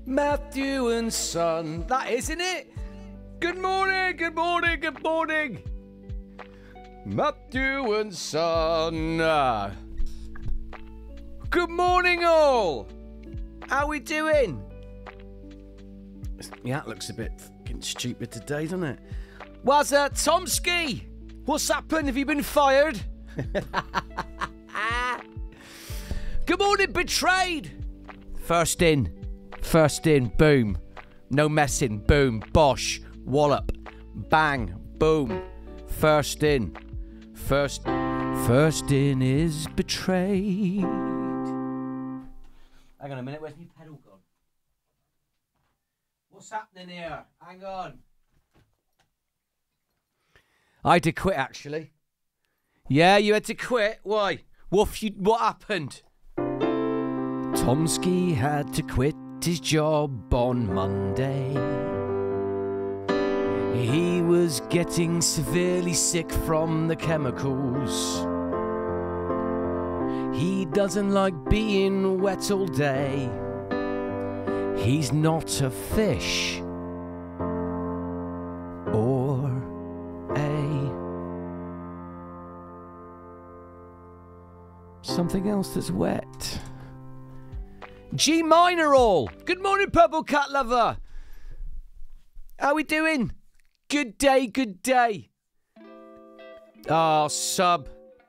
Matthew and Son. That isn't it? Good morning, good morning, good morning. Matthew and Son. Good morning, all. How we doing? Yeah, that looks a bit fucking stupid today, doesn't it? Wazza Tomsky, what's happened? Have you been fired? Good morning, Betrayed. First in, boom. No messing, boom, bosh, wallop, bang, boom. First in is Betrayed. Hang on a minute, where's my pedal gone? What's happening here? Hang on. I had to quit, actually. Yeah, you had to quit? Why? What happened? Tomsky had to quit his job on Monday. He was getting severely sick from the chemicals. He doesn't like being wet all day. He's not a fish or something else that's wet. G minor all. Good morning, Purple Cat Lover. How we doing? Good day, good day. Oh, Sub's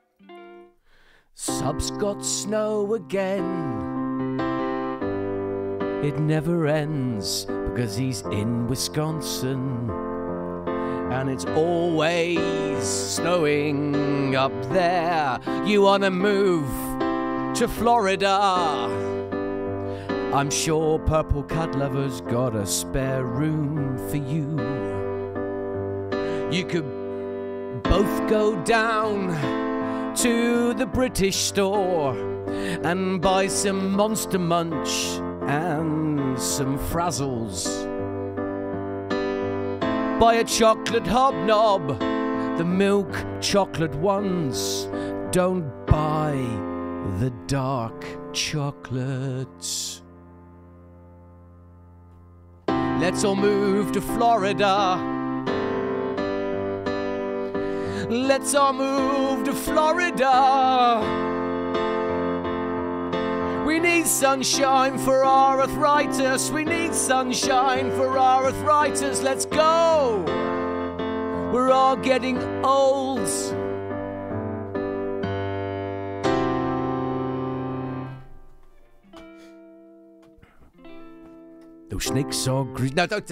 got snow again. It never ends because he's in Wisconsin. And it's always snowing up there. You wanna move to Florida? I'm sure Purple Cat Lover's got a spare room for you. You could both go down to the British store and buy some Monster Munch and some Frazzles. Buy a chocolate hobnob, the milk chocolate ones. Don't buy the dark chocolates. Let's all move to Florida. Let's all move to Florida. We need sunshine for our arthritis. We need sunshine for our arthritis. Let's go. We're all getting old. Those snakes are green. No, don't.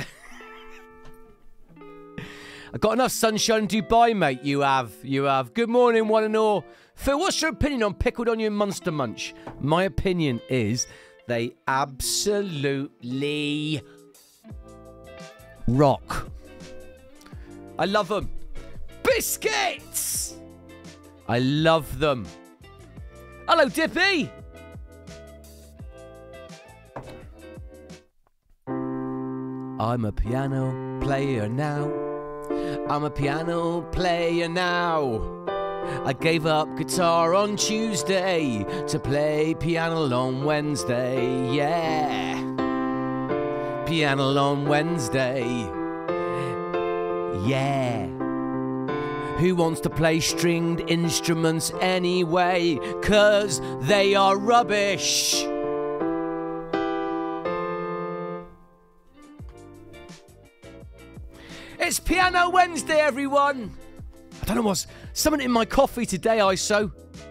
I got enough sunshine in Dubai, mate. You have. Good morning, one and all. Phil, what's your opinion on pickled onion Monster Munch? My opinion is they absolutely rock. I love them. Biscuits! I love them. Hello, Dippy. I'm a piano player now. I'm a piano player now. I gave up guitar on Tuesday to play piano on Wednesday. Yeah. Piano on Wednesday. Yeah. Who wants to play stringed instruments anyway? 'Cause they are rubbish. It's Piano Wednesday, everyone. I don't know what's something in my coffee today, ISO.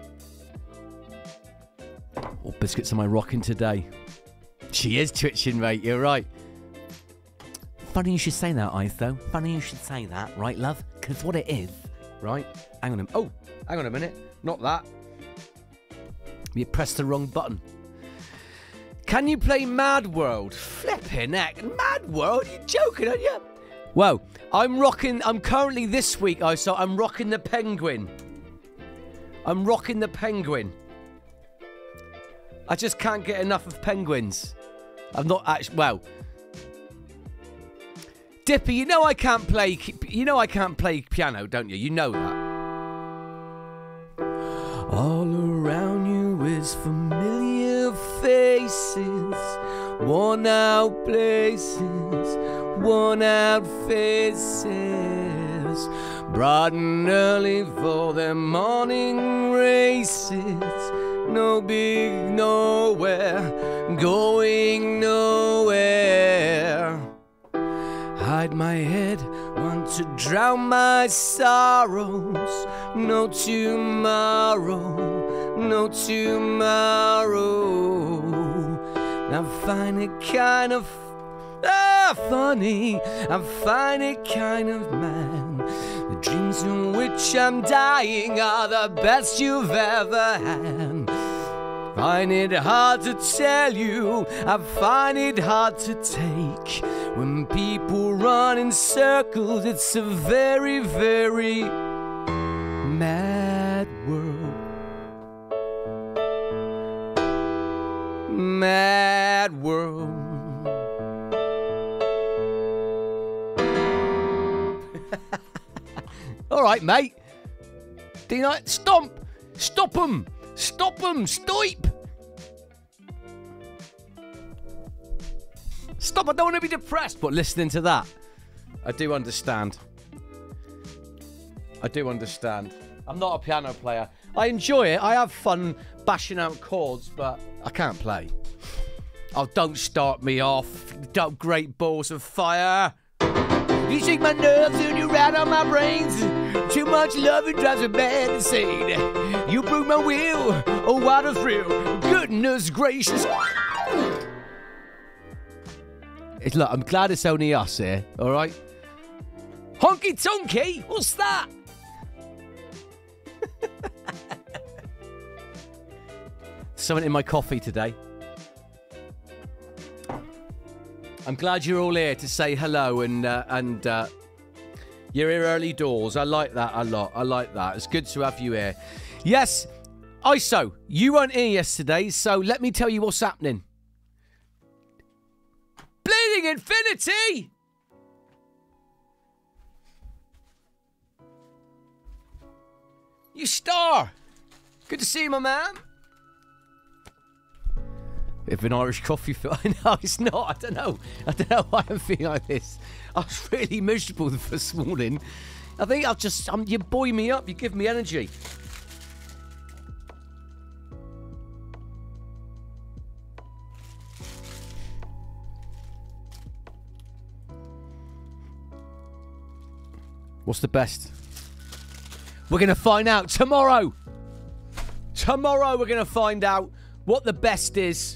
What biscuits am I rocking today? She is twitching, mate. You're right. Funny you should say that, ISO. Funny you should say that, right, love? Because what it is, right? Hang on a minute. Not that. You pressed the wrong button. Can you play Mad World? Flipping heck. Mad World? You're joking, aren't you? Well, I'm currently this week, so I'm rocking the Penguin. I'm rocking the Penguin. I just can't get enough of penguins. I'm not actually, well. Dippy, you know I can't play piano, don't you? You know that. All around you is familiar faces. worn out places, worn out faces, bright and early for their morning races. No big nowhere, going nowhere. Hide my head, want to drown my sorrows. No tomorrow, no tomorrow. I find it kind of funny, I find it kind of mad. The dreams in which I'm dying are the best you've ever had. Find it hard to tell you, I find it hard to take. When people run in circles, it's a very, very mad world. Mad world. All right, mate. Stomp. Stop 'em. Stop 'em. Stoip. Stop. I don't want to be depressed. But listening to that, I do understand. I do understand. I'm not a piano player. I enjoy it. I have fun bashing out chords, but I can't play. Oh, don't start me off. Don't great balls of fire. You shake my nerves and you rat on my brains. Too much love, it drives me mad insane. You broke my will, oh what a thrill. Goodness gracious. Look, I'm glad it's only us here, alright? Honky tonky? What's that? Something in my coffee today. I'm glad you're all here to say hello and you're here early doors. I like that a lot. I like that. It's good to have you here. Yes, ISO, you weren't here yesterday, so let me tell you what's happening. Bleeding Infinity! You star! Good to see you, my man. Bit of an Irish coffee feel. No, it's not. I don't know. I don't know why I'm feeling like this. I was really miserable this morning. I think I'll just... you buoy me up. You give me energy. What's the best? We're going to find out tomorrow. Tomorrow we're going to find out what the best is.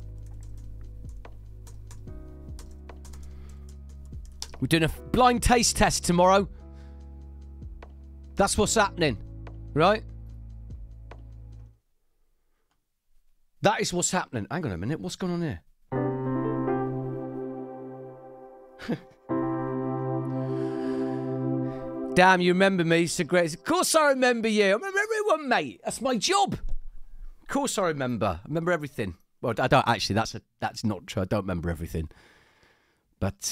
We're doing a blind taste test tomorrow. That's what's happening, right? That is what's happening. Hang on a minute. What's going on here? Damn, you remember me. So great. Of course I remember you. I remember everyone, mate. That's my job. Of course I remember. I remember everything. Well, I don't actually. That's not true. I don't remember everything. But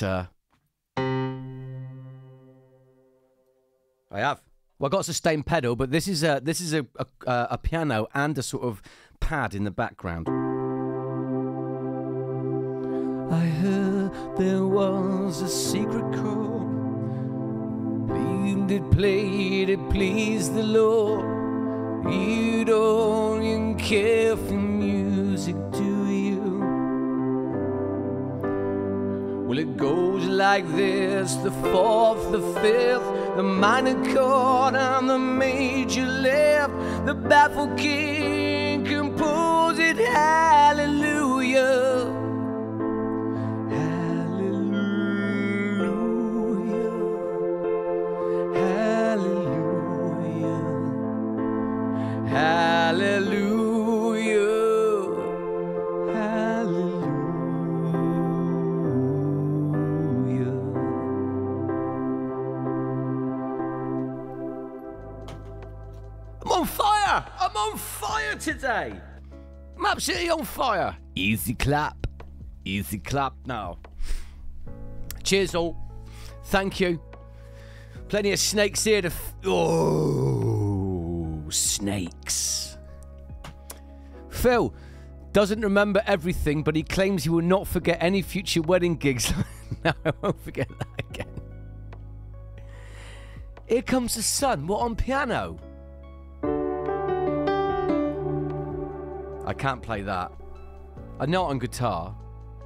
I have. Well, I got a sustain pedal, but this is a piano and a sort of pad in the background. I heard there was a secret chord. It played, it pleased the Lord. You don't even care for music, do you? Well, it goes like this: the fourth, the fifth, the minor chord and the major left. The baffled king composed it, hallelujah. Hallelujah, hallelujah. I'm on fire! I'm on fire today! I'm absolutely on fire. Easy clap. Easy clap now. Cheers all. Thank you. Plenty of snakes here to... Oh, snakes. Phil, Doesn't remember everything, but he claims he will not forget any future wedding gigs. No, I won't forget that again. Here Comes the Sun. What, on piano? I can't play that. I know it on guitar.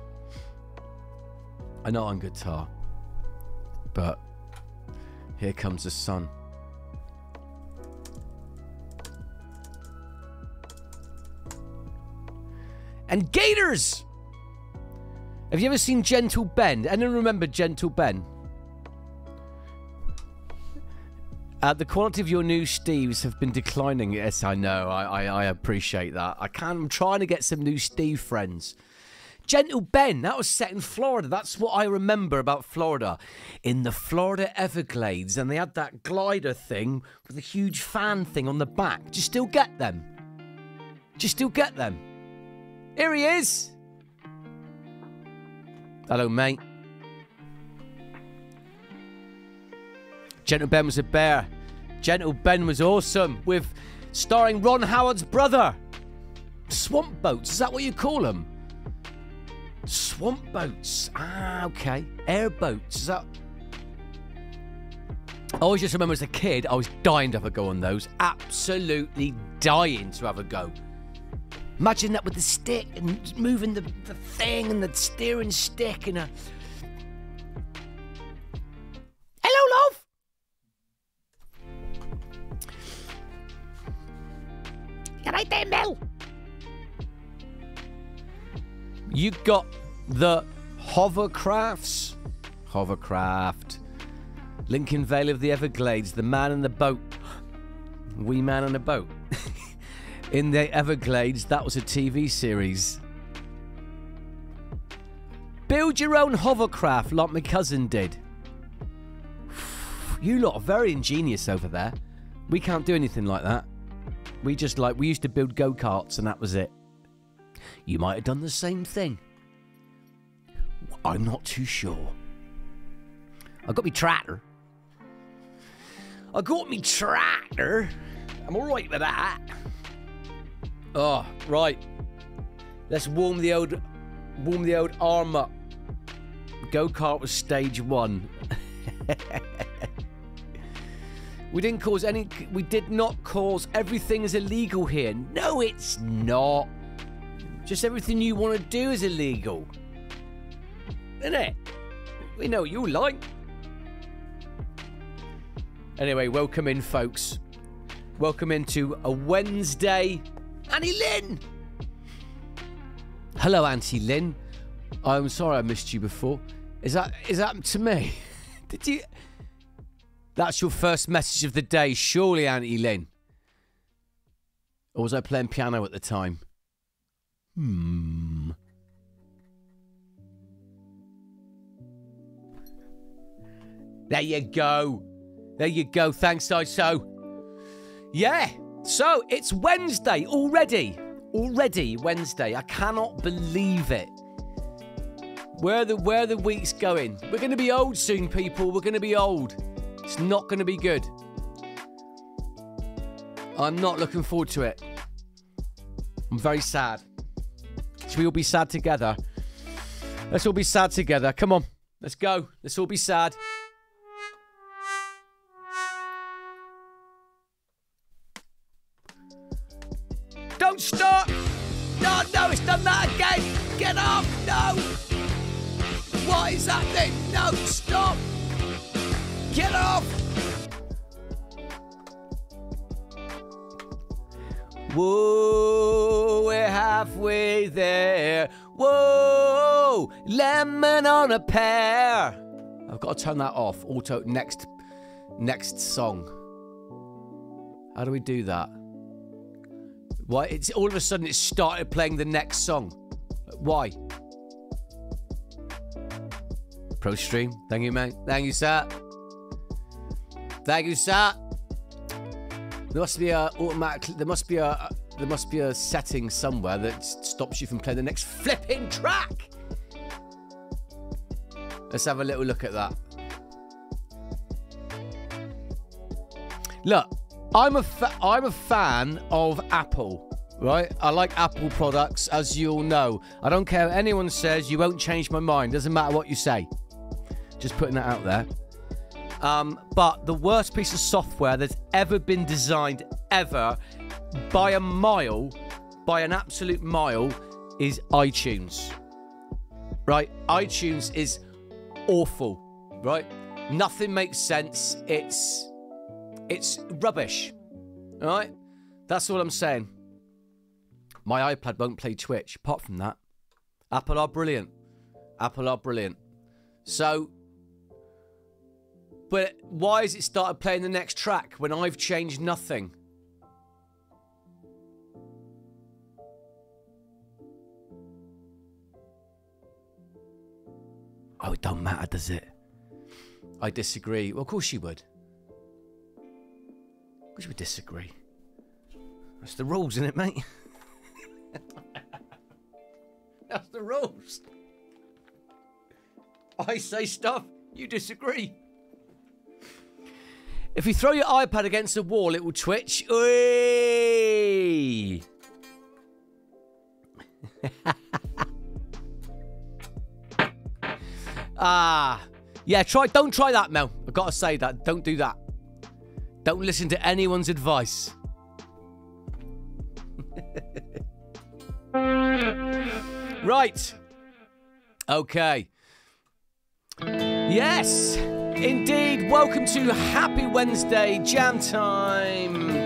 I know it on guitar. But Here Comes the Sun. And Gators! Have you ever seen Gentle Ben? Anyone remember Gentle Ben? The quality of your new Steves have been declining. Yes, I know. I appreciate that. I'm trying to get some new Steve friends. Gentle Ben, that was set in Florida. That's what I remember about Florida. In the Florida Everglades. And they had that glider thing with a huge fan thing on the back. Do you still get them? Do you still get them? Here he is. Hello, mate. Gentle Ben was a bear. Gentle Ben was awesome. With starring Ron Howard's brother. Swamp boats. Is that what you call them? Swamp boats. Ah, okay. Airboats. Is that... I always just remember as a kid, I was dying to have a go on those. Absolutely dying to have a go. Imagine that with the stick and moving the thing and the steering stick and a... Hello, love! You right there, Mel? You got the hovercrafts. Hovercraft. Lincoln Vale of the Everglades. The man in the boat. Wee man on a boat. In the Everglades, that was a TV series. Build your own hovercraft like my cousin did. You lot are very ingenious over there. We can't do anything like that. We used to build go-karts and that was it. You might have done the same thing. I'm not too sure. I got me tractor. I'm alright with that. Oh, right. Let's warm the old arm up. Go-kart was stage 1. We did not cause everything is illegal here. No, it's not. Just everything you want to do is illegal. Isn't it? We know what you like. Anyway, welcome in, folks. Welcome into a Wednesday. Auntie Lynn! Hello, Auntie Lynn. I'm sorry I missed you before. Is that to me? Did you... That's your first message of the day, surely, Auntie Lynn. Or was I playing piano at the time? There you go. There you go. Thanks, ISO. Yeah. So, it's Wednesday already. Already Wednesday. I cannot believe it. Where the week's going. We're going to be old soon, people. We're going to be old. It's not going to be good. I'm not looking forward to it. I'm very sad. Should we all be sad together? Let's all be sad together. Come on. Let's go. Let's all be sad. Don't stop! No, it's done that again! Get off! No! What is happening? No, stop! Get off! Whoa, we're halfway there. Whoa, lemon on a pear. I've got to turn that off. Auto, next song. How do we do that? Why? It's all of a sudden it started playing the next song. Why? Pro stream. Thank you, mate. Thank you, sir. Thank you, sir. There must be a automatic. There must be a setting somewhere that stops you from playing the next flipping track. Let's have a little look at that. Look, I'm a fan of Apple. right? I like Apple products, as you all know. I don't care what anyone says, you won't change my mind. Doesn't matter what you say. Just putting that out there. But the worst piece of software that's ever been designed, ever, by a mile, by an absolute mile, is iTunes. Right? iTunes is awful, right? Nothing makes sense. It's rubbish. All right? That's all I'm saying. My iPad won't play Twitch. Apart from that, Apple are brilliant. Apple are brilliant. So, but why has it started playing the next track when I've changed nothing? Oh, it don't matter, does it? I disagree. Well, of course you would. Of course you would disagree. That's the rules, isn't it, mate? That's the rules. I say stuff, you disagree. If you throw your iPad against the wall, it will twitch. Oy! Yeah, don't try that, Mel. I've got to say that. Don't do that. Don't listen to anyone's advice. Right. Okay. Yes, indeed. Welcome to Happy Wednesday Jam Time.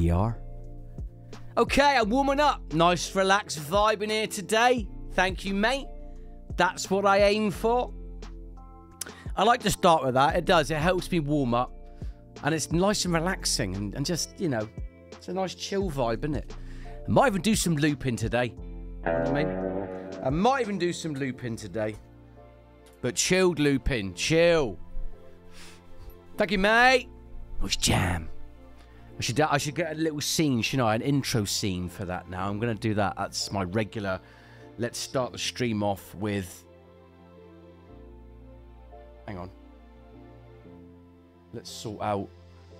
we are. Okay, I'm warming up. Nice, relaxed vibe in here today. Thank you, mate. That's what I aim for. I like to start with that. It does. It helps me warm up. And it's nice and relaxing. And just, you know, it's a nice chill vibe, isn't it? I might even do some looping today. You know what I mean? I might even do some looping today. But chilled looping. Chill. Thank you, mate. Nice jam. I should get a little scene, shouldn't I? An intro scene for that now. I'm going to do that. That's my regular. Let's start the stream off with... Hang on. Let's sort out...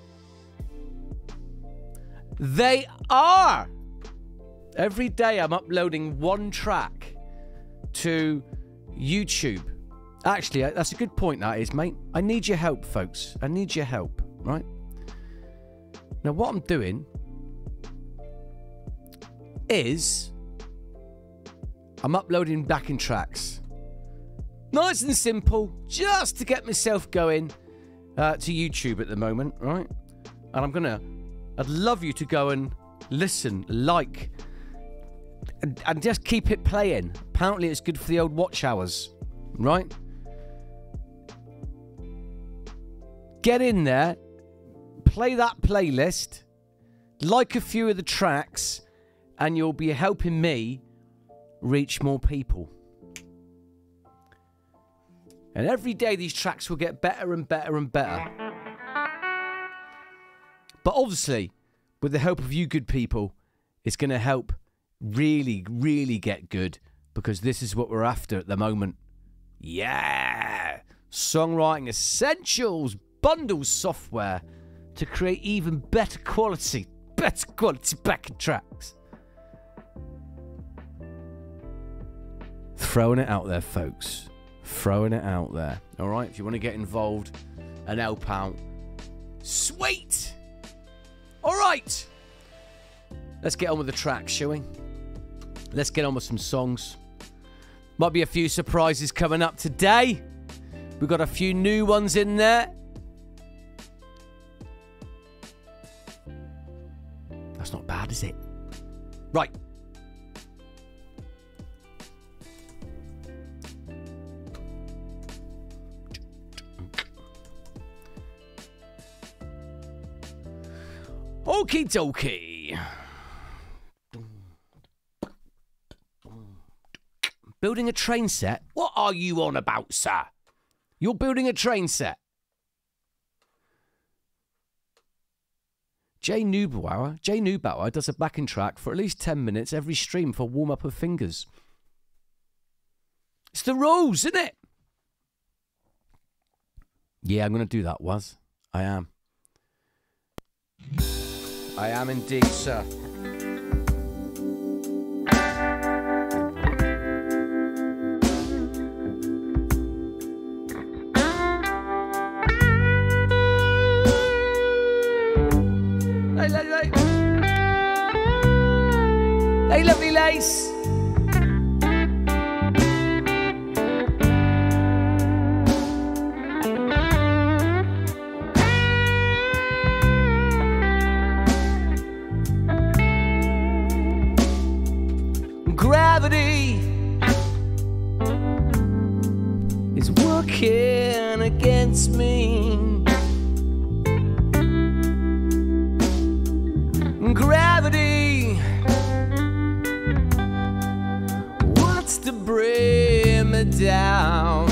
They are! Every day I'm uploading one track to YouTube. Actually, that's a good point, that is, mate. I need your help, folks. I need your help, right? Now, what I'm doing is I'm uploading backing tracks. Nice and simple, just to get myself going to YouTube at the moment, right? And I'd love you to go and listen, like, and just keep it playing. Apparently, it's good for the old watch hours, right? Get in there, play that playlist, like a few of the tracks, and you'll be helping me reach more people. And every day these tracks will get better and better and better. But obviously, with the help of you good people, it's going to help really, really get good, because this is what we're after at the moment. Yeah! Songwriting Essentials bundles software to create even better quality backing tracks. Throwing it out there, folks. Throwing it out there. All right, if you want to get involved and help out, sweet. All right, let's get on with the tracks, shall we? Let's get on with some songs. Might be a few surprises coming up today. We've got a few new ones in there. That's not bad, is it? Right. Okie dokie. Building a train set? What are you on about, sir? You're building a train set. Jay Neubauer does a backing track for at least 10 minutes every stream for warm-up of fingers. It's the rules, isn't it? Yeah, I'm going to do that, Waz. I am. I am indeed, sir. Hey, lovely lace. Gravity is working against me. Gravity wants to bring me down.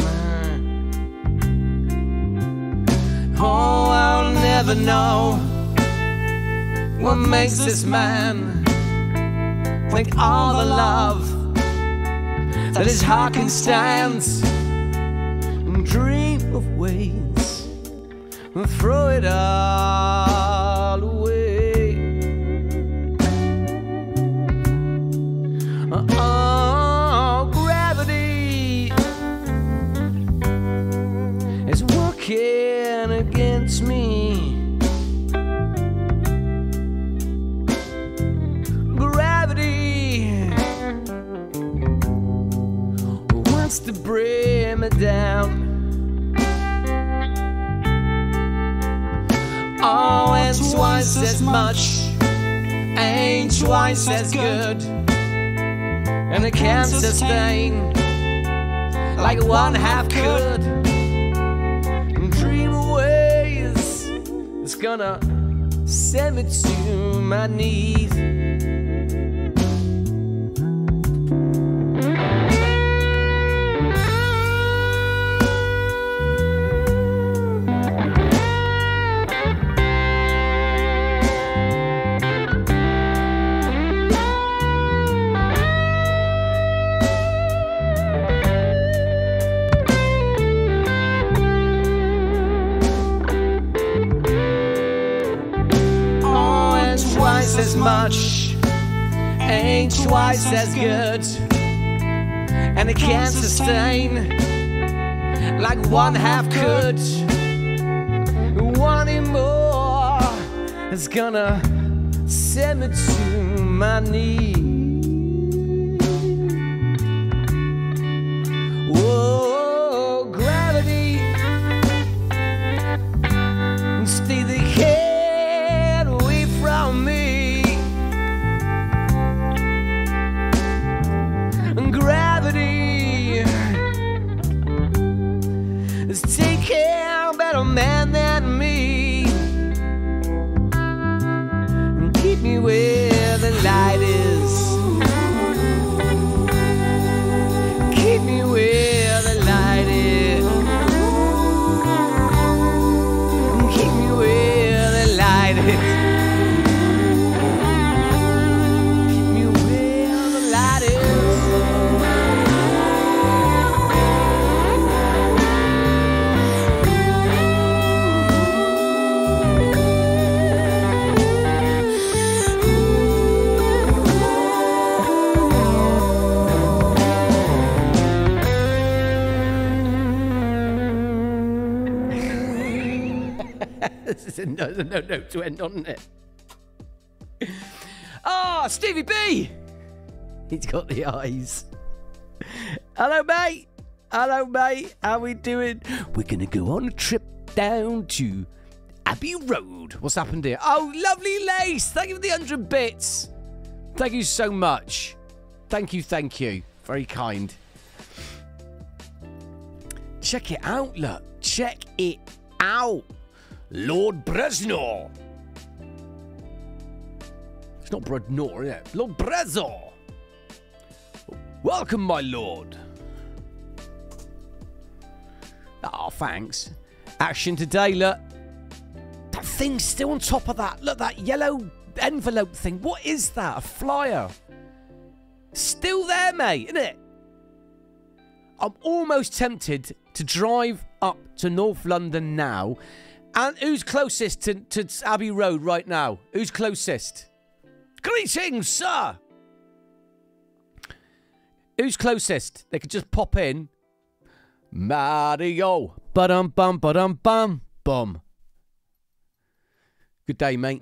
Oh, I'll never know what makes this man think all the love that his heart can stand, and dream of ways and throw it all away. Oh, gravity is working against me. Gravity wants to bring me down. Oh, and twice as much ain't twice as good, and it can't sustain like one half could. And dream ways it's gonna send me to my knees. As much, ain't twice as good, and it can't sustain like one half could. Wanting more is gonna send me to my knees. Whoa, gravity, stay the head away from me. Gravity is taking a better man than me, and keep me where the light is. Keep me where the light is. Keep me where the light is. Keep me where the light is. This is another note to end on, isn't it? Ah, Stevie B! He's got the eyes. Hello, mate. Hello, mate. How we doing? We're going to go on a trip down to Abbey Road. What's happened here? Oh, lovely Lace. Thank you for the 100 bits. Thank you so much. Thank you, thank you. Very kind. Check it out, look. Check it out. Lord Brezno. It's not Brednor, is it? Lord Brezno. Welcome, my lord. Oh, thanks. Action today, look. That thing's still on top of that. Look, that yellow envelope thing. What is that? A flyer. Still there, mate, isn't it? I'm almost tempted to drive up to North London now. And who's closest to Abbey Road right now? Who's closest? Greetings, sir. Who's closest? They could just pop in. Mario. Ba-dum-bum, ba-dum-bum, bum. Good day, mate.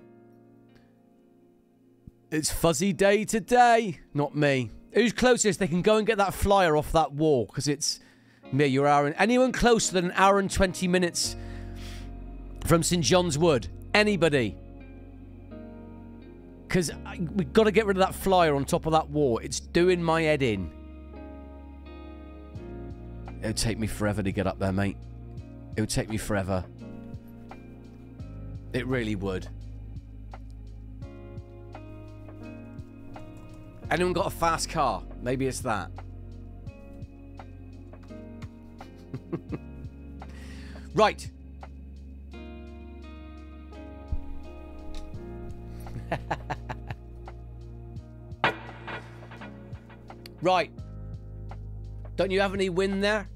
It's fuzzy day today. Not me. Who's closest? They can go and get that flyer off that wall. Because it's me, you're hour. Anyone closer than an hour and 20 minutes from St. John's Wood? Anybody? Because we've got to get rid of that flyer on top of that wall. It's doing my head in. It would take me forever to get up there, mate. It would take me forever. It really would. Anyone got a fast car? Maybe it's that. Right. Right. Don't you have any wind there?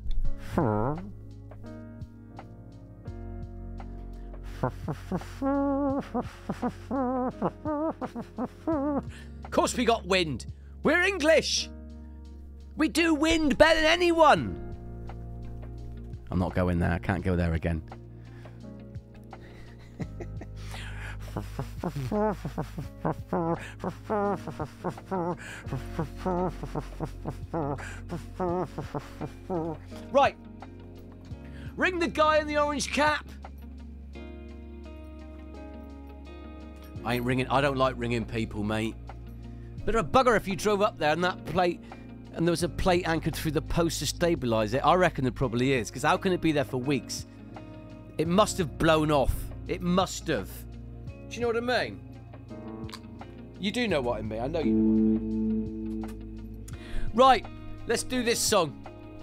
Of course we got wind. We're English. We do wind better than anyone. I'm not going there. I can't go there again. Right. Ring the guy in the orange cap. I ain't ringing. I don't like ringing people, mate. But a bugger if you drove up there and that plate, and there was a plate anchored through the post to stabilise it. I reckon there probably is, because how can it be there for weeks? It must have blown off. It must have. Do you know what I mean? You do know what I mean. I know you know what I mean. Right, let's do this song.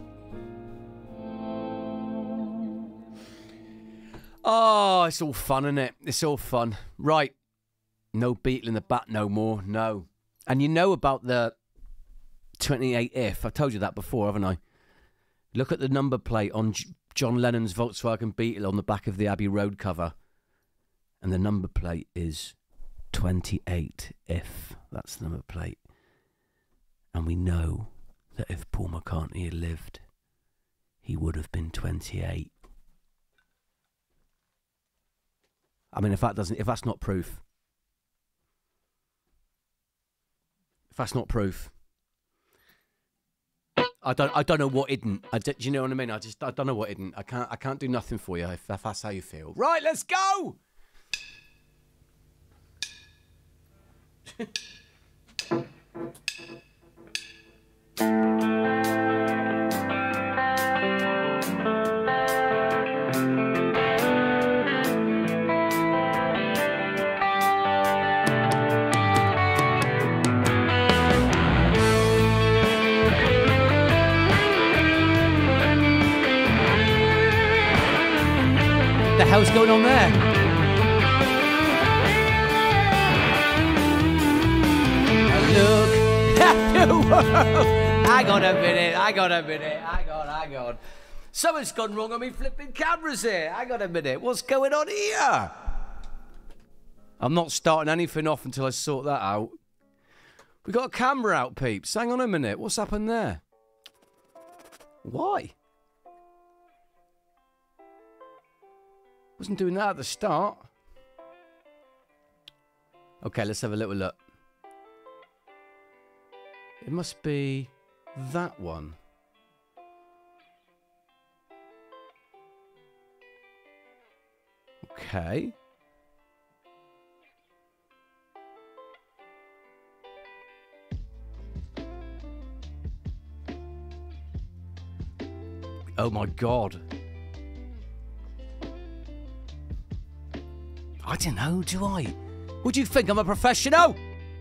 Oh, it's all fun, isn't it? It's all fun. Right. No Beatle in the back no more. No. And you know about the 28F. I've told you that before, haven't I? Look at the number plate on John Lennon's Volkswagen Beetle on the back of the Abbey Road cover. And the number plate is 28F. That's the number plate. And we know that if Paul McCartney had lived, he would have been 28. I mean, if that's not proof. If that's not proof. I don't know what isn't. Do you know what I mean? I don't know what isn't. I can't do nothing for you if that's how you feel. Right, let's go! What the hell's going on there? Look at the world. Hang on a minute. Hang on. Something's gone wrong on me flipping cameras here. Hang on a minute. What's going on here? I'm not starting anything off until I sort that out. We got a camera out, peeps. Hang on a minute. What's happened there? Why? Wasn't doing that at the start. Okay, let's have a little look. It must be that one. Okay. Oh my God. I don't know, do I? What do you think? I'm a professional?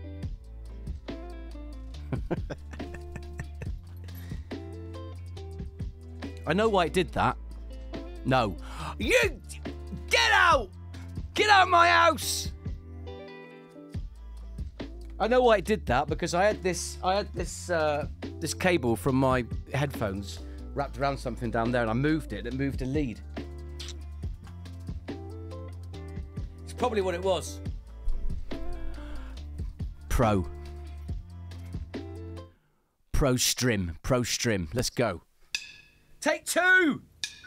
I know why it did that. No. You get out! Get out of my house! I know why it did that, because I had this cable from my headphones wrapped around something down there, and I moved it. It moved a lead. It's probably what it was. Pro Strim. Let's go. Take two!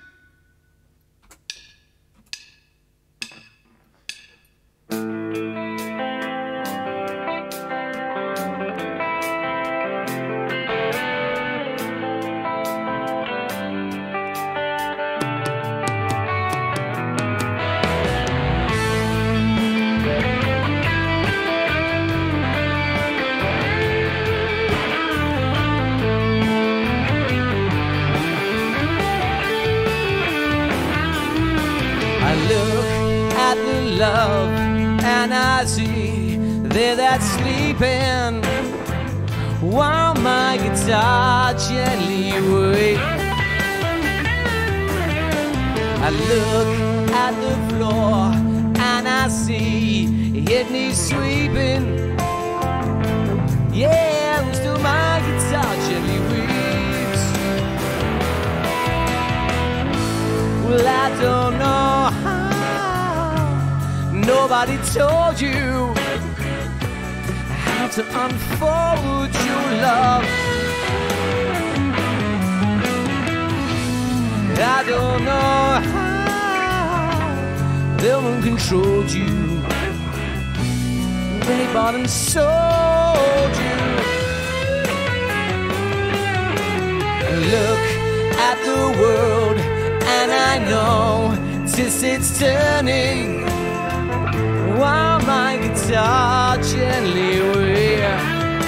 Love, and I see they're that sleeping while my guitar gently waits. I look at the floor and I see it needs sweeping. Yeah, still my guitar gently weeps. Well, I don't know how. Nobody told you how to unfold your love. I don't know how the one controlled you. They bought and sold you. Look at the world and I know since it's turning. while my guitar gently wears.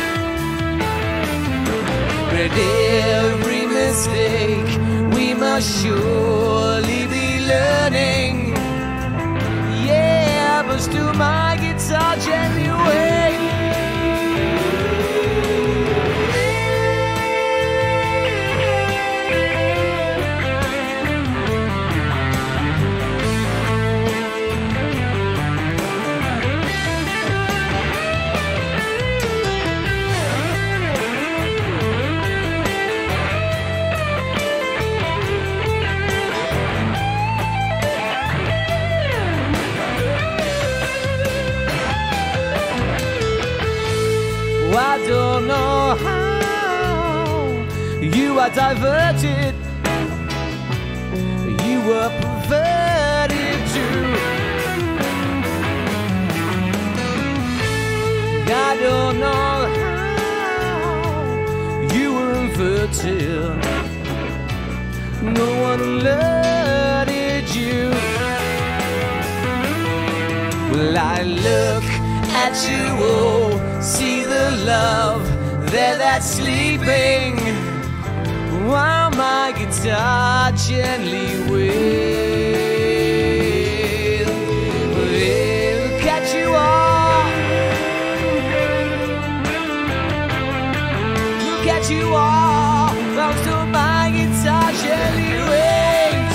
But every mistake we must surely be learning. Yeah, but still my guitar gently waves. I don't know how you are diverted, you were perverted too. I don't know how you were inverted, no one alerted you. Well, I look at you, oh, see the love there that's sleeping, while my guitar gently wails. Look at you all, look at you all, while still my guitar gently wails.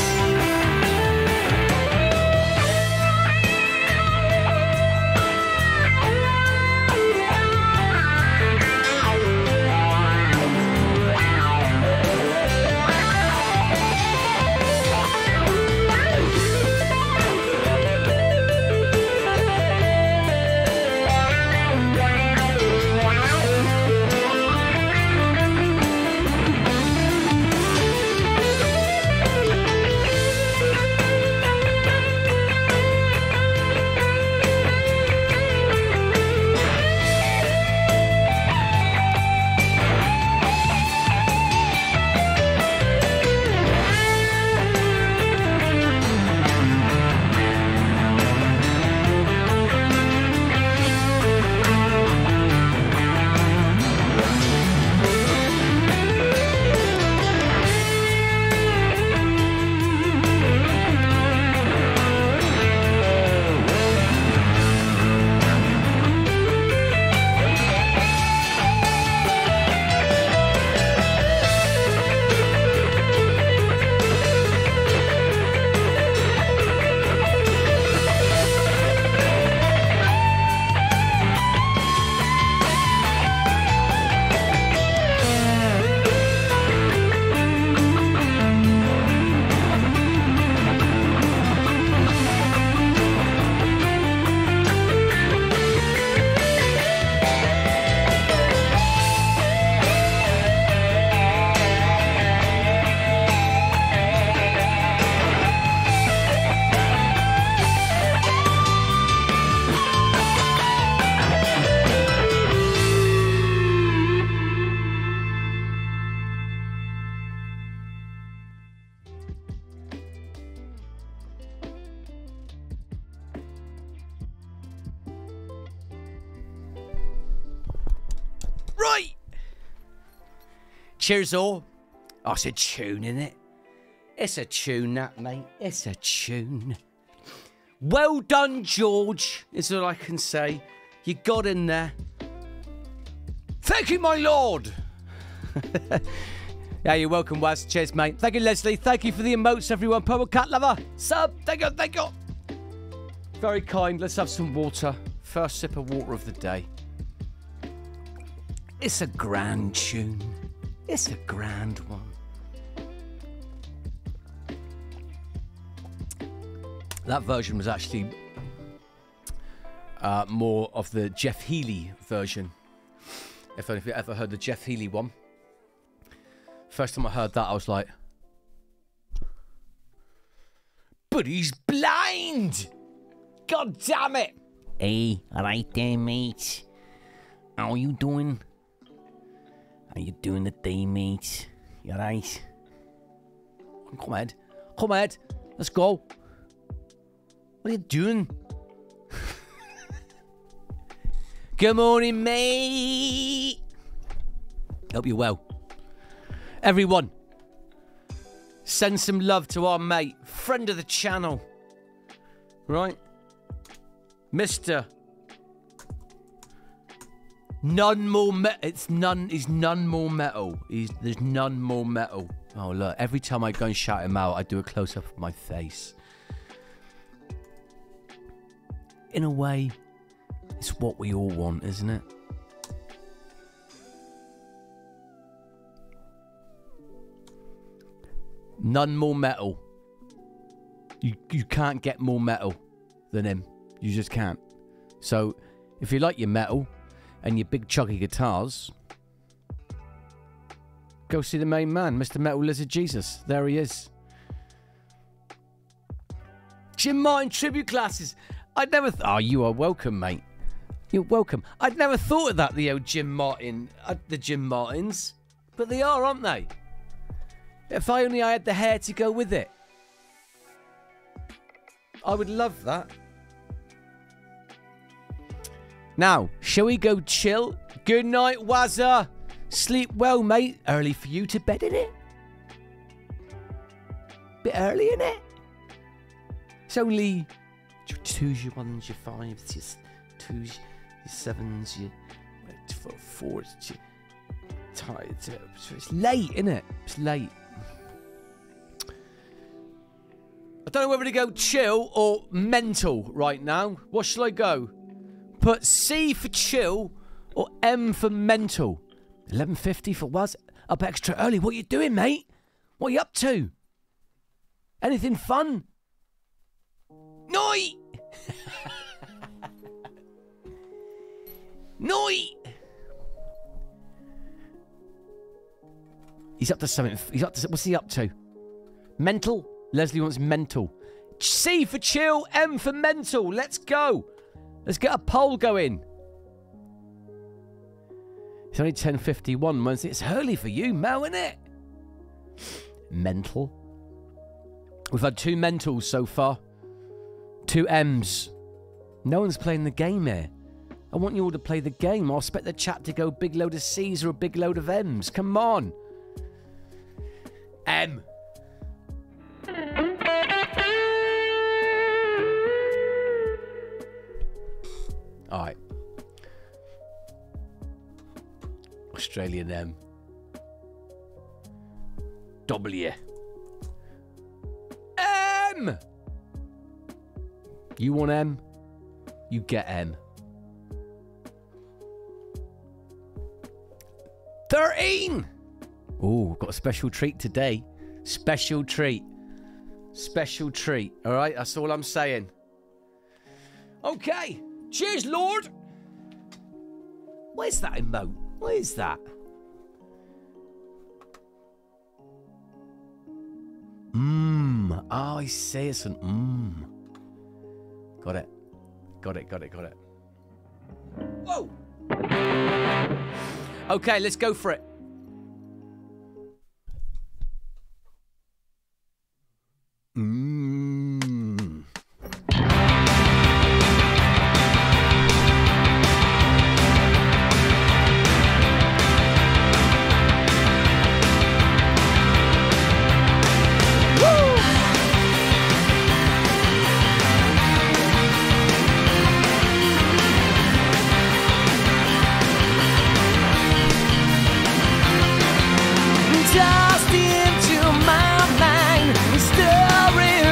Right. Cheers all. Oh, it's a tune, innit? It's a tune, that, mate. It's a tune. Well done, George, is all I can say. You got in there. Thank you, my lord. Yeah, you're welcome, Waz. Cheers, mate. Thank you, Leslie. Thank you for the emotes, everyone. Purple Cat Lover. Sub. Thank you, thank you. Very kind. Let's have some water. First sip of water of the day. It's a grand tune. It's a grand one. That version was actually more of the Jeff Healey version. If you ever heard the Jeff Healey one. First time I heard that, I was like, but he's blind! God damn it! Hey, alright there, mate. How you doing? How you doing today, mate? You alright? Come on, Ed. Come on, Ed. Let's go. What are you doing? Good morning, mate. Hope you're well. Everyone, send some love to our mate, friend of the channel, right? Mr. None more he's none more metal. There's none more metal. Oh, look, every time I go and shout him out, I do a close-up of my face. In a way, it's what we all want, isn't it? None more metal. You can't get more metal than him. You just can't. So, if you like your metal and your big chuggy guitars, go see the main man, Mr. Metal Lizard Jesus. There he is. Jim Martin tribute classes. I'd never... Oh, you are welcome, mate. You're welcome. I'd never thought of that, the old Jim Martin... the Jim Martins. But they are, aren't they? If I only had the hair to go with it. I would love that. Now, shall we go chill? Good night, Wazza. Sleep well, mate. Early for you to bed, innit? Bit early, innit? It's only... your 2s, your 1s, your 5s, your 2s, your 7s, your 4s, your... Tired. It's late, innit? It's late. I don't know whether to go chill or mental right now. What shall I go? Put C for chill or M for mental. 11:50 for was up extra early. What you doing, mate? What you up to? Anything fun? Night. Night. He's up to something. He's up to... What's he up to? Mental? Leslie wants mental. C for chill, M for mental. Let's go. Let's get a poll going. It's only 10:51. It's early for you, Mel, isn't it? Mental. We've had 2 mentals so far. 2 M's. No one's playing the game here. I want you all to play the game. I'll expect the chat to go big load of C's or a big load of M's. Come on. M. Alright. Australian M. W. M! You want M? You get M. 13! Oh, got a special treat today. Special treat. Special treat. Alright, that's all I'm saying. Okay. Cheers, Lord. Where's that emote? What is that? Oh, I see. It's an Got it. Got it, got it, got it. Whoa! Okay, let's go for it. Tossed into my mind, story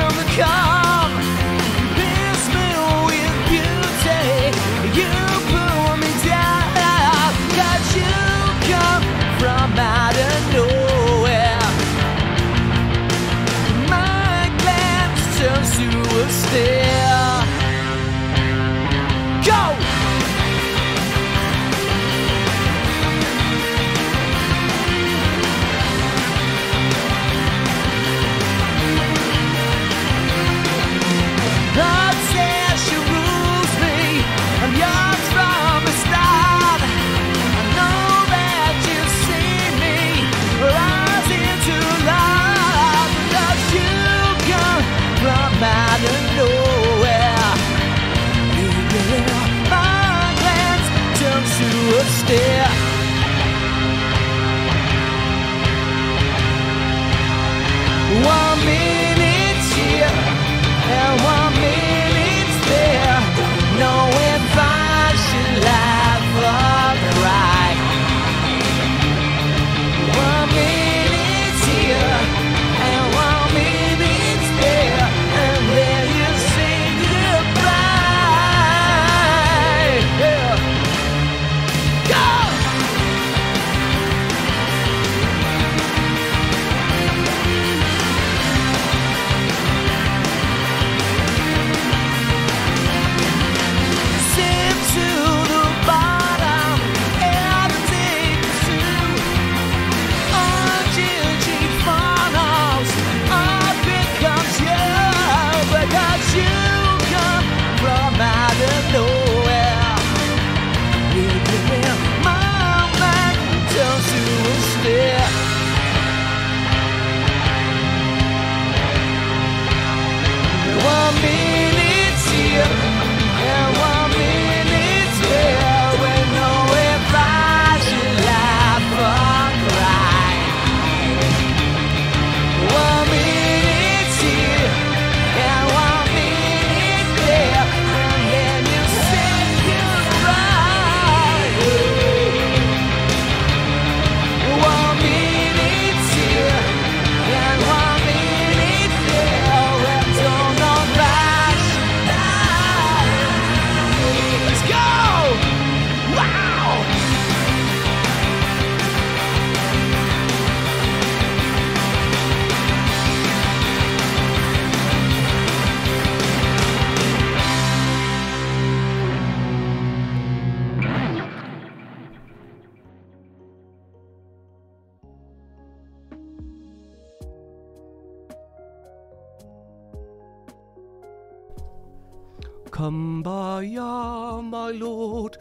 Kumbaya, my lord,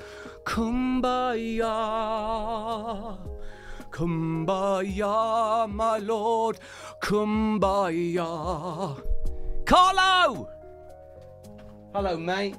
kumbaya. Kumbaya, my lord, kumbaya. Carlo! Hello, mate.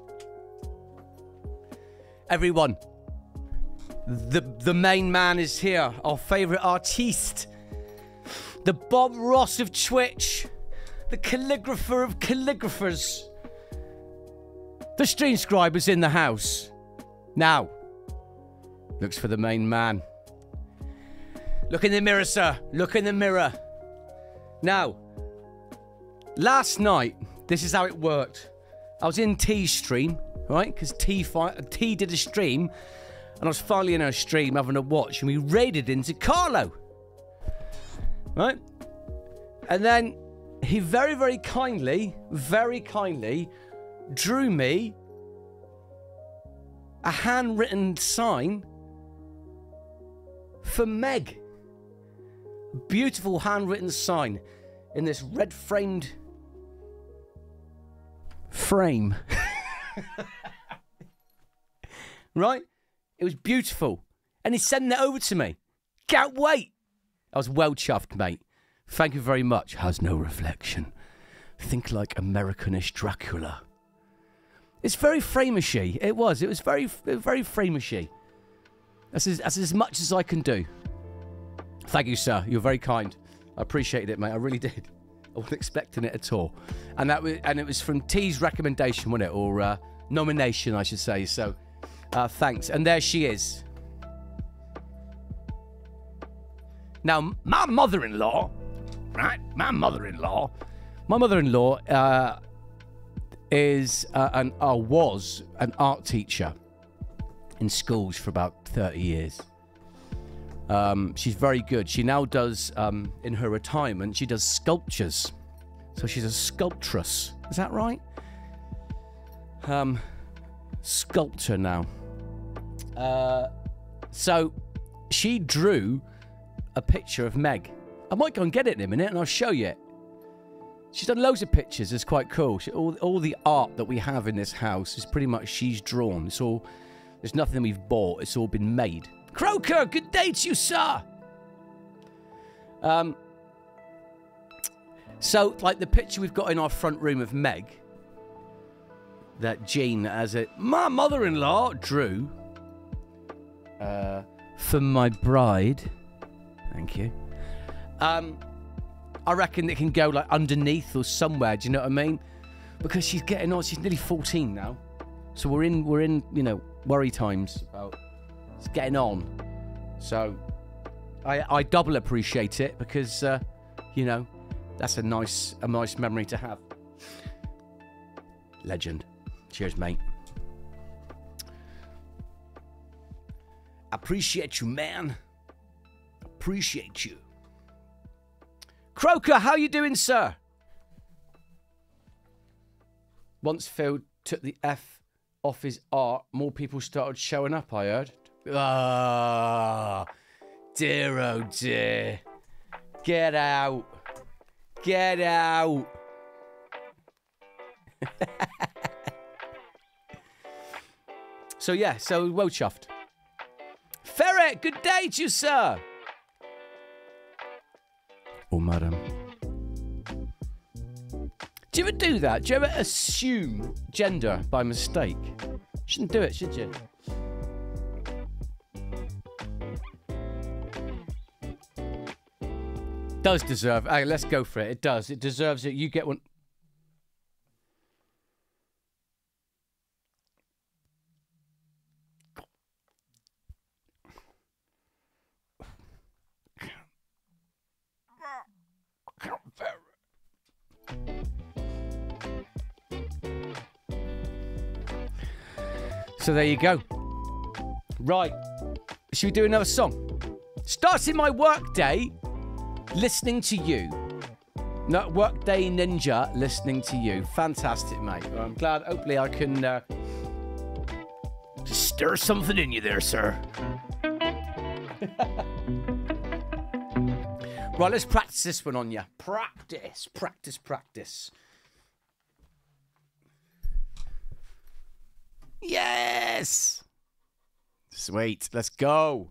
Everyone, the main man is here, our favourite artiste. The Bob Ross of Twitch. The calligrapher of calligraphers. The stream scriber's in the house. Now, looks for the main man. Look in the mirror, sir. Look in the mirror. Now, last night, this is how it worked. I was in T's stream, right? Because T did a stream, and I was finally in her stream having a watch, and we raided into Carlo. Right? And then he very, very kindly drew me a handwritten sign for Meg. Beautiful handwritten sign in this red framed frame. Right? It was beautiful. And he's sending it over to me. Can't wait. I was well chuffed, mate. Thank you very much. Has no reflection. Think like Americanish Dracula. It's very frameshy. It was very frameshy. That's as much as I can do. Thank you, sir. You're very kind. I appreciated it, mate. I really did. I wasn't expecting it at all. And it was from T's recommendation, wasn't it? Or nomination, I should say. So, thanks. And there she is. Now, my mother-in-law, right? My mother-in-law was an art teacher in schools for about 30 years. She's very good. She now does, in her retirement, she does sculptures. So she's a sculptress. Is that right? Sculptor now. So she drew a picture of Meg. I might go and get it in a minute and I'll show you it. She's done loads of pictures. It's quite cool. All the art that we have in this house is pretty much she's drawn. There's nothing we've bought. It's all been made. Croker, good day to you, sir. So, like the picture we've got in our front room of Meg, that Jean, my mother-in-law drew for my bride. Thank you. I reckon it can go like underneath or somewhere. Do you know what I mean? Because she's getting on. She's nearly 14 now, so we're in worry times about getting on. So I double appreciate it because that's a nice memory to have. Legend. Cheers, mate. Appreciate you, man. Appreciate you. Croker, how you doing, sir? Once Phil took the F off his art, more people started showing up, I heard. Ah, dear, oh dear. Get out. Get out. So well chuffed. Ferret, good day to you, sir. Oh, madam. Do you ever do that? Do you ever assume gender by mistake? Shouldn't do it, should you? Does deserve. Hey, let's go for it. It does. It deserves it. You get one. So there you go. Right. Should we do another song? Starting my work day listening to you. No, Workday Ninja listening to you. Fantastic, mate. Well, I'm glad. Hopefully I can stir something in you there, sir. Right, let's practice this one on you. Practice, practice, practice. Yes! Sweet. Let's go.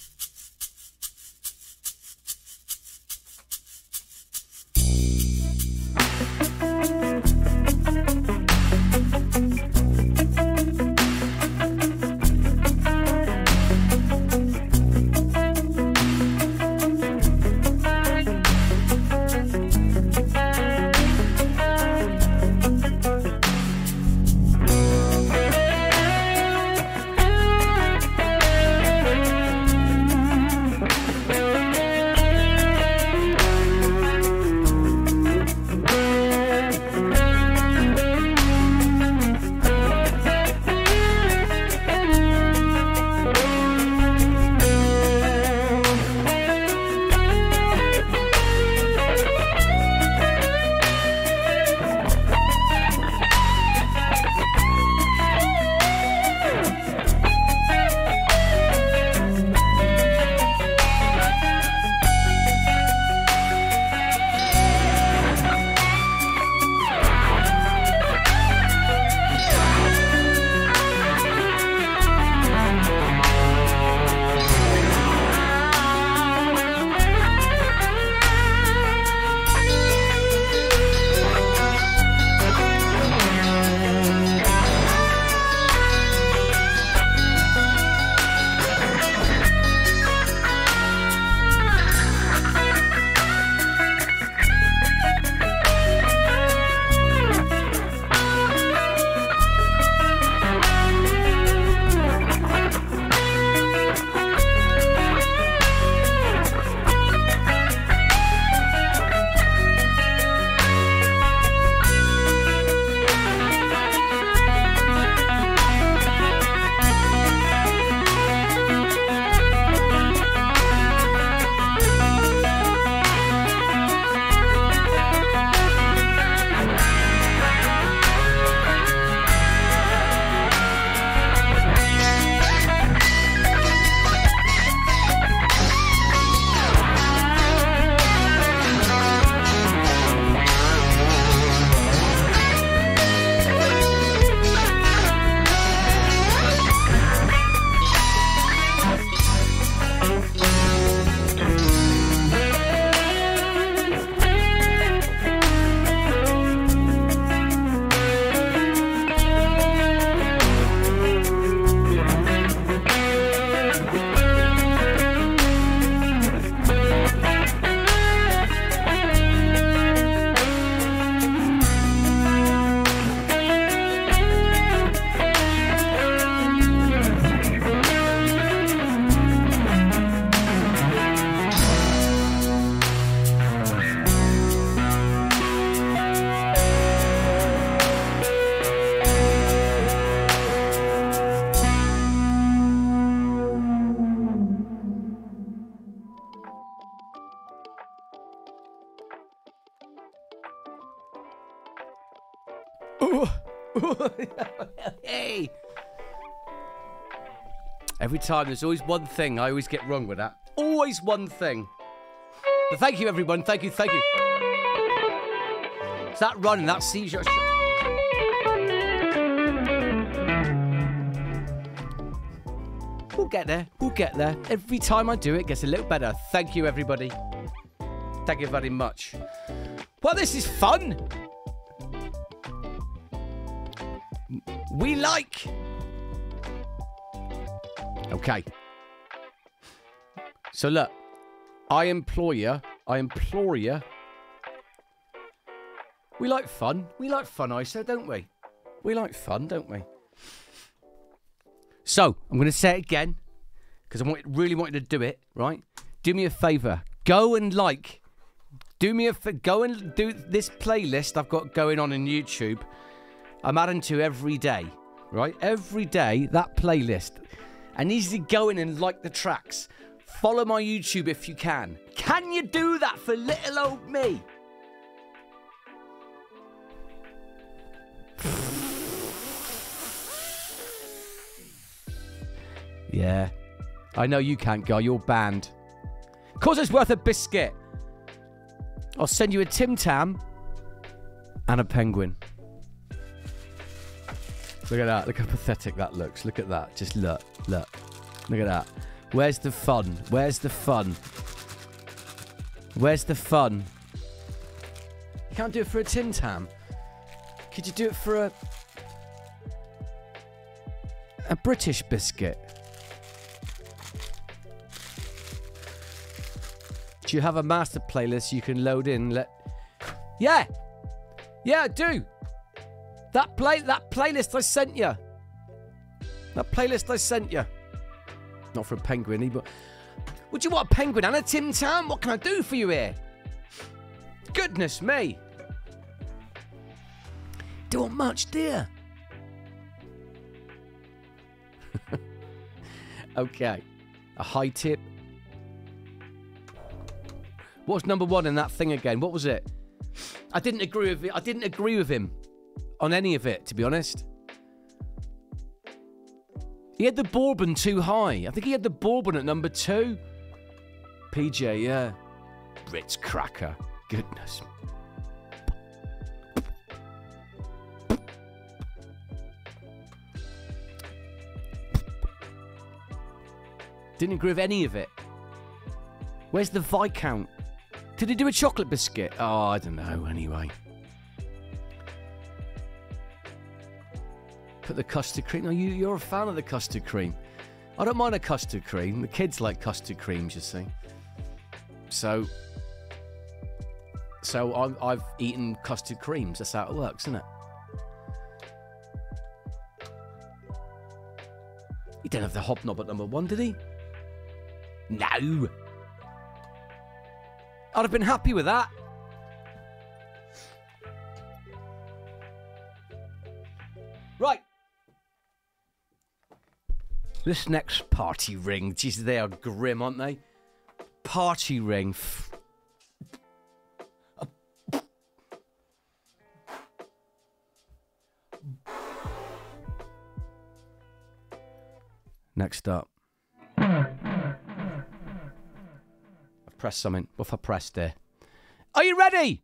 Hey! Every time, there's always one thing I always get wrong with that. Always one thing. But thank you, everyone. Thank you, thank you. It's that run, that seizure. We'll get there. We'll get there. Every time I do it, it gets a little better. Thank you, everybody. Thank you very much. Well, this is fun. We like. Okay. So look, I implore you. We like fun. We like fun, ISO, don't we? We like fun, don't we? So, I'm going to say it again, because I really want you to do it, right? Do me a favour. Go and like. Go and do this playlist I've got going on YouTube. I'm adding to every day, right? Every day, that playlist. And easily go in and like the tracks. Follow my YouTube if you can. Can you do that for little old me? Yeah. I know you can't, guy. You're banned. Cause it's worth a biscuit. I'll send you a Tim Tam and a penguin. Look at that. Look how pathetic that looks. Look at that. Just look. Look. Look at that. Where's the fun? Where's the fun? Where's the fun? You can't do it for a Tim Tam. Could you do it for a British biscuit? Do you have a master playlist you can load in? Yeah! Yeah, I do! That playlist I sent you. That playlist I sent you. Not for a penguin, but... Would you want a penguin and a Tim Tam? What can I do for you here? Goodness me! Do you want much, dear? Okay. A high tip. What's number one in that thing again? What was it? I didn't agree with it. I didn't agree with him on any of it, to be honest. He had the Bourbon too high. I think he had the Bourbon at number 2. PJ, yeah. Ritz cracker. Goodness. Didn't agree with any of it. Where's the Viscount? Did he do a chocolate biscuit? Oh, I don't know, anyway. Put the custard cream. No, you're a fan of the custard cream. I don't mind a custard cream. The kids like custard creams, you see. So I've eaten custard creams. That's how it works, isn't it? He didn't have the hobnob at number 1, did he? No. I'd have been happy with that. Right. This next party ring. Jeez, they are grim, aren't they? Party ring. Next up. I've pressed something. What have I pressed there? Are you ready?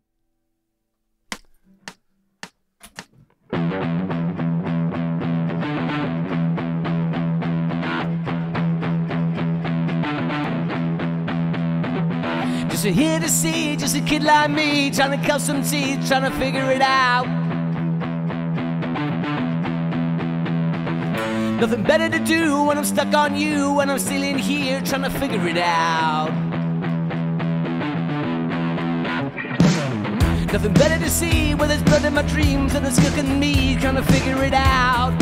Just a here to see, just a kid like me, trying to cut some teeth, trying to figure it out. Nothing better to do when I'm stuck on you, when I'm still in here trying to figure it out. Nothing better to see when there's blood in my dreams and there's milk in me trying to figure it out.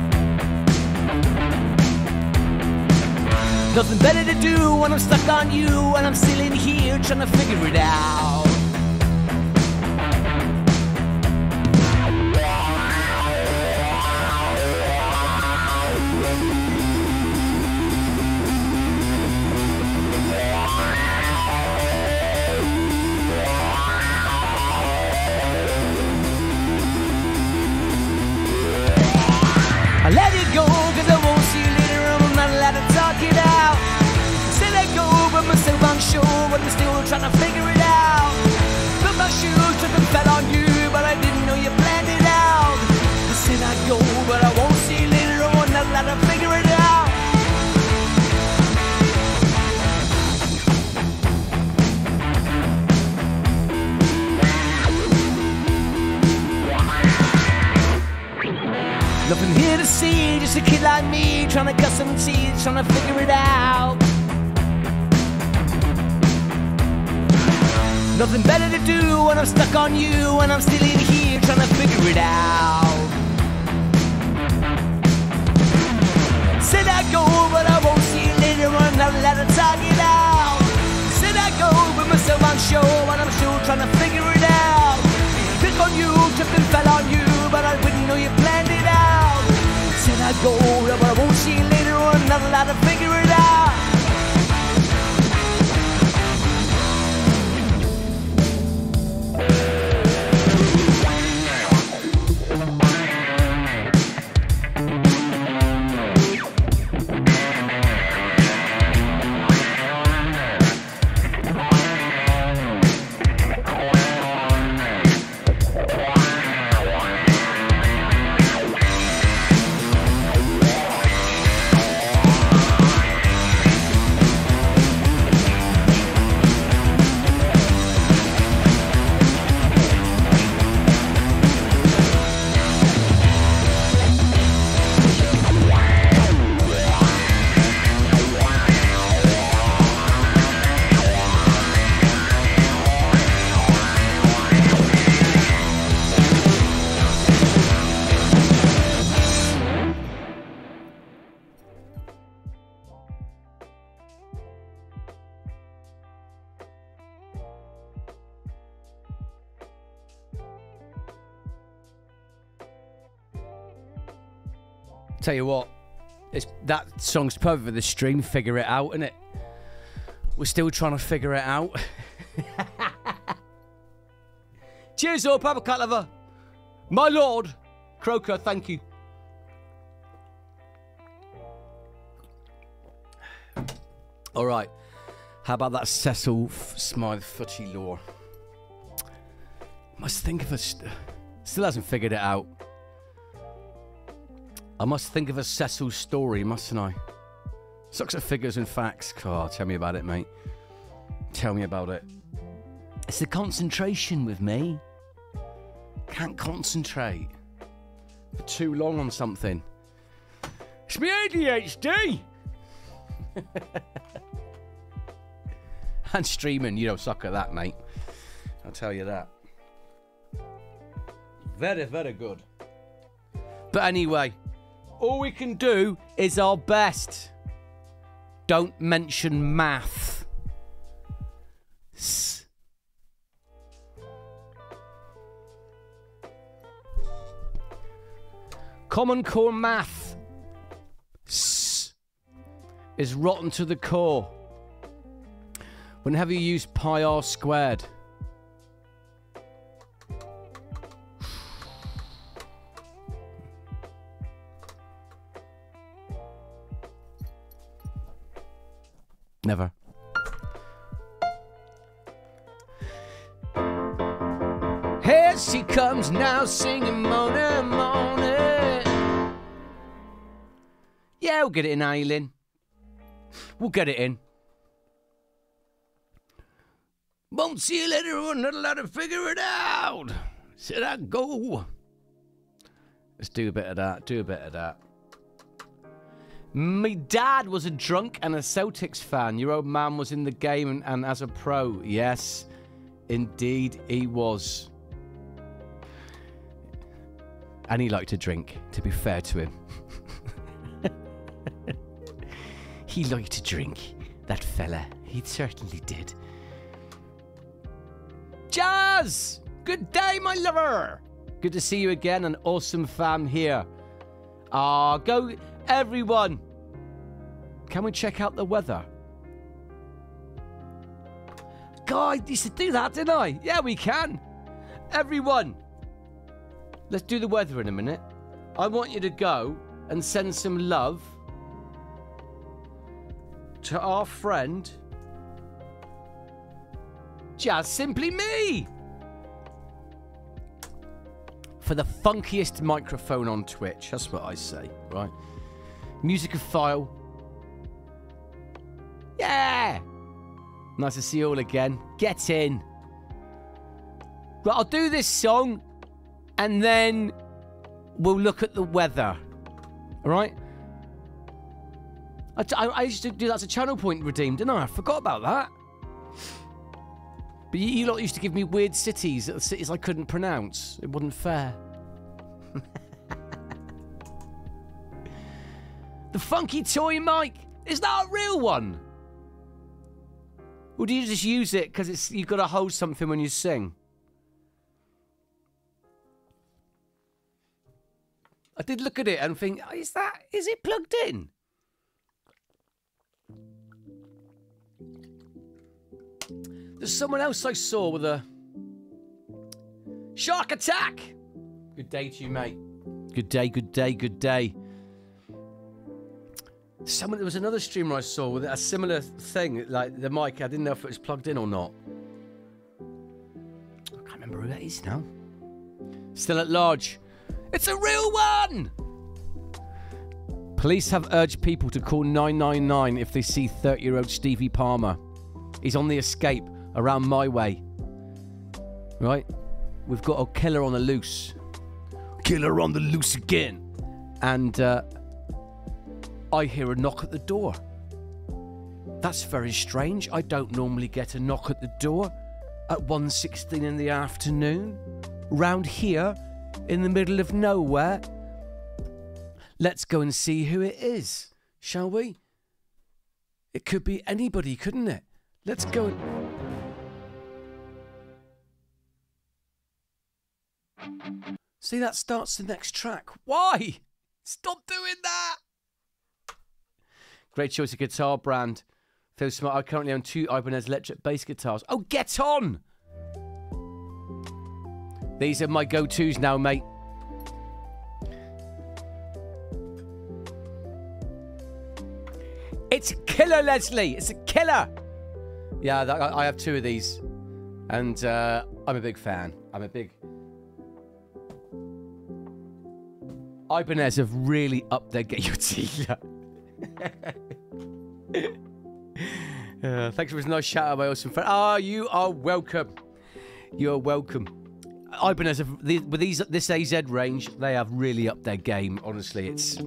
Nothing better to do when I'm stuck on you, when I'm still in here trying to figure it out. I let it go, cause I won't see you later on, I'm not allowed to talk it out. I said let go, but myself unsure, but I'm still trying to figure it out. Put my shoes, took and fell on you, but I didn't know you planned it out. I said I'd go, but I won't see you later on, not allowed to figure it out. Nothing here to see, just a kid like me trying to cut some teeth, trying to figure it out. Nothing better to do when I'm stuck on you, when I'm still in here trying to figure it out. Said I'd go, but I won't see you later on, not allowed to talk it out. Said I'd go, but myself unsure, when I'm still trying to figure it out. Pick on you, tripped and fell on you, but I wouldn't know you planned it out. Said I'd go, but I won't see you later on, not allowed to figure it out. Tell you what, that song's perfect for the stream. Figure it out, innit? We're still trying to figure it out. Cheers up, have a cat lover. My lord. Croker, thank you. All right. How about that Cecil Smythe Footy lore? Must think of a... Still hasn't figured it out. I must think of a Cecil story, mustn't I? Sucks at figures and facts. Oh, tell me about it, mate. Tell me about it. It's the concentration with me. Can't concentrate for too long on something. It's me ADHD. And streaming, you don't suck at that, mate. I'll tell you that. Very, very good. But anyway, all we can do is our best. Don't mention math. Common Core math is rotten to the core. Whenever you use pi r squared. Never. Here she comes now singing Mona Mona. Yeah, we'll get it in, Aileen. We'll get it in. Won't see you later on, not allowed to figure it out. Said I go. Let's do a bit of that, do a bit of that. My dad was a drunk and a Celtics fan. Your old man was in the game and as a pro. Yes, indeed he was. And he liked to drink, to be fair to him. He liked to drink, that fella. He certainly did. Jazz! Good day, my lover! Good to see you again, an awesome fam here. Go, everyone! Can we check out the weather? God, I used to do that, didn't I? Yeah, we can. Everyone, let's do the weather in a minute. I want you to go and send some love to our friend Jazz Simply Me for the funkiest microphone on Twitch. That's what I say, right? Musicophile. Yeah! Nice to see you all again. Get in. Right, I'll do this song and then we'll look at the weather. All right? I used to do that as a channel point redeem, didn't I? I forgot about that. But you lot used to give me weird cities I couldn't pronounce. It wasn't fair. The funky toy mic. Is that a real one? Or do you just use it because you've got to hold something when you sing? I did look at it and think, is it plugged in? There's someone else I saw with a shark attack. Good day to you, mate. Good day, good day, good day. There was another streamer I saw with a similar thing, like the mic. I didn't know if it was plugged in or not. I can't remember who that is now. Still at large. It's a real one! Police have urged people to call 999 if they see 30-year-old Stevie Palmer. He's on the escape around my way. Right? We've got a killer on the loose. Killer on the loose again. And I hear a knock at the door. That's very strange. I don't normally get a knock at the door at 1:16 in the afternoon. Round here, in the middle of nowhere. Let's go and see who it is, shall we? It could be anybody, couldn't it? Let's go and... See, that starts the next track. Why? Stop doing that. Great choice of guitar brand. Feels smart. I currently own 2 Ibanez electric bass guitars. Oh, get on! These are my go-tos now, mate. It's a killer, Leslie. It's a killer. Yeah, I have 2 of these. And I'm a big fan. I'm a big... Ibanez have really upped their game. Thanks for a nice shout out, my awesome friend. Ah, you are welcome. You're welcome. Ibanez have, with this AZ range, they have really upped their game. Honestly, it's.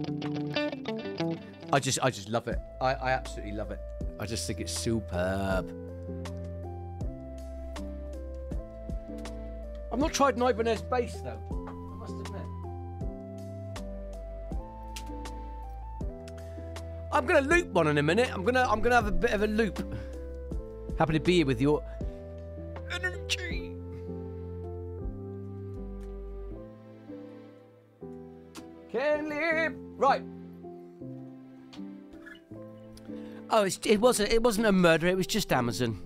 I just love it. I absolutely love it. I just think it's superb. I've not tried an Ibanez bass though. I must admit. I'm gonna loop one in a minute. I'm gonna have a bit of a loop. Happy to be here with your energy. Can live right. Oh, it wasn't a murder. It was just Amazon.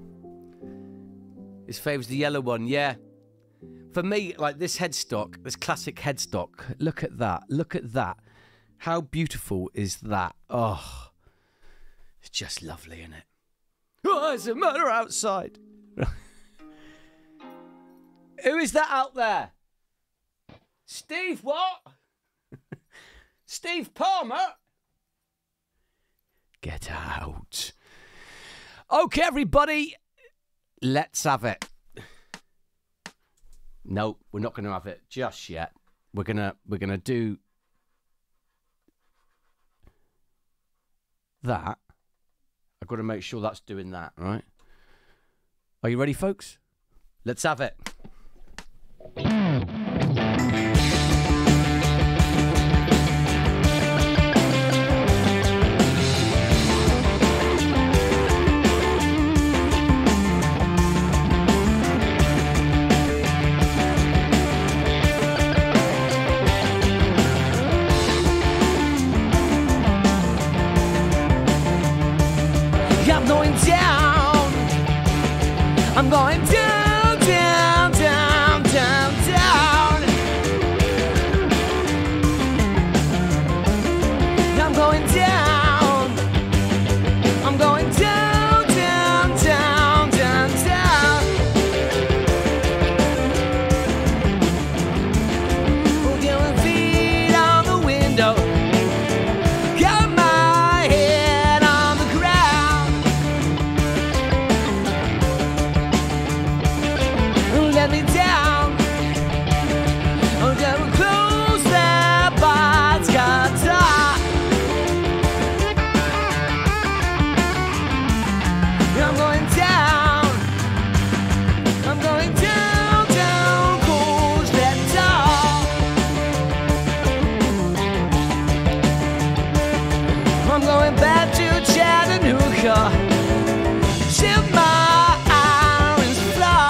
His favourite's the yellow one. Yeah. For me, like this headstock, this classic headstock. Look at that. Look at that. How beautiful is that? Oh, it's just lovely, isn't it? Oh, there's a murder outside. Who is that out there? Steve what? Steve Palmer? Get out. Okay, everybody. Let's have it. No, we're not going to have it just yet. We're gonna do that. I've got to make sure that's doing that, right? Are you ready, folks? Let's have it. I'm going down, down, down, down, down. I'm going down. I'm going down, down, down, down, down. We'll get my feet on the window. Got my head on the ground. Let me down. Oh, then we close that box, got top. I'm going down. I'm going down, down, close that door. I'm going back to Chattanooga. Shift my irons flaw.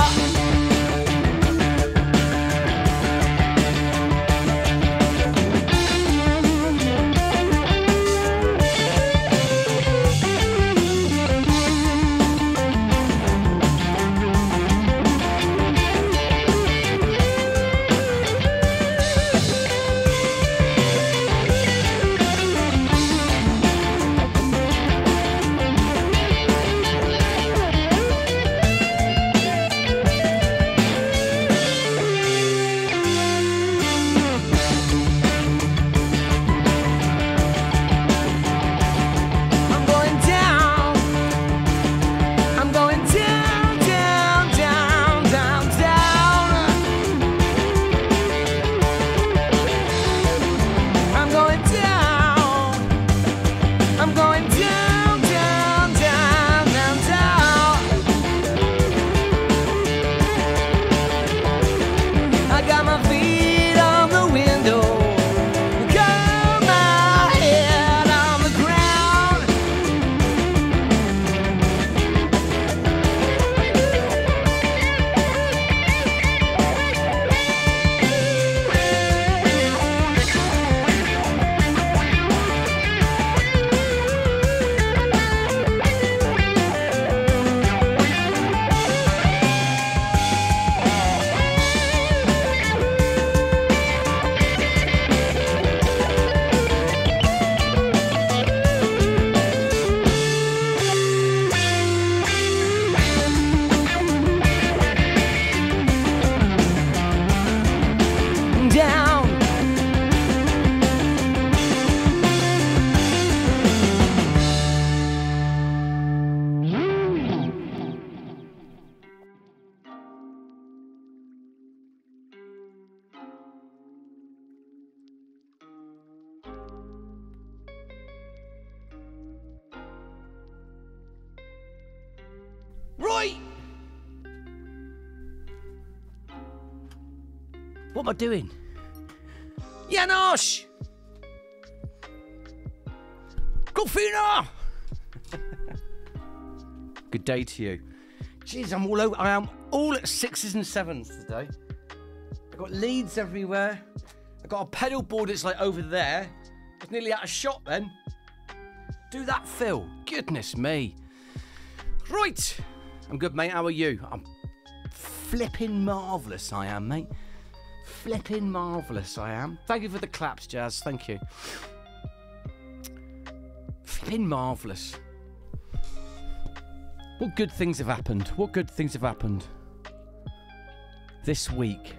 What am I doing? Janosch! Golfina! Good day to you. Jeez, I'm all over. I am all at 6s and 7s today. I've got leads everywhere. I've got a pedal board that's like over there. I was nearly out of shot then. Do that, Phil. Goodness me. Right. I'm good, mate. How are you? I'm flipping marvellous, I am, mate. Flipping marvellous, I am. Thank you for the claps, Jazz. Thank you. Flipping marvellous. What good things have happened? What good things have happened this week?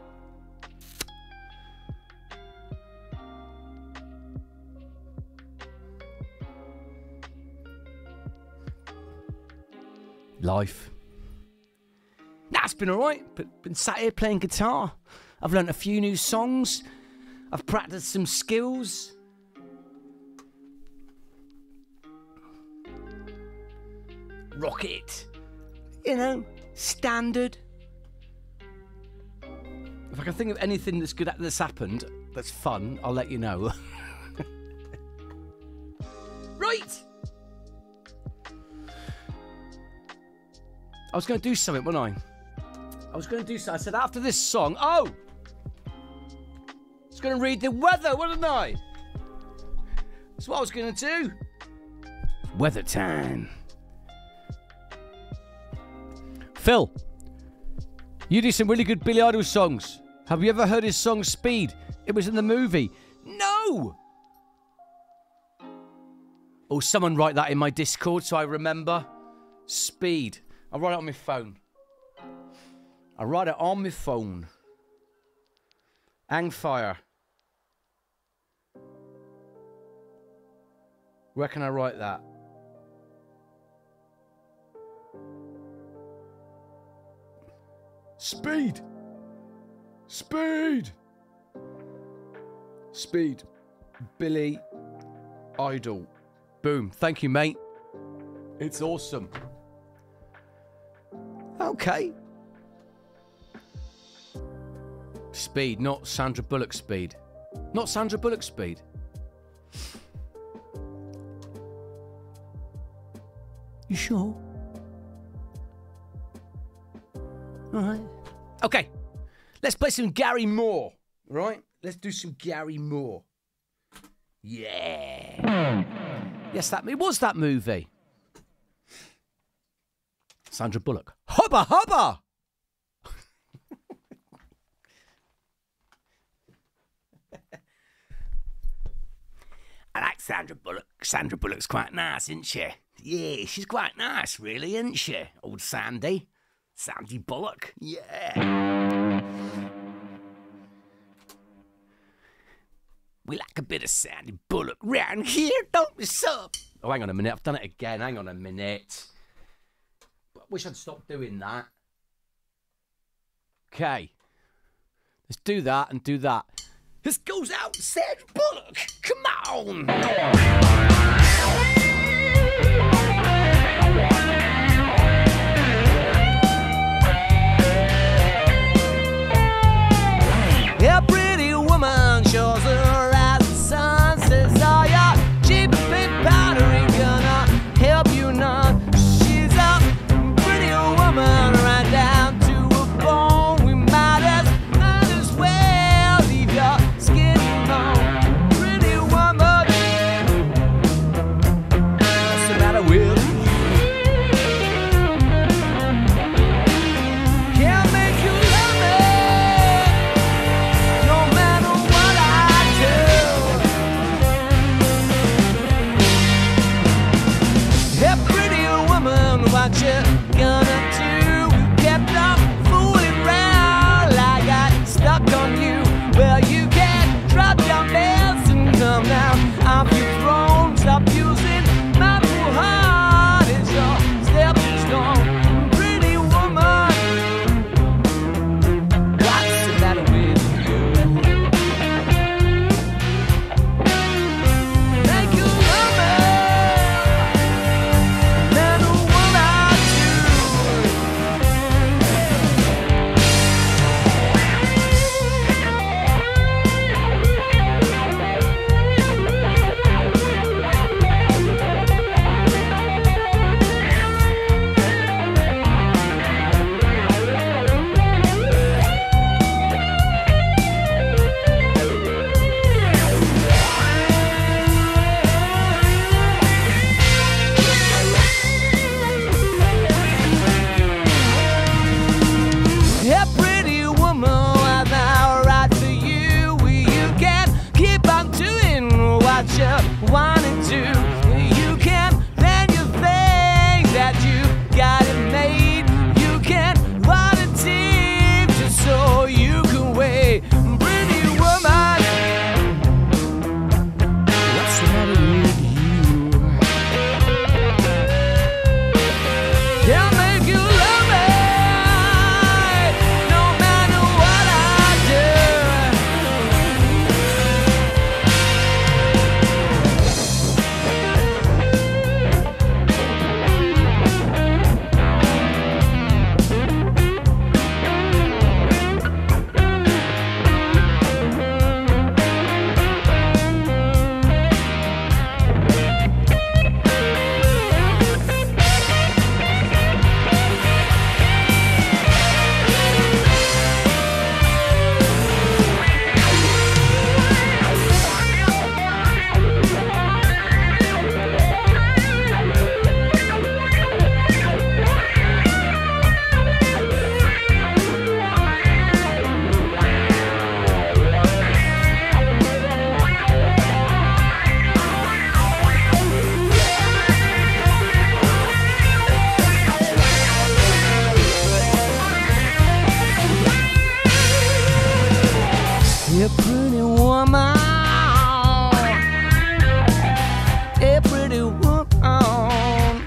Life. Nah, it's been alright. But been sat here playing guitar. I've learnt a few new songs. I've practiced some skills. Rocket. You know, standard. If I can think of anything that's good that's happened, that's fun, I'll let you know. Right. I was going to do something, wasn't I? I was going to do something. I said after this song, I was going to read the weather, wasn't I? That's what I was going to do. Weather time. Phil, you do some really good Billy Idol songs. Have you ever heard his song Speed? It was in the movie. No! Oh, someone write that in my Discord so I remember. Speed. I'll write it on my phone. I'll write it on my phone. Hang fire. Where can I write that? Speed. Speed. Speed. Billy Idol. Boom. Thank you, mate. It's awesome. Okay. Speed, not Sandra Bullock speed. Not Sandra Bullock speed. You sure? All right. Okay. Let's play some Gary Moore. Right? Let's do some Gary Moore. Yeah. Yes, it was that movie. Sandra Bullock. Hubba hubba! I like Sandra Bullock. Sandra Bullock's quite nice, isn't she? Yeah, she's quite nice, really, isn't she? Old Sandy. Sandy Bullock. Yeah. We like a bit of Sandy Bullock round here, don't we, sub? Oh, hang on a minute. I've done it again. Hang on a minute. Wish I'd stopped doing that. Okay. Let's do that and do that. This goes out to Sandra Bullock. Come on. A pretty woman shows her as the sun says, oh, yeah, cheap and powder ain't gonna help you none. She's a pretty woman right down to a bone. We might as well leave your skin alone. Pretty woman. a pretty woman. A pretty woman.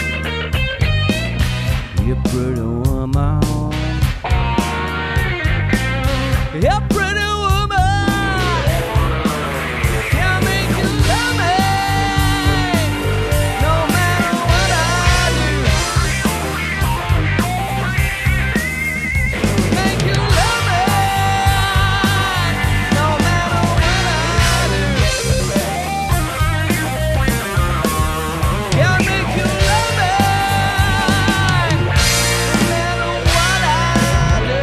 You pretty woman. A pretty woman. Can make you love me no matter what I do. Make you love me no matter what I do. Can make you love me no matter what I do.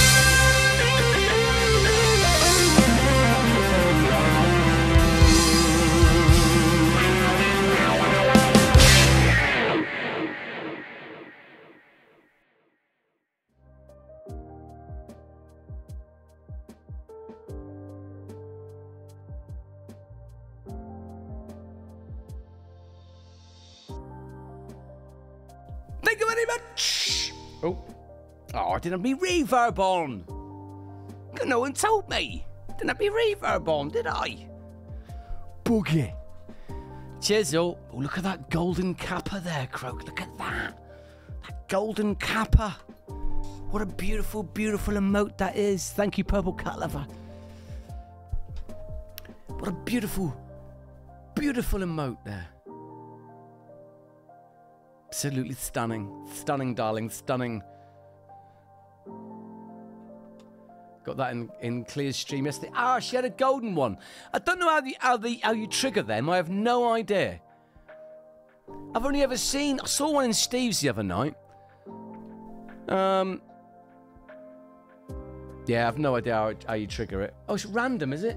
Thank you very much. Oh, I didn't have me reverb on. No one told me. Didn't have me reverb on, did I? Boogie. Cheers, all. Oh, look at that golden kappa there, Croak. Look at that. That golden kappa. What a beautiful, beautiful emote that is. Thank you, Purple Cat Lover. What a beautiful, beautiful emote there. Absolutely stunning. Stunning, darling. Stunning. Got that in Clear's stream yesterday. Ah, she had a golden one. I don't know how you trigger them. I have no idea. I've only ever seen... I saw one in Steve's the other night. Yeah, I have no idea how you trigger it. Oh, it's random, is it?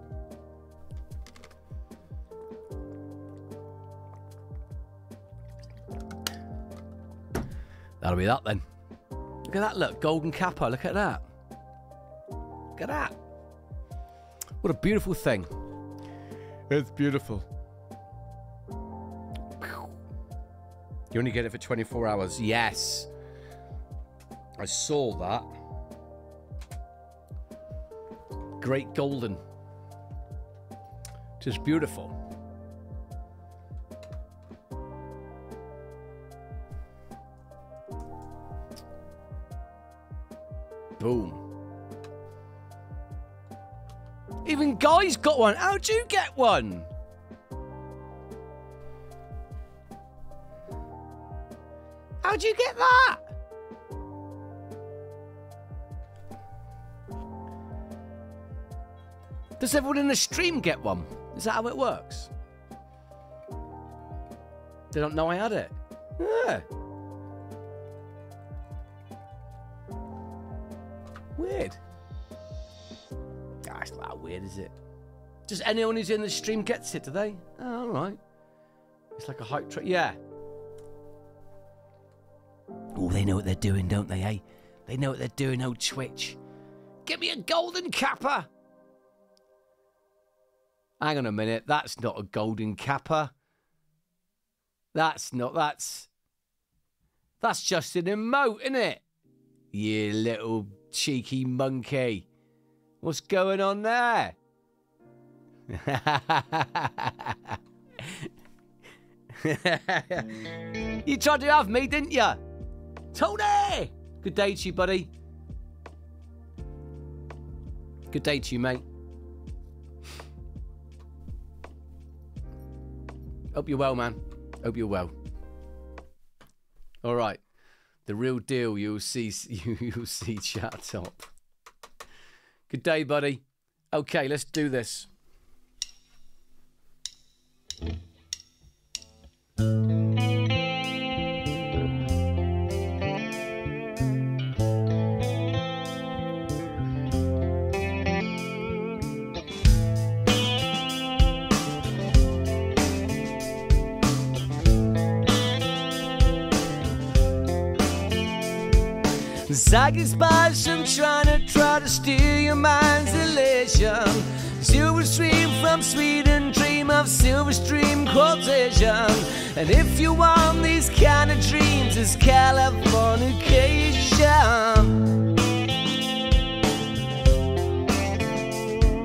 That'll be that then. Look at that, look. Golden kappa. Look at that. Look at that. What a beautiful thing. It's beautiful. You only get it for 24 hours. Yes. I saw that. Great golden. Just beautiful. Boom. Even Guy's got one. How'd you get one? How'd you get that? Does everyone in the stream get one? Is that how it works? They don't know I had it. Yeah. Weird. Ah, it's not that weird, is it? Just anyone who's in the stream gets it, do they? Oh, all right. It's like a hype train. Yeah. Oh, they know what they're doing, don't they, eh? They know what they're doing, oh Twitch. Give me a golden kappa. Hang on a minute. That's not a golden kappa. That's just an emote, isn't it? You little cheeky monkey. What's going on there? You tried to have me, didn't you? Tony! Good day to you, buddy. Good day to you, mate. Hope you're well, man. Hope you're well. All right. The real deal, you'll see chat top. Good day, buddy. Okay, let's do this. Psychic passion trying to steal your mind's elation. Silver stream from Sweden, dream of silver stream quotation. And if you want these kind of dreams, it's Californication.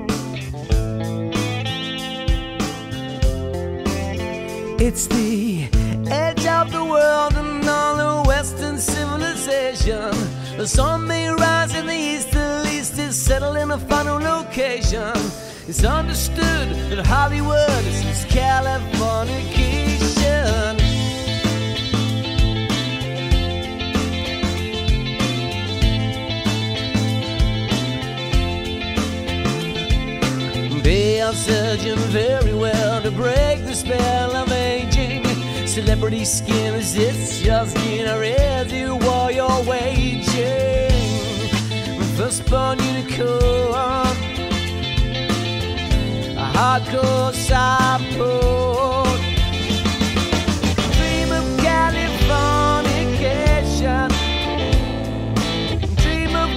It's the edge of the world and all the Western civilization. The sun may rise in the east, at least it's settled in a final location. It's understood that Hollywood is Californication. They are surgeon very well to break the spell of aging. Celebrity skin is it's just dinner as you while you're waging. Firstborn unicorn, a hardcore support. Dream of Californication. Dream of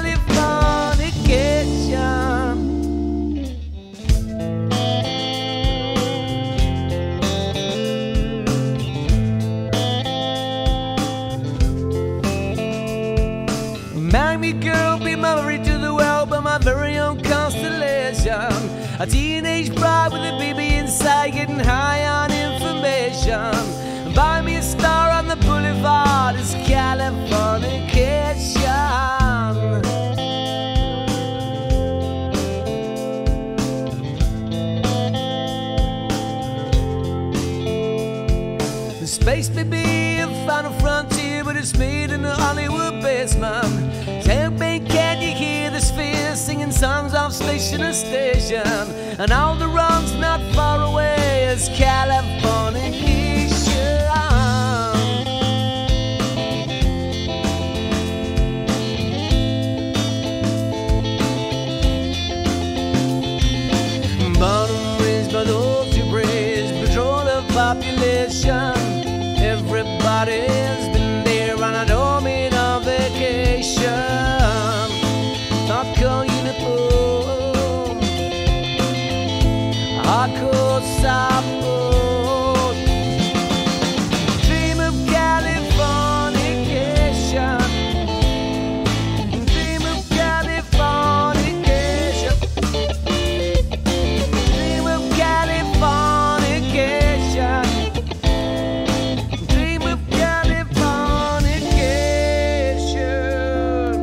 Californication. Marry me, girl, be married to the world by my very own constellation. A teenage bride with a baby inside, getting high on information. Buy me a star on the boulevard, it's Californication. The space may be a final frontier, but it's made in a Hollywood basement. Tell me, can you hear the sphere singing songs off station to station? And all the wrongs not far away is Californication. Born and raised by those who praise control of population. Everybody's been there on a dormant on vacation. Hardcore uniform, hardcore support. Dream of Californication. Dream of Californication. Dream of Californication. Dream of Californication.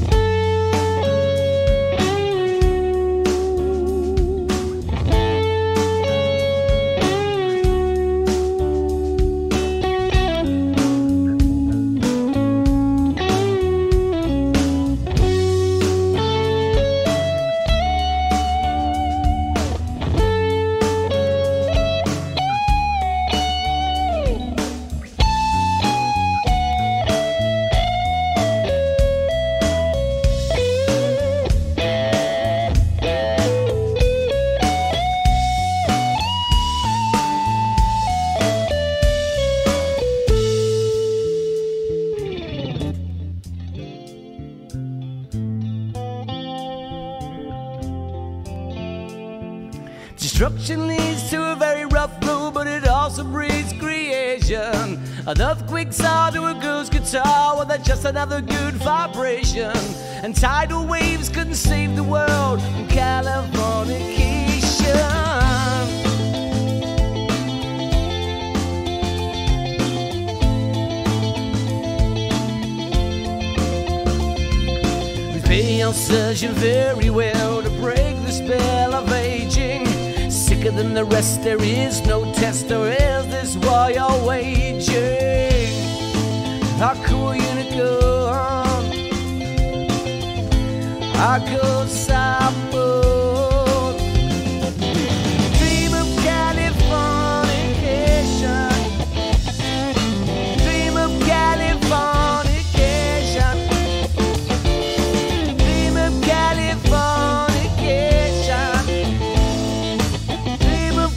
Destruction leads to a very rough road, but it also breeds creation. An earthquake's hard to a girl's guitar, well, that's just another good vibration. And tidal waves couldn't save the world from Californication. Pay our surgeon very well to break the spell of aging. Sicker than the rest, there is no test, or is this war you're waging? Hardcore unicorn, hardcore support. Dream of Californication. Dream of Californication. Dream of Californication. Dream of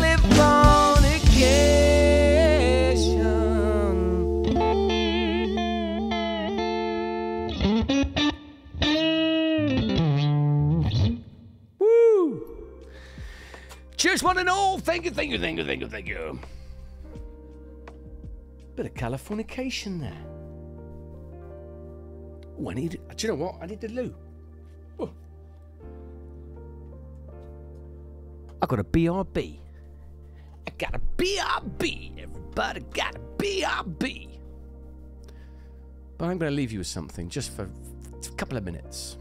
Californication. Woo! Cheers, one and all. Thank you, thank you, thank you, thank you, thank you. Bit of Californication there. Oh, do you know what? I need the loo. Oh. I got a BRB I got a BRB. Everybody got a BRB. But I'm going to leave you with something just for a couple of minutes.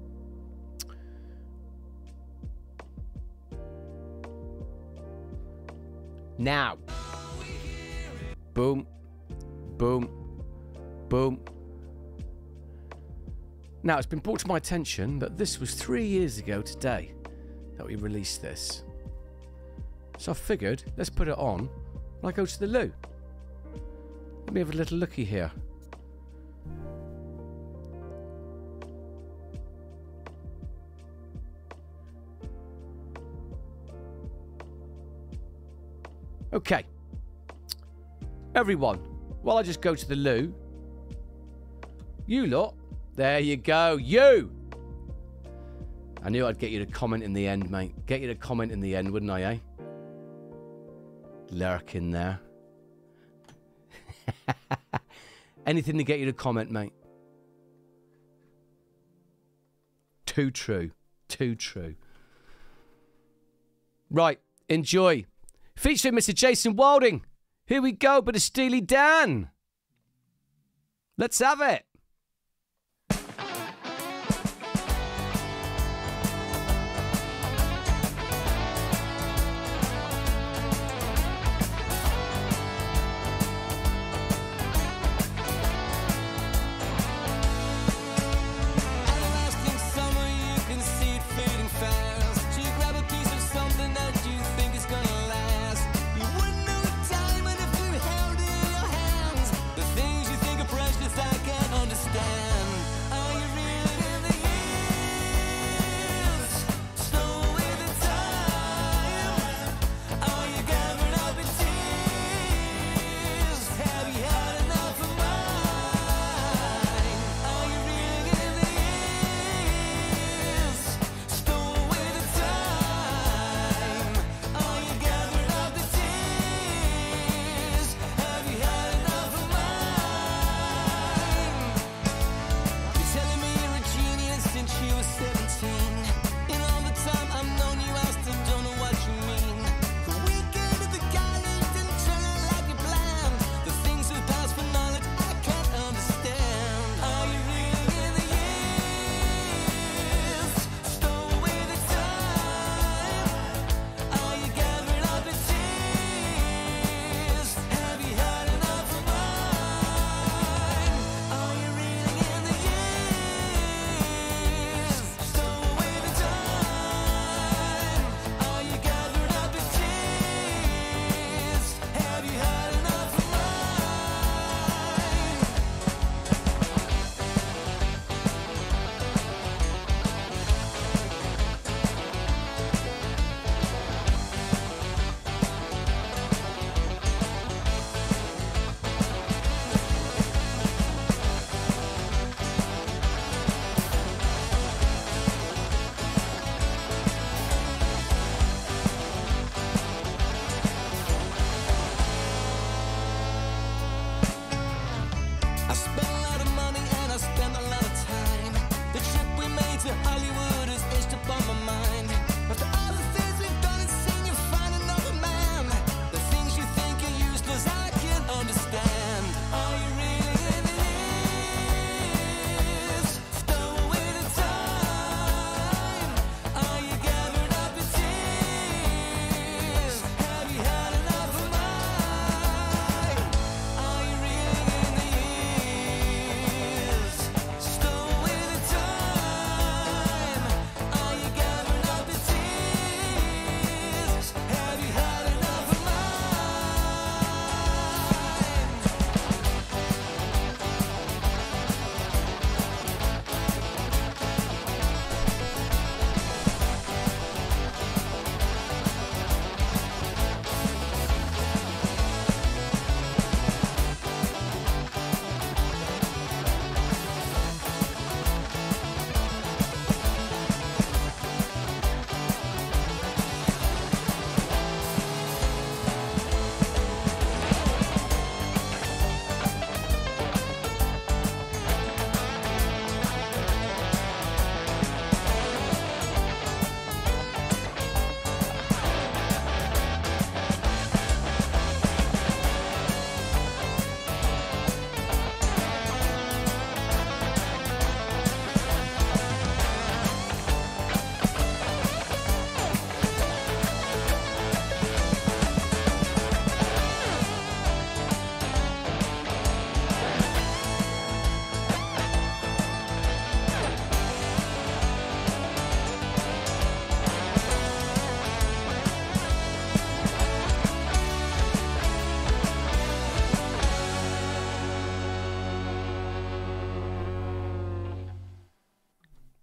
Now. Boom. Boom. Boom. Now, it's been brought to my attention that this was 3 years ago today that we released this. So I figured, let's put it on when I go to the loo. Let me have a little looky here. Okay. Everyone, while I just go to the loo, you lot, there you go, you! I knew I'd get you to comment in the end, mate. Get you to comment in the end, wouldn't I, eh? Lurk in there. Anything to get you to comment, mate. Too true. Too true. Right, enjoy. Featuring Mr. Jason Wilding. Here we go, bit of Steely Dan. Let's have it. Things you think are precious, I can't understand.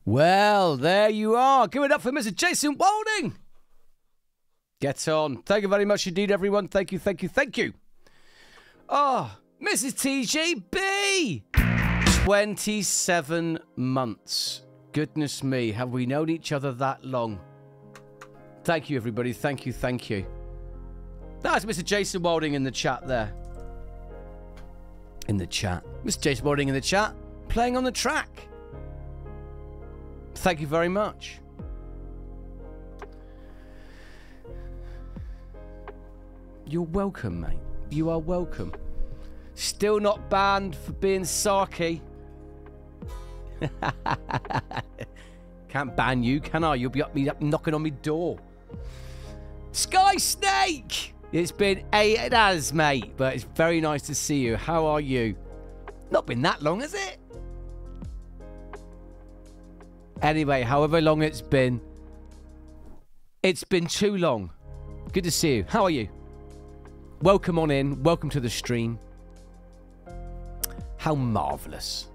Well, there you are. Give it up for Mr. Jason Walding. Get on. Thank you very much indeed, everyone. Thank you, thank you, thank you. Oh, Mrs. TGB. 27 months. Goodness me, have we known each other that long? Thank you, everybody. Thank you, thank you. That's Mr. Jason Walding in the chat there. In the chat. Mr. Jason Walding in the chat, playing on the track. Thank you very much. You're welcome, mate. You are welcome. Still not banned for being sarky. Can't ban you, can I? You'll be up knocking on my door. Sky Snake! It has, mate, but it's very nice to see you. How are you? Not been that long, has it? Anyway, however long it's been too long. Good to see you. How are you? Welcome on in. Welcome to the stream. How marvellous.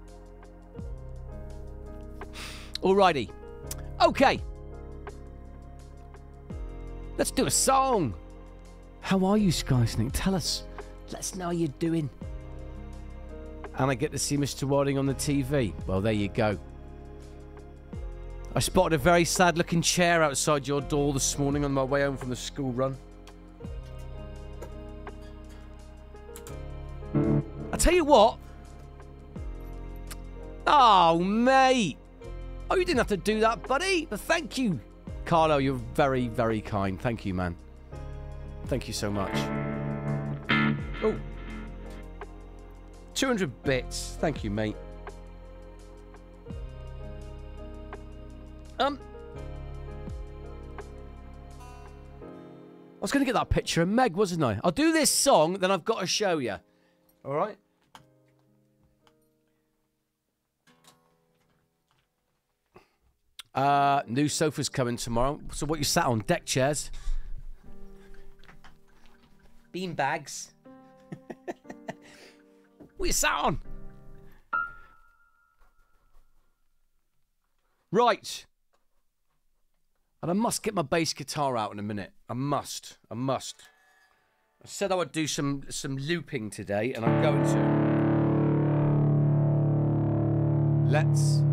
Alrighty. Okay. Let's do a song. How are you, Sky Snake? Tell us. Let us know how you're doing. And I get to see Mr. Walding on the TV. Well, there you go. I spotted a very sad-looking chair outside your door this morning on my way home from the school run. I tell you what. Oh, mate. Oh, you didn't have to do that, buddy. But thank you. Carlo, you're very, very kind. Thank you, man. Thank you so much. Oh. 200 bits. Thank you, mate. I was going to get that picture of Meg, wasn't I? I'll do this song, then I've got to show you. All right? New sofa's coming tomorrow. So what you sat on? Deck chairs? Bean bags? What you sat on? Right. And I must get my bass guitar out in a minute. I must. I said I would do some looping today, and I'm going to. Let's.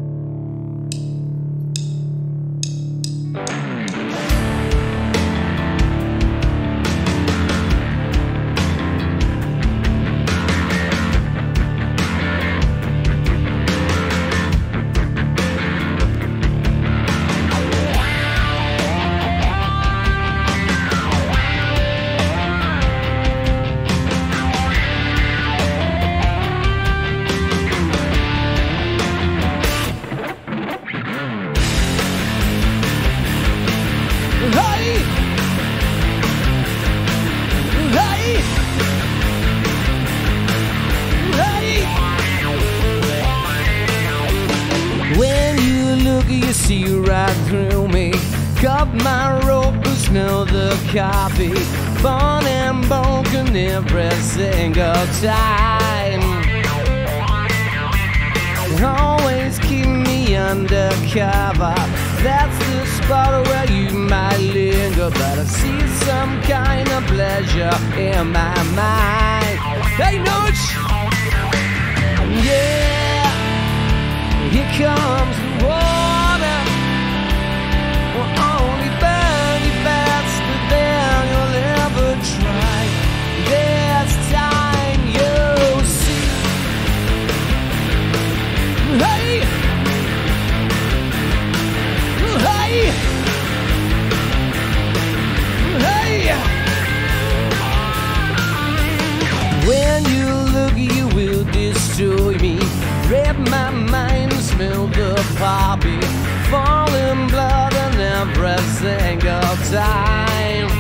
Copy, fun and broken every single time. Always keep me undercover. That's the spot where you might linger, but I see some kind of pleasure in my mind. Hey, Nooch! Yeah, here comes the water. We'll only burn you faster than you'll ever try. This time you'll see. Hey! Hey! Hey! When you look, you will destroy me. Read my mind, smell the poppy, falling blood and every single time.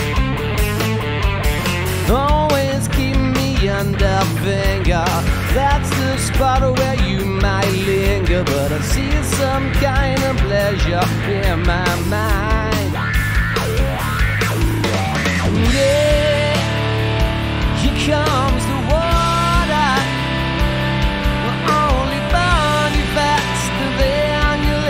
Always keep me under finger. That's the spot where you might linger, but I see some kind of pleasure in my mind. Yeah, here comes the water. Will only burn you faster than you'll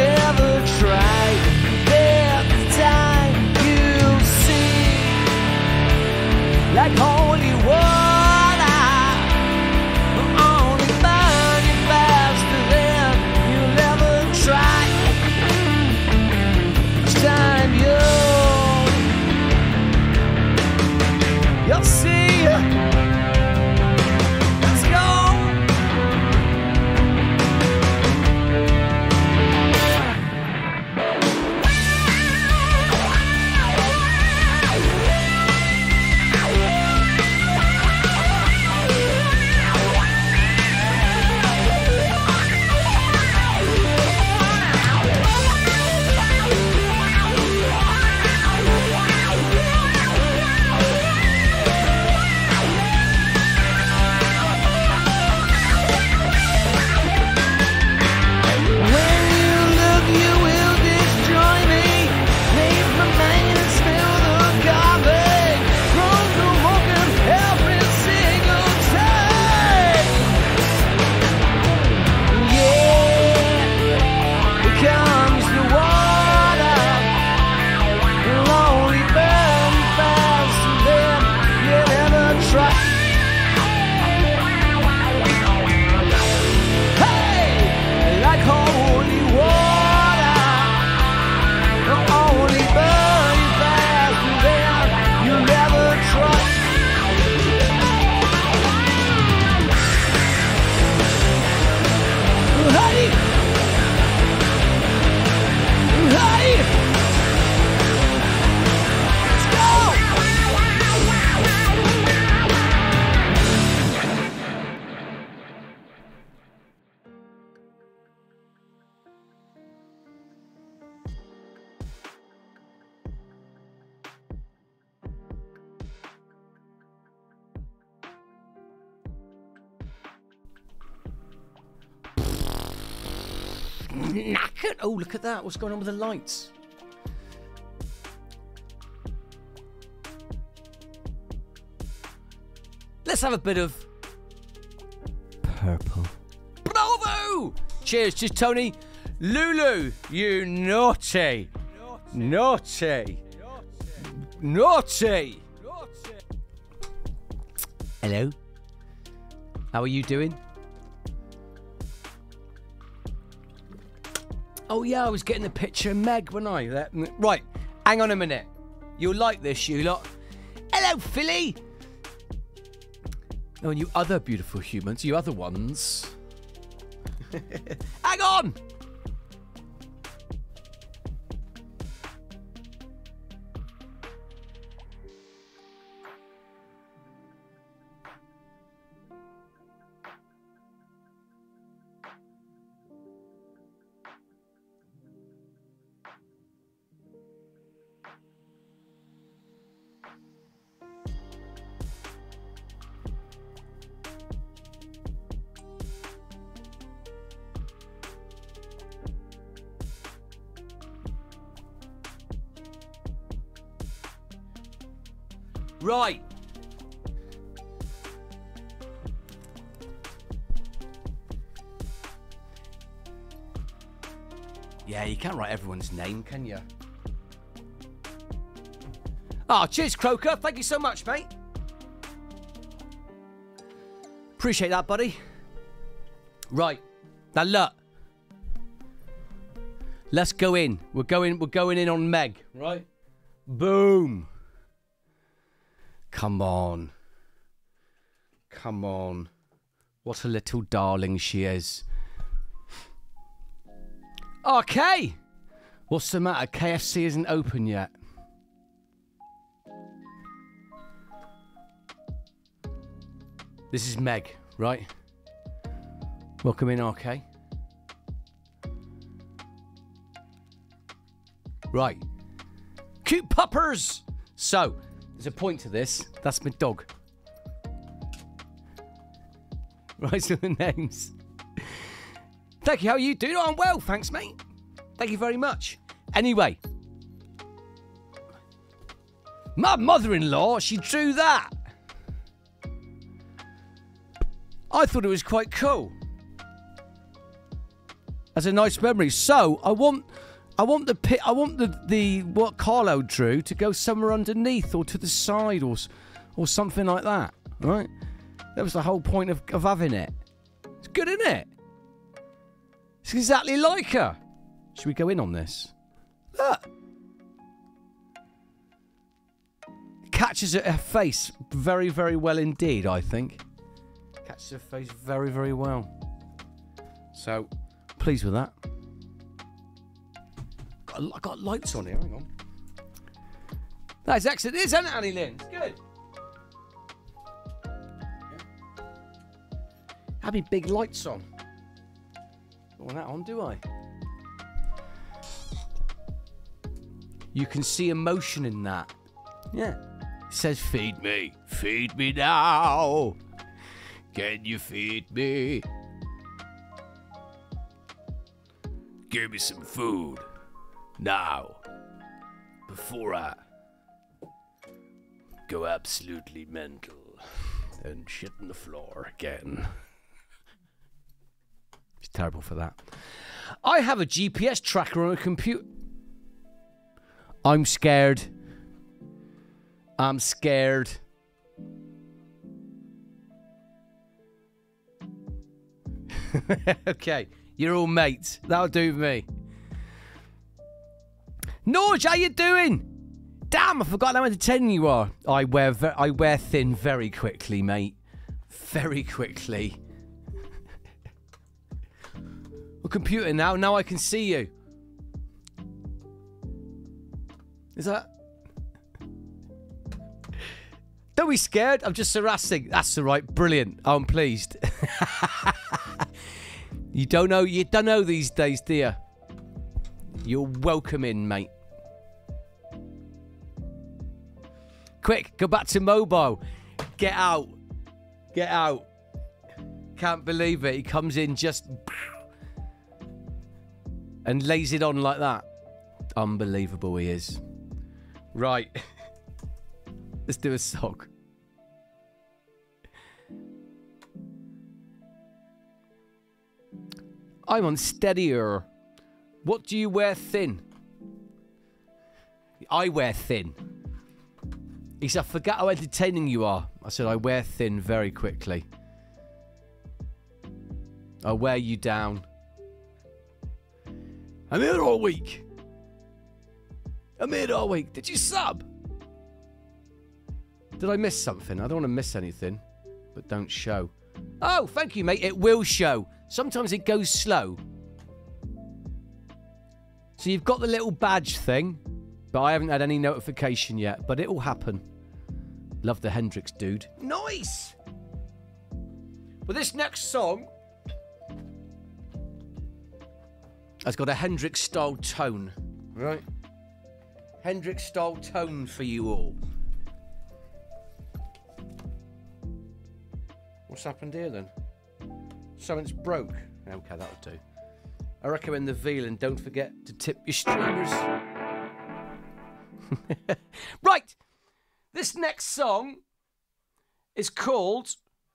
knackered. Oh, look at that. What's going on with the lights? Let's have a bit of purple. Bravo! Cheers, cheers, Tony. Lulu, you naughty. Naughty. Naughty. Hello. How are you doing? Oh, yeah, I was getting the picture of Meg, wasn't I? Right, hang on a minute. You'll like this, you lot. Hello, Philly. Oh, and you other beautiful humans, you other ones. Hang on! Right. Yeah, you can't write everyone's name, can you? Oh, cheers, Croker. Thank you so much, mate. Appreciate that, buddy. Right. Now, look. Let's go in. We're going in on Meg, right? Boom. Come on. Come on. What a little darling she is. Okay. What's the matter? KFC isn't open yet. This is Meg, right? Welcome in, RK. Right. Cute puppers. So, there's a point to this. That's my dog. Right, so the names. Thank you. How are you doing? Oh, I'm well, thanks, mate. Thank you very much. Anyway. My mother-in-law, she drew that. I thought it was quite cool. As a nice memory. So, I want the what Carlo drew to go somewhere underneath or to the side or something like that, right? That was the whole point of having it. It's good, isn't it? It's exactly like her. Should we go in on this? Look. Catches her face very, very well indeed, I think. Catches her face very, very well. So, pleased with that. I got lights on here, hang on. That's excellent, isn't it, Annie Lynn? It's good. Having big lights on. Don't want that on, do I? You can see emotion in that. Yeah. It says, feed me now. Can you feed me? Give me some food. Now, before I go absolutely mental and shit on the floor again. It's terrible for that. I have a GPS tracker on a computer. I'm scared. I'm scared. Okay, you're all mates. That'll do me. Norge, how you doing? Damn, I forgot how entertaining you are. I wear thin very quickly, mate. Very quickly. Well, computer now I can see you. Is that... Don't be scared, I'm just harassing. That's all right, brilliant. I'm pleased. You don't know these days, do you? You're welcome in, mate. Quick, go back to mobile. Get out. Get out. Can't believe it. He comes in just... and lays it on like that. Unbelievable he is. Right. Let's do a song. I'm on steadier. What do you wear thin? I wear thin. He said, I forget how entertaining you are. I said, I wear thin very quickly. I wear you down. I'm here all week. I'm here all week. Did you sub? Did I miss something? I don't want to miss anything, but don't show. Oh, thank you, mate. It will show. Sometimes it goes slow. So you've got the little badge thing, but I haven't had any notification yet, but it will happen. Love the Hendrix dude. Nice! Well, this next song has got a Hendrix-style tone, right? Hendrix-style tone for you all. What's happened here, then? Something's broke. Okay, that'll do. I recommend the veal, and don't forget to tip your streamers. Right! This next song is called...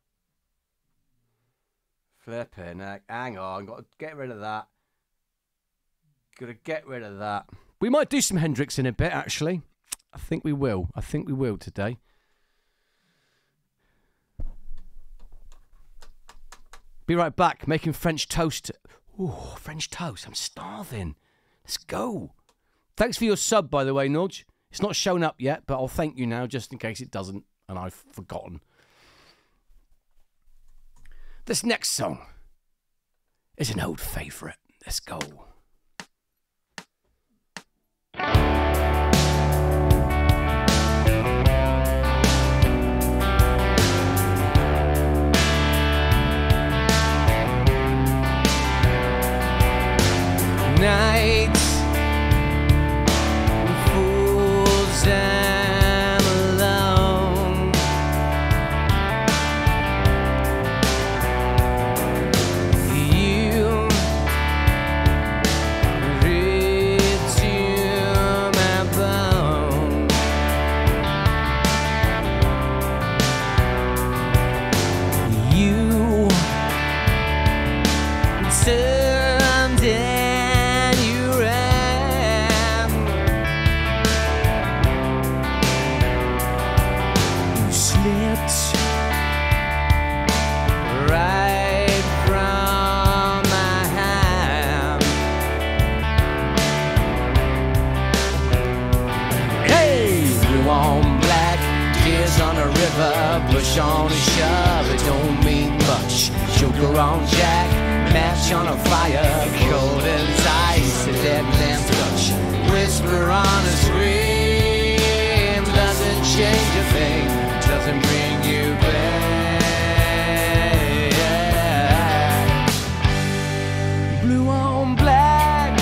Flippin' heck. Hang on, got to get rid of that. Gotta get rid of that. We might do some Hendrix in a bit, actually. I think we will. I think we will today. Be right back, making French toast. Ooh, French toast. I'm starving. Let's go. Thanks for your sub, by the way, Nudge. It's not shown up yet, but I'll thank you now, just in case it doesn't, and I've forgotten. This next song is an old favourite. Let's go. Nights, fools and alone. You read to my bone. You turned in. Right from my hand. Hey, blue on black, tears on a river, push on and shove, it don't mean much. Sugar on Jack, match on a fire, cold as ice, a dead man's touch. Whisper on a scream, doesn't change a thing, doesn't bring you back. Blue on black.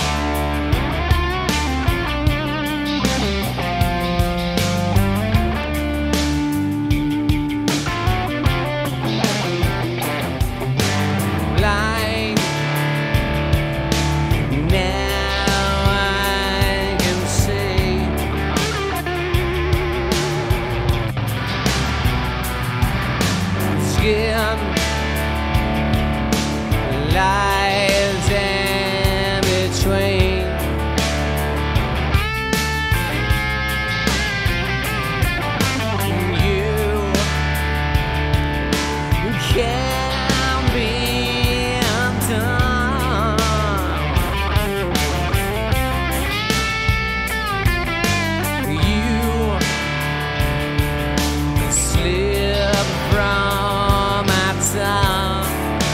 Line. Now I can see. Skin lies in between. You can be undone. You slip from my tongue.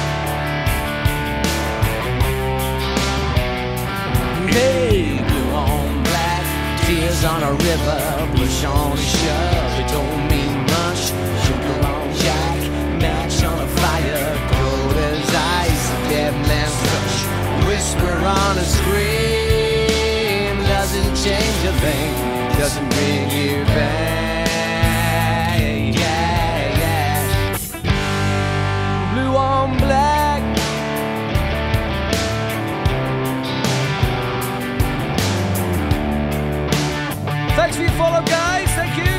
Hey, blue on black, tears on a river, push on and shove, it don't mean much. Sugar on Jack, match on a fire, cold as ice, dead man's touch. Whisper on a scream, doesn't change a thing, doesn't bring you back. Yeah, yeah. Blue on black. for your follow, guys. Thank you.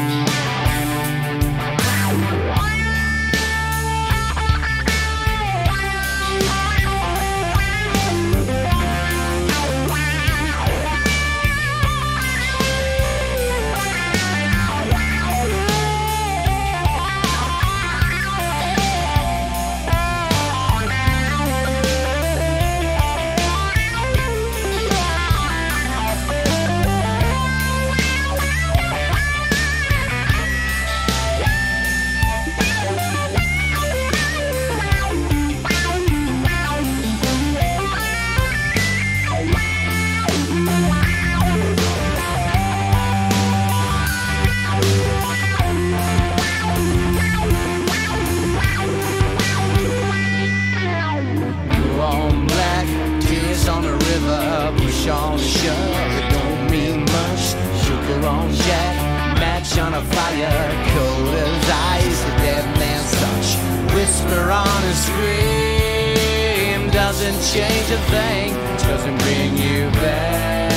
On the show, it don't mean much. Sugar on Jack, match on a fire, cold as ice, a dead man's touch. Whisper on a scream, doesn't change a thing, doesn't bring you back.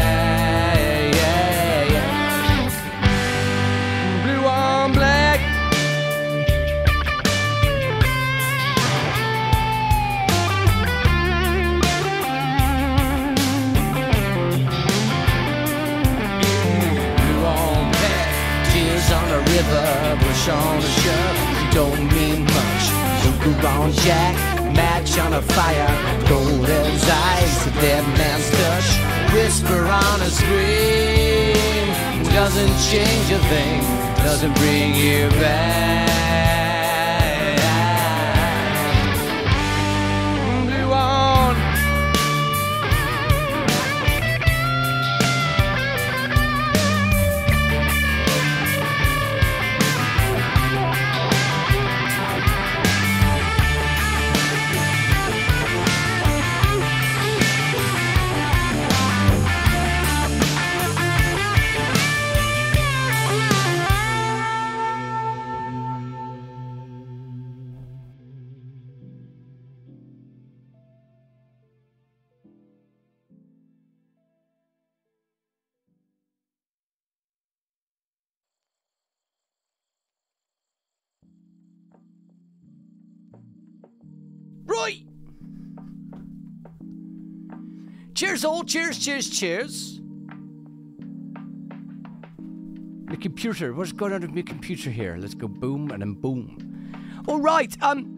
Blue on black. On a river, bush on a shelf, don't mean much. Sugar on Jack, match on a fire, cold as ice, a dead man's touch. Whisper on a scream, doesn't change a thing, doesn't bring you back. Blue on. Right. Cheers all, cheers, cheers, cheers. The computer, what's going on with my computer here? Let's go boom and then boom. All right,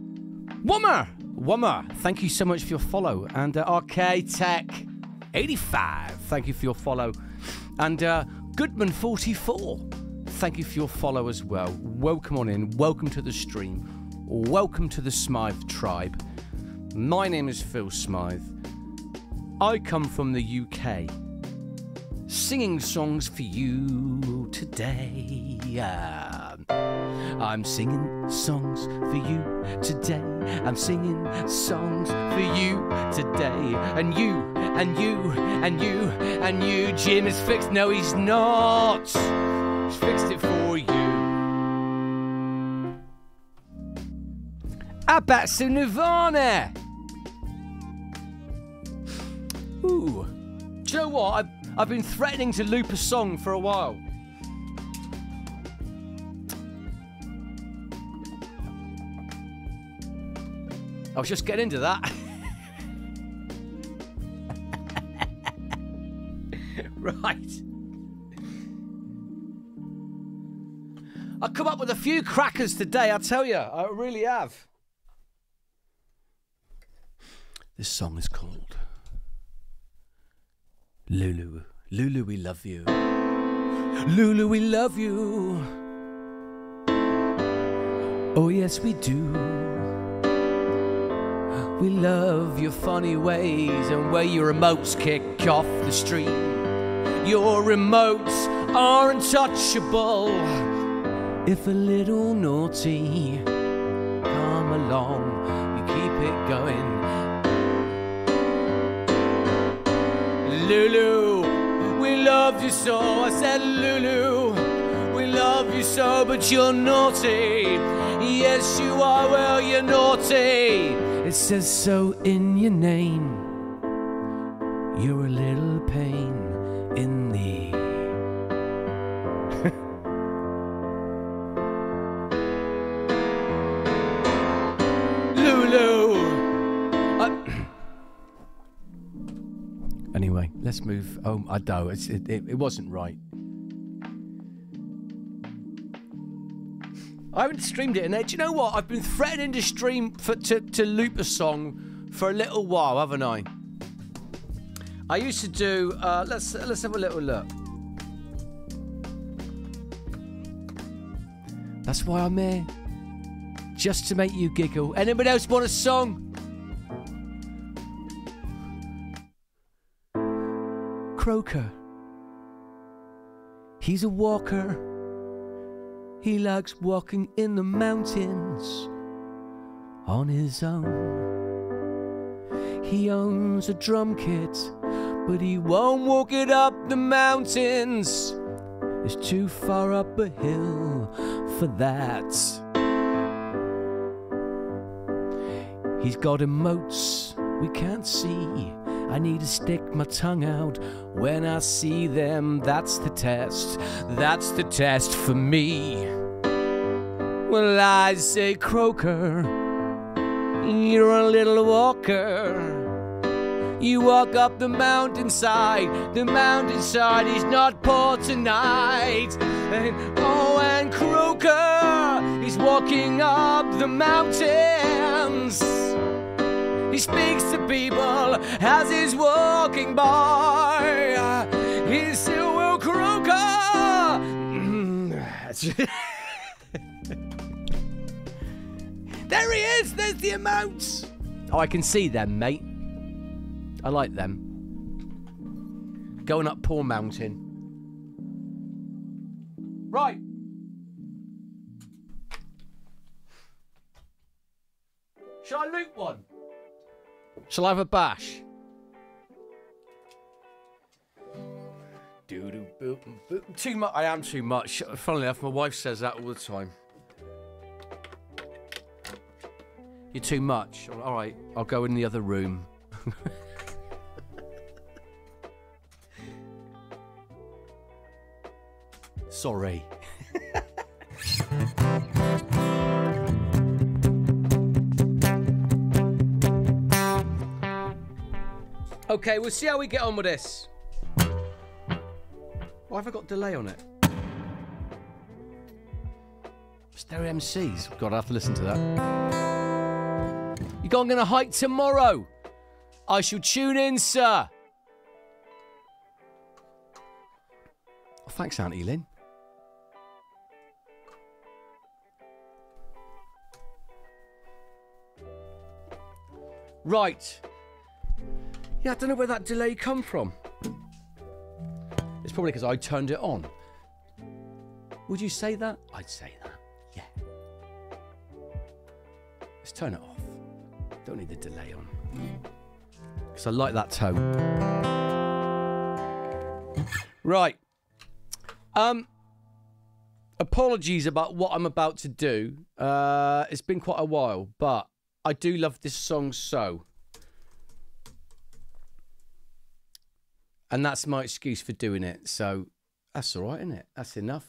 Wummer, thank you so much for your follow. And RK Tech 85, thank you for your follow. And Goodman 44, thank you for your follow as well. Welcome on in, welcome to the stream. Welcome to the Smythe tribe. My name is Phil Smythe. I come from the UK, singing songs for you today. I'm singing songs for you today. I'm singing songs for you today. And you, and you, and you, and you. Jim is fixed. No, he's not. He's fixed it for you. Abatsu Nirvana. Ooh. Do you know what? I've been threatening to loop a song for a while. I was just getting into that. Right. I've come up with a few crackers today, I tell you. I really have. This song is called Lulu. Lulu, we love you. Lulu, we love you. Oh, yes, we do. We love your funny ways and where your remotes kick off the stream. Your remotes are untouchable. If a little naughty come along, you keep it going. Lulu, we love you so. I said, Lulu, we love you so, but you're naughty. Yes, you are, well, you're naughty. It says so in your name. You're a little pain in the Anyway, let's move. Oh, I know. It wasn't right. I haven't streamed it, and do you know what? I've been threatening to stream to loop a song for a little while, haven't I? I used to do. Let's have a little look. That's why I'm here, just to make you giggle. Anybody else want a song? Croker. He's a walker. He likes walking in the mountains on his own. He owns a drum kit, but he won't walk it up the mountains. It's too far up a hill for that. He's got emotes we can't see. I need to stick my tongue out when I see them. That's the test. That's the test for me. Well, I say, Croker, you're a little walker. You walk up the mountainside. The mountainside is not poor tonight. And Croker is walking up the mountains. He speaks to people as he's walking by. He's still Will Croker. There he is. There's the amounts. Oh, I can see them, mate. I like them. Going up Poor Mountain. Right. Shall I loop one? Shall I have a bash? Too much. I am too much. Funnily enough, my wife says that all the time. You're too much. All right, I'll go in the other room. Sorry. Okay, we'll see how we get on with this. Why have I got delay on it? Stereo MCs. God, I have to listen to that. You going on a hike tomorrow? I shall tune in, sir. Oh, thanks, Auntie Lynn. Right. Yeah, I don't know where that delay come from. It's probably because I turned it on. Would you say that? I'd say that. Yeah. Let's turn it off. Don't need the delay on. Because I like that tone. Right. Apologies about what I'm about to do. It's been quite a while, but I do love this song so. And that's my excuse for doing it. So that's all right, isn't it? That's enough.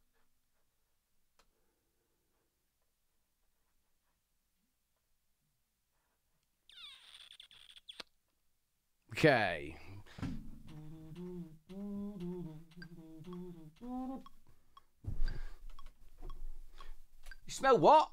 Okay. You smell what?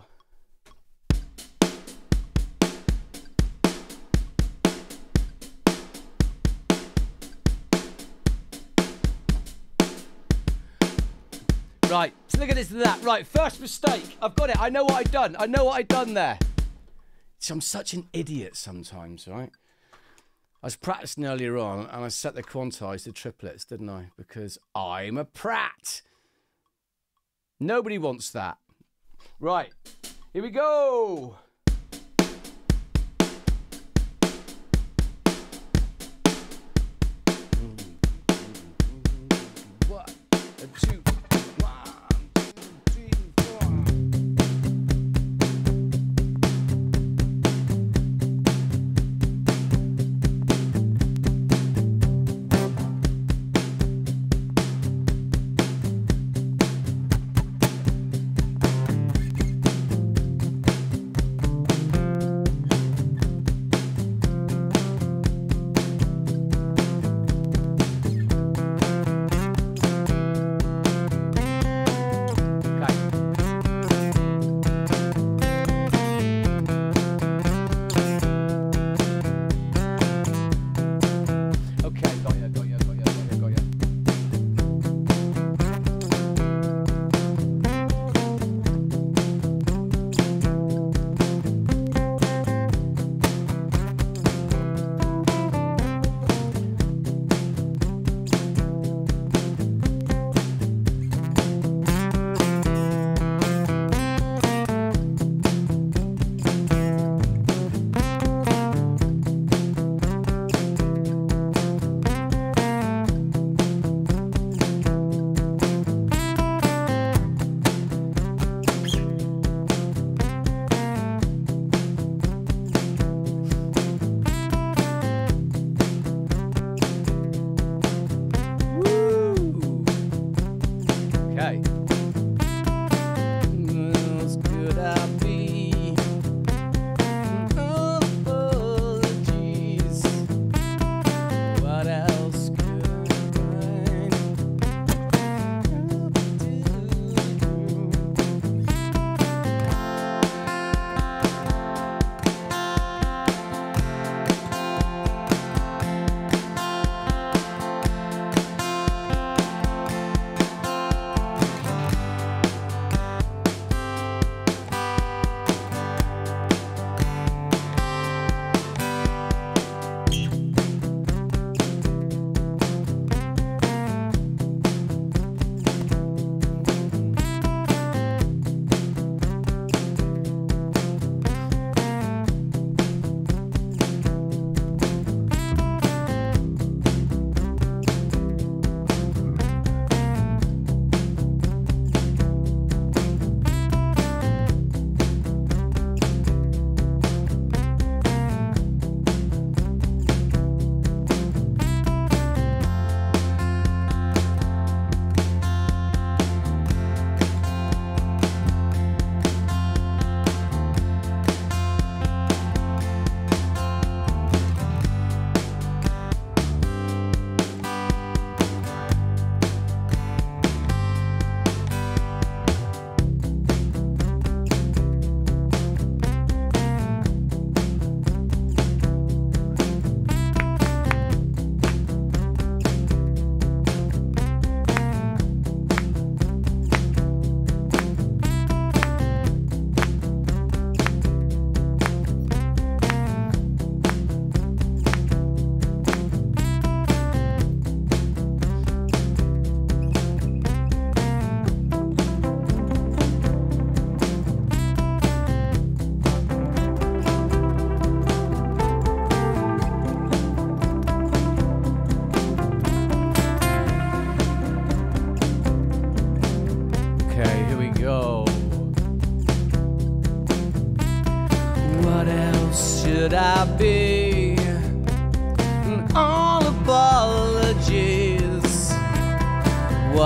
Right, so look at this and that. Right, first mistake. I've got it. I know what I've done. I know what I've done there. So I'm such an idiot sometimes, right? I was practicing earlier on and I set the quantize to triplets, didn't I? Because I'm a prat. Nobody wants that. Right, here we go.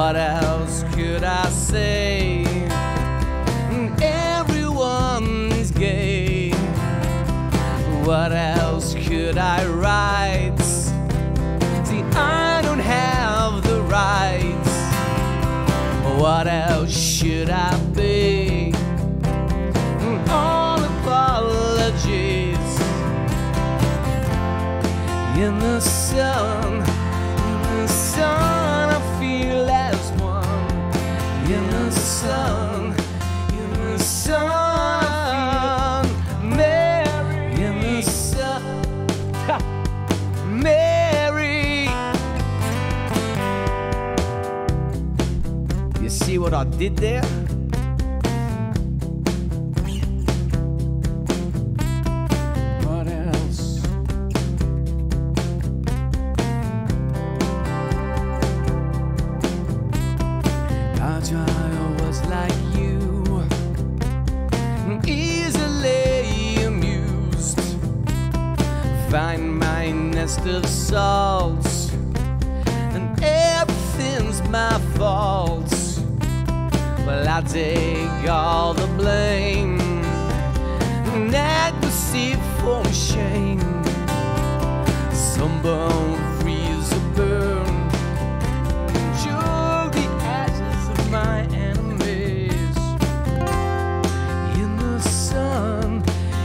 What else could I say? Everyone's gay. What else could I write? See, I don't have the rights. What else should I be? All apologies. In the sun, I feel as one. In the sun, Mary. In the sun, Mary. You see what I did there? What else? I was like you, easily amused. Find my nest of salts, and everything's my fault. Well, I take all the blame, and I receive for shame. Sunburn, freeze, or burn. My enemies. In the sun,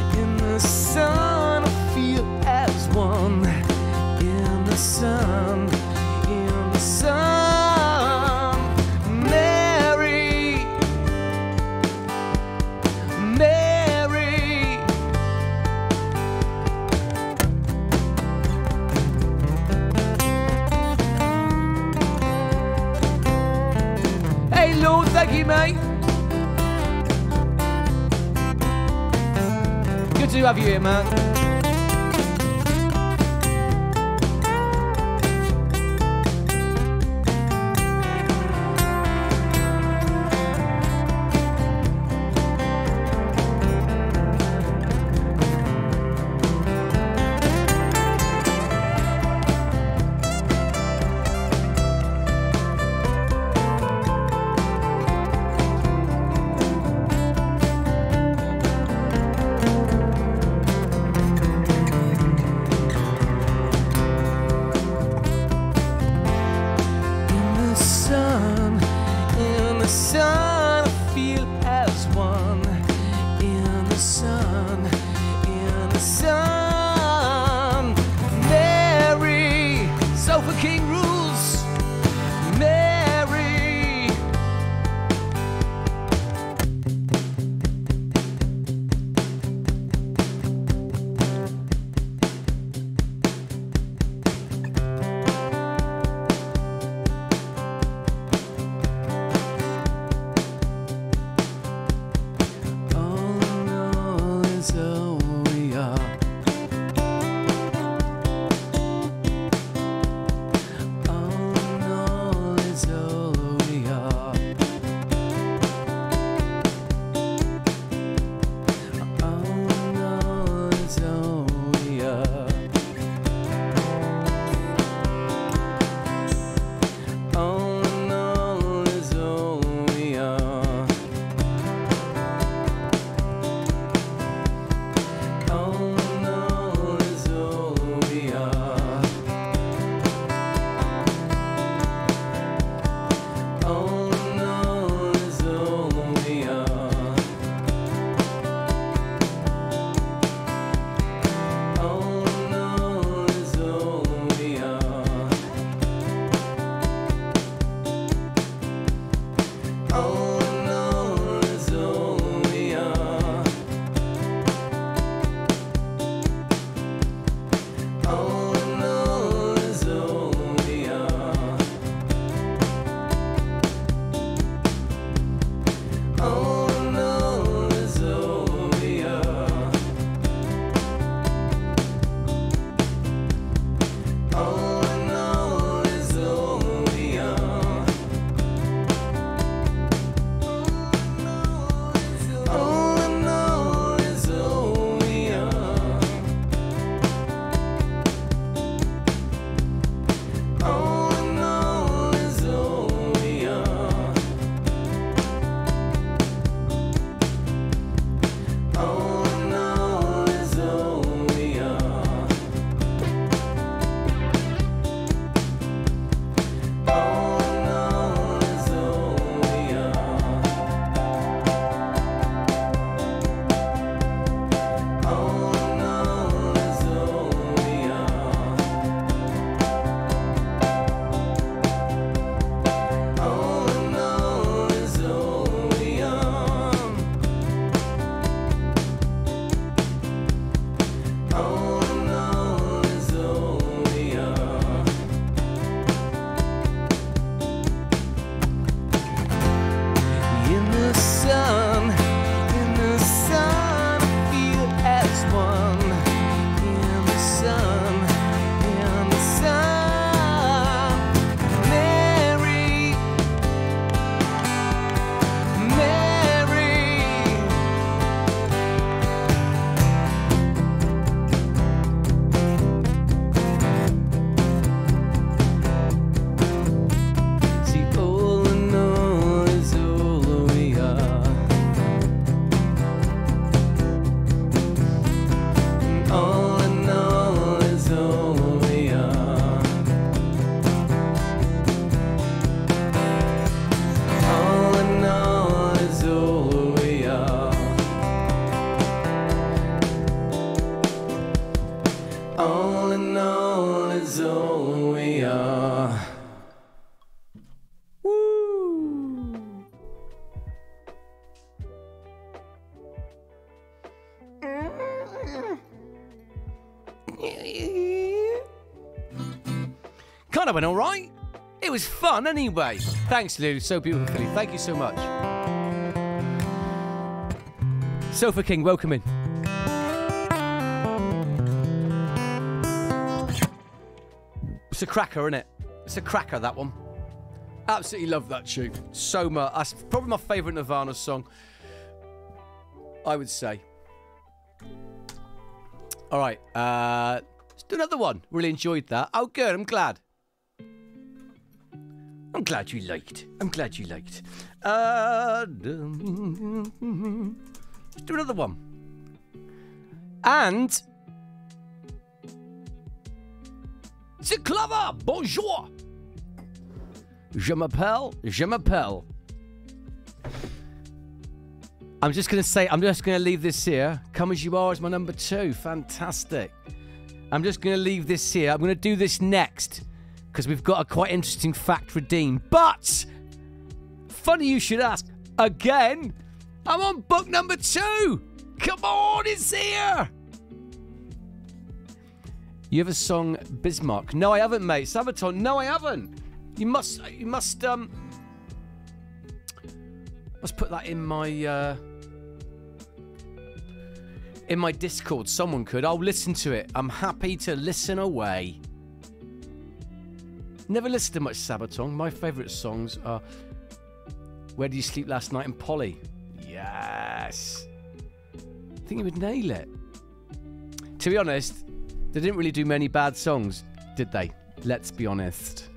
I feel as one. In the sun, Mary, Mary. Hey Lord, thank you, mate. Good to have you here, man. In the sun, I feel as one. In the sun, Mary. Sofa King rules, Mary. went all right. It was fun anyway. Thanks, Lou. So beautifully. Thank you so much. Sofa King, welcome in. It's a cracker, isn't it? It's a cracker, that one. Absolutely love that tune. So much. That's probably my favourite Nirvana song, I would say. All right. Let's do another one. Really enjoyed that. Oh, good. I'm glad. I'm glad you liked. I'm glad you liked. Let's do another one. And c'est Clover. Bonjour. Je m'appelle. I'm just going to leave this here. Come As You Are is my number 2. Fantastic. I'm just going to leave this here. I'm going to do this next because we've got a quite interesting fact redeem. But, funny you should ask. Again, I'm on book number 2. Come on, it's here. You have a song, Bismarck? No, I haven't, mate. Sabaton? No, I haven't. You must put that in my Discord. Someone could. I'll listen to it. I'm happy to listen away. Never listened to much Sabaton. My favourite songs are Where Did You Sleep Last Night and Polly. Yes. I think you would nail it. To be honest, they didn't really do many bad songs, did they? Let's be honest.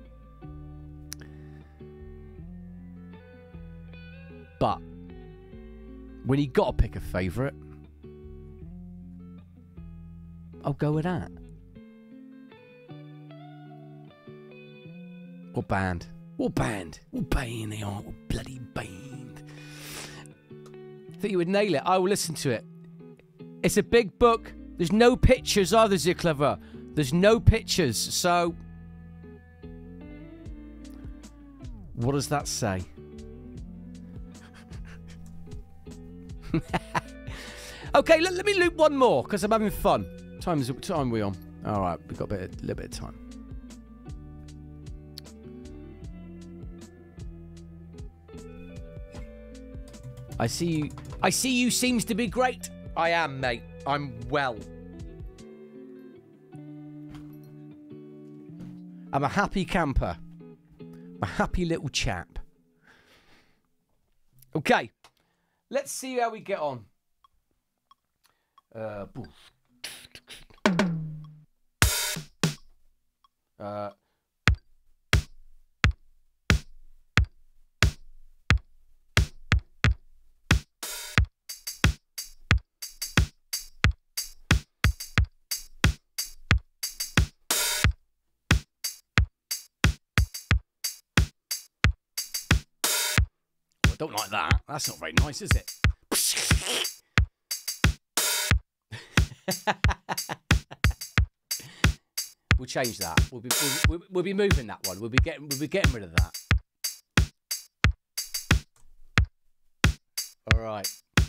But when you got to pick a favourite, I'll go with that. What band? What band? What band they are? What bloody band? I think you would nail it. I will listen to it. It's a big book. There's no pictures either, Ziclover. There's no pictures. So, what does that say? Okay, let me loop one more because I'm having fun. Time we on? All right, we've got a little bit of time. I see you. I see you. Seems to be great. I am, mate. I'm well. I'm a happy camper. A happy little chap. Okay. Let's see how we get on. I don't like that. That's not very nice, is it? We'll change that. We'll be moving that one. We'll be getting rid of that. All right.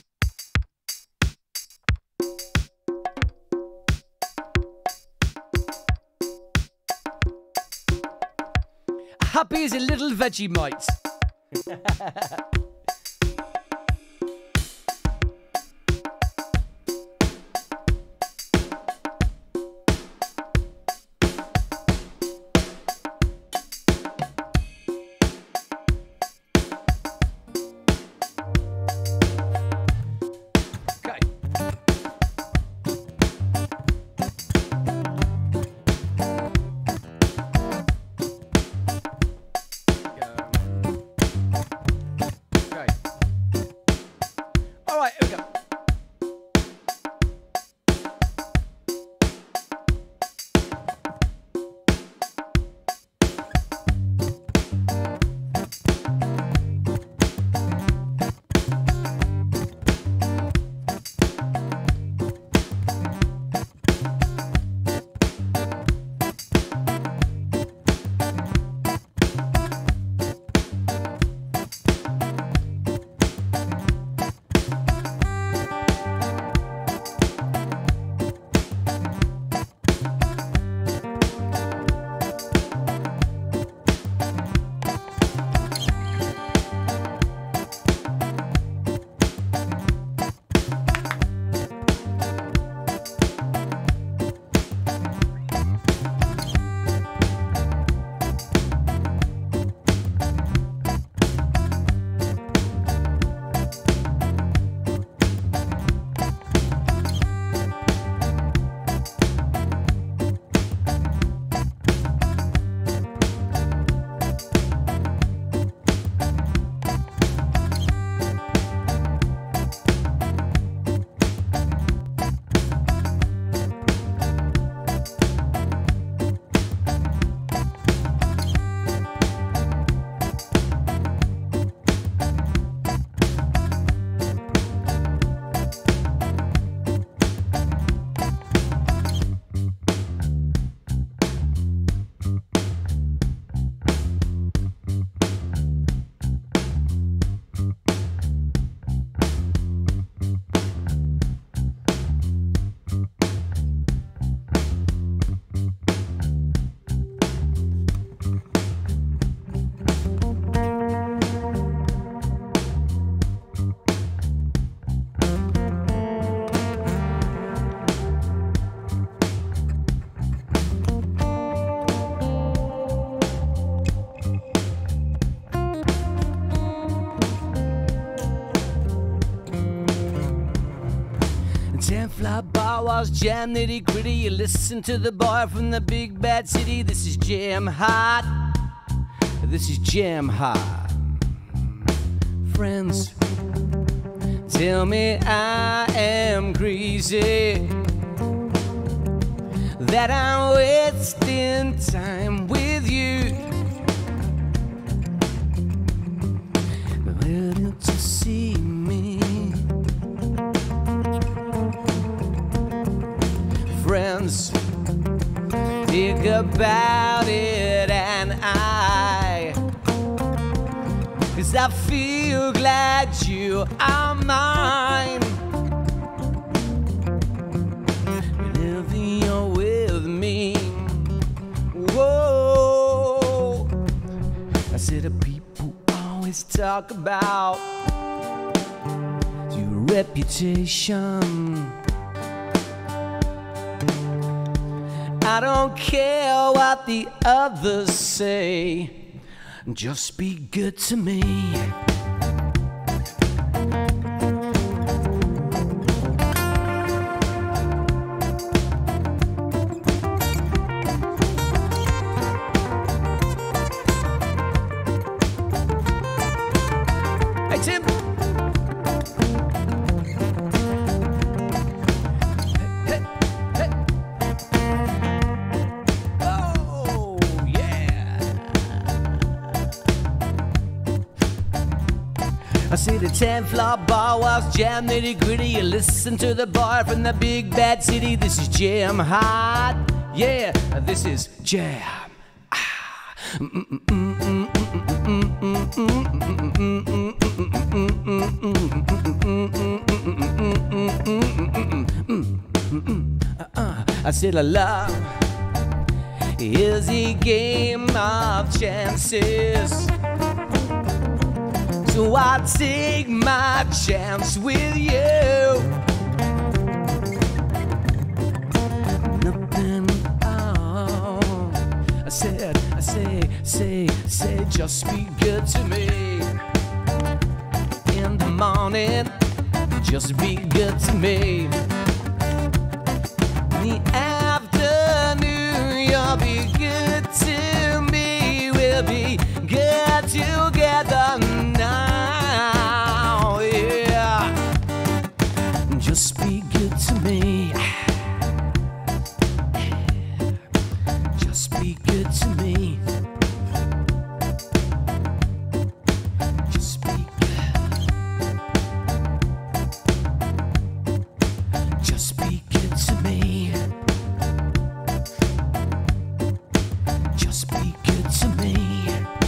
Happy as a little Vegemite. bar was jam nitty gritty. You listen to the boy from the big bad city. This is jam hot. This is jam hot. Friends, tell me I am crazy, that I'm wasting time with you. Where did you see me? Friends, think about it, and cause I feel glad you are mine. Whenever you're with me, whoa. I said the people always talk about your reputation. I don't care what the others say, just be good to me. Hey, Tim. Hey, hey, hey. Oh, yeah. I see the 10th floor bar was jam nitty gritty. You listen to the boy from the big bad city. This is jam hot. Yeah, this is jam. I said, love is a game of chances, so I take my chance with you. Nothing I say, just be good to me. In the morning, just be good to me. In the afternoon, you'll be good to me. We'll be good together now, yeah. Just be good to me. Just be good to me. Just be good. Just be good to me. Just be good to me.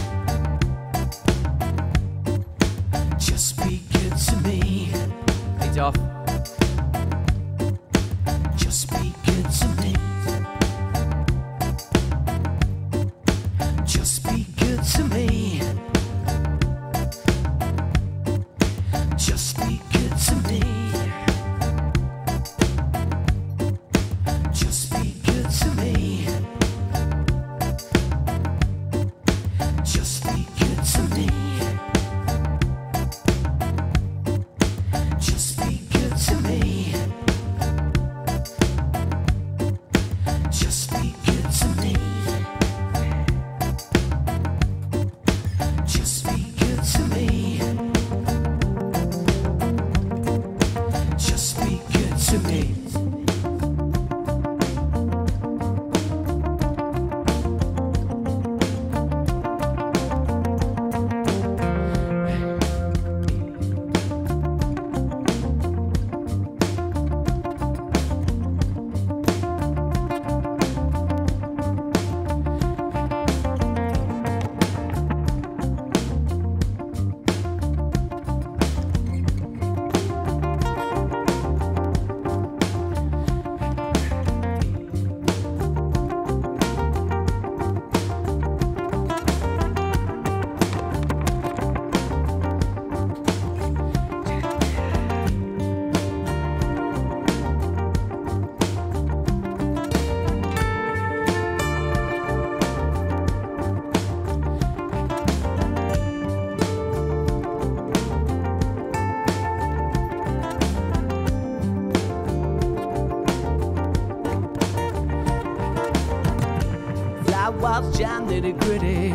nitty-gritty.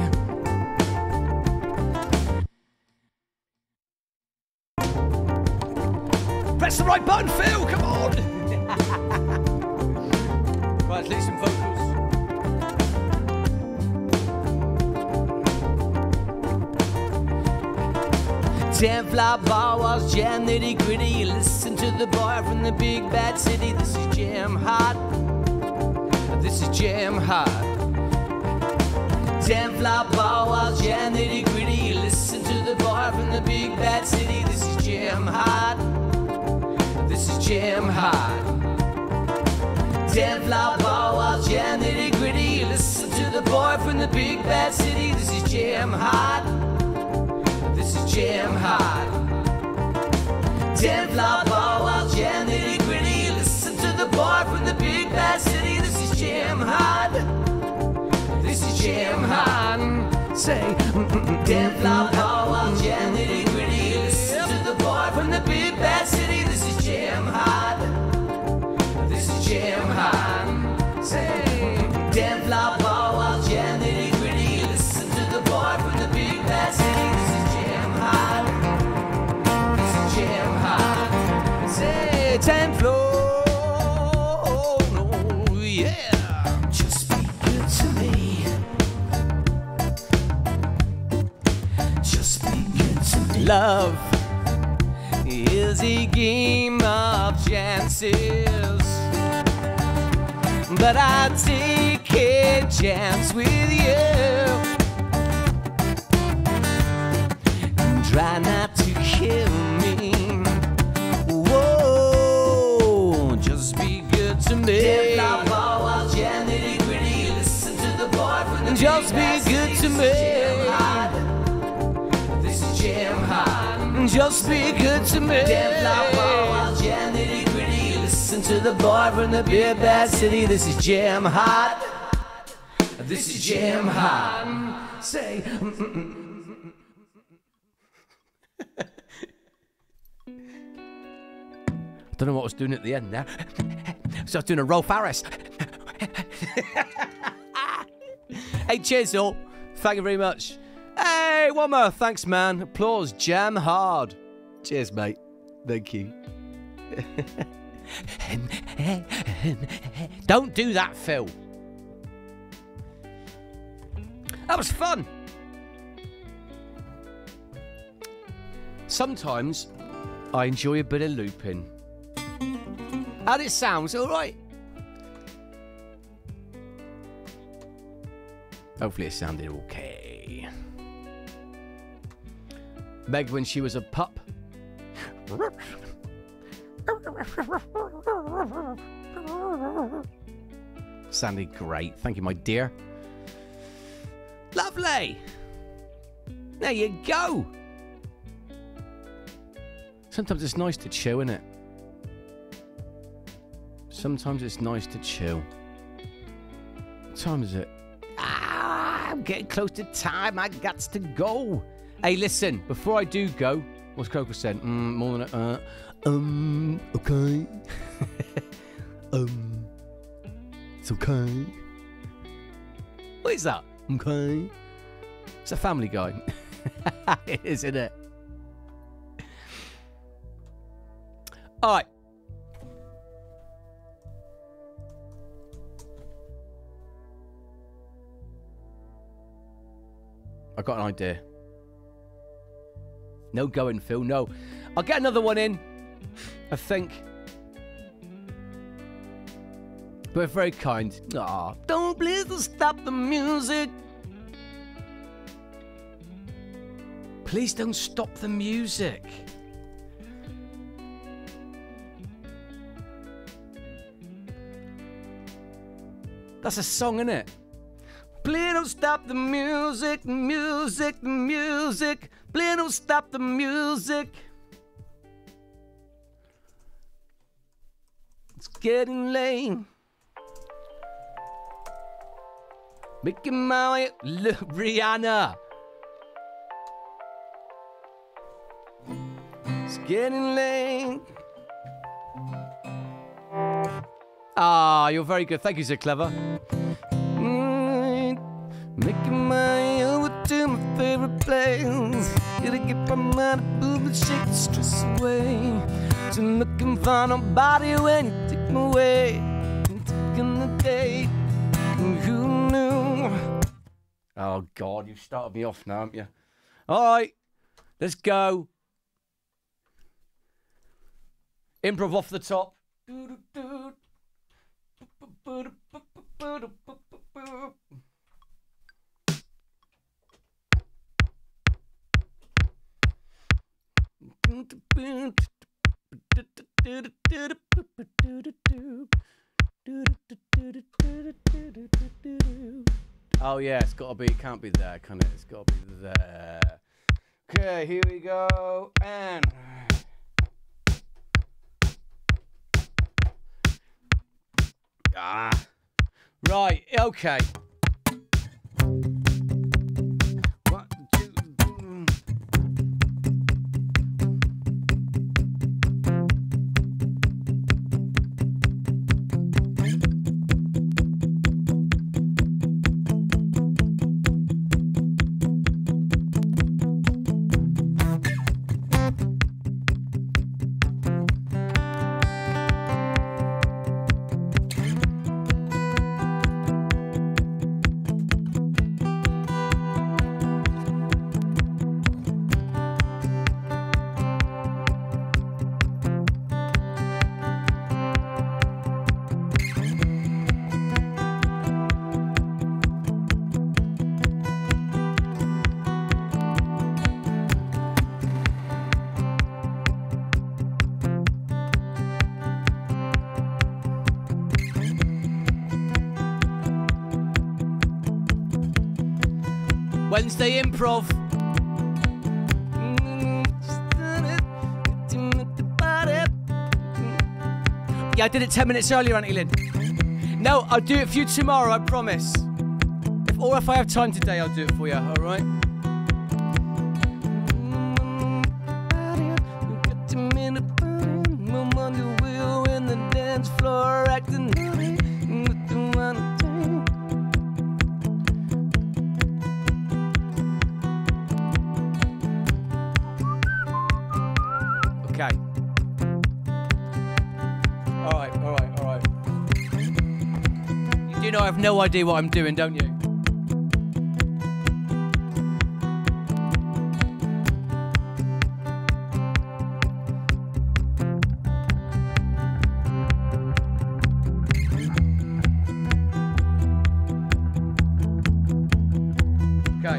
Press the right button, Phil, come on! Right, let's leave some vocals. Ten fly bar was jam nitty-gritty. You listen to the boy from the big bad city. This is jam hot. This is jam hot. Ten fly bar was jam nitty-gritty. You listen to the boy from the big bad city. This is jam hot. This is jam hot. Ten fly bar was jam nitty-gritty. You listen to the boy from the big bad city. This is jam hot. This is jam hot. Ten fly bar while jam nitty-gritty. Listen to the boy from the big bad city. This is jam hot. This is jam hot. Say, ten fly bar while jam nitty-gritty. Listen to the boy from the big bad city. This is jam hot. This is jam hot. Say, ten fly bar while jam nitty-gritty. Listen to the boy from the big bad city. This is jam hot. This is jam hot. Say, ten floor, no, yeah. Just be good to me. Just be good to me. Love. Is a game of chances, but I take a chance with you. Try not to kill me. Whoa, just be good to me. Just be good to me. This is jam hot. Just be good to me. Listen to the boy from the big bad city. This is jam hot. This is jam hot. Say. I don't know what I was doing at the end there. So I was doing a Rolf Harris. Hey, cheers all. Thank you very much. Hey, one more. Thanks, man. Applause. Jam hard. Cheers, mate. Thank you. Don't do that, Phil. That was fun. Sometimes I enjoy a bit of looping. How'd it sound? Is it all right? Hopefully it sounded okay. Meg when she was a pup. Sounded great. Thank you, my dear. Lovely. There you go. Sometimes it's nice to chill, isn't it? Sometimes it's nice to chill. What time is it? I'm getting close to time. I got to go. Hey, listen. Before I do go, what's Coco said? More than okay. It's okay. What is that? Okay. It's a Family Guy. It is, isn't it? All right. I've got an idea. No going, Phil, no. I'll get another one in, I think. We're very kind. Aw, don't please stop the music. Please don't stop the music. That's a song, isn't it? Please don't stop the music, music, music. Please don't stop the music. It's getting late. Making my way, look, Rihanna. It's getting late. Ah, you're very good. Thank you, so clever. Making my favorite place. Gotta get my mind moving, shake the stress away. So I'm looking for nobody when you take me away. I'm taking the day. Who knew? Oh, God, you've started me off now, haven't you? All right, let's go. Improv off the top. Oh yeah, it's got to be. It can't be there, can it? It's got to be there. Okay, here we go. And right. Okay. 1, 2. Wednesday improv. Yeah, I did it 10 minutes earlier, Auntie Lynn. No, I'll do it for you tomorrow, I promise. If I have time today, I'll do it for you, all right? Okay. All right. You do know I have no idea what I'm doing, don't you? Okay.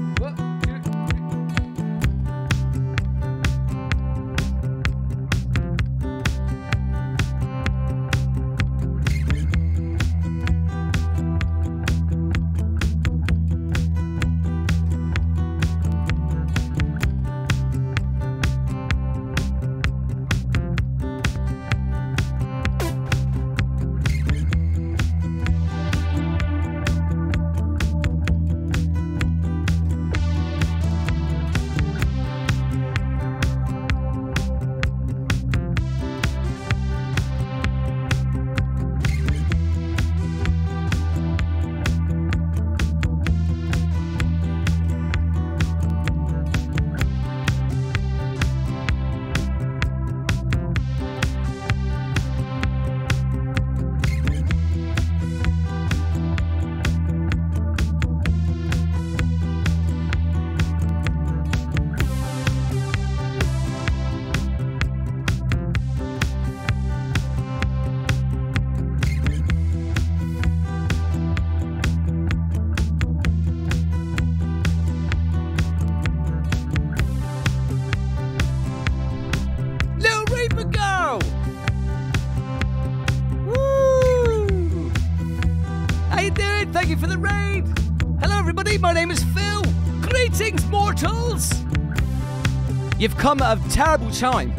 Thank you for the raid. Hello, everybody. My name is Phil. Greetings, mortals. You've come at a terrible time.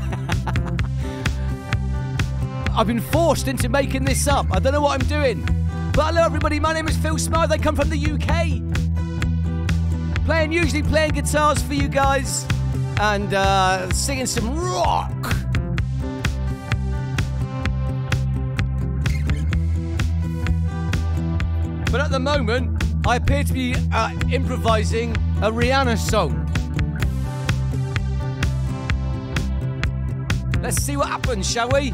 I've been forced into making this up. I don't know what I'm doing. But hello, everybody. My name is Phil Smythe. I come from the UK. Usually playing guitars for you guys and singing some rock. But at the moment, I appear to be improvising a Rihanna song. Let's see what happens, shall we?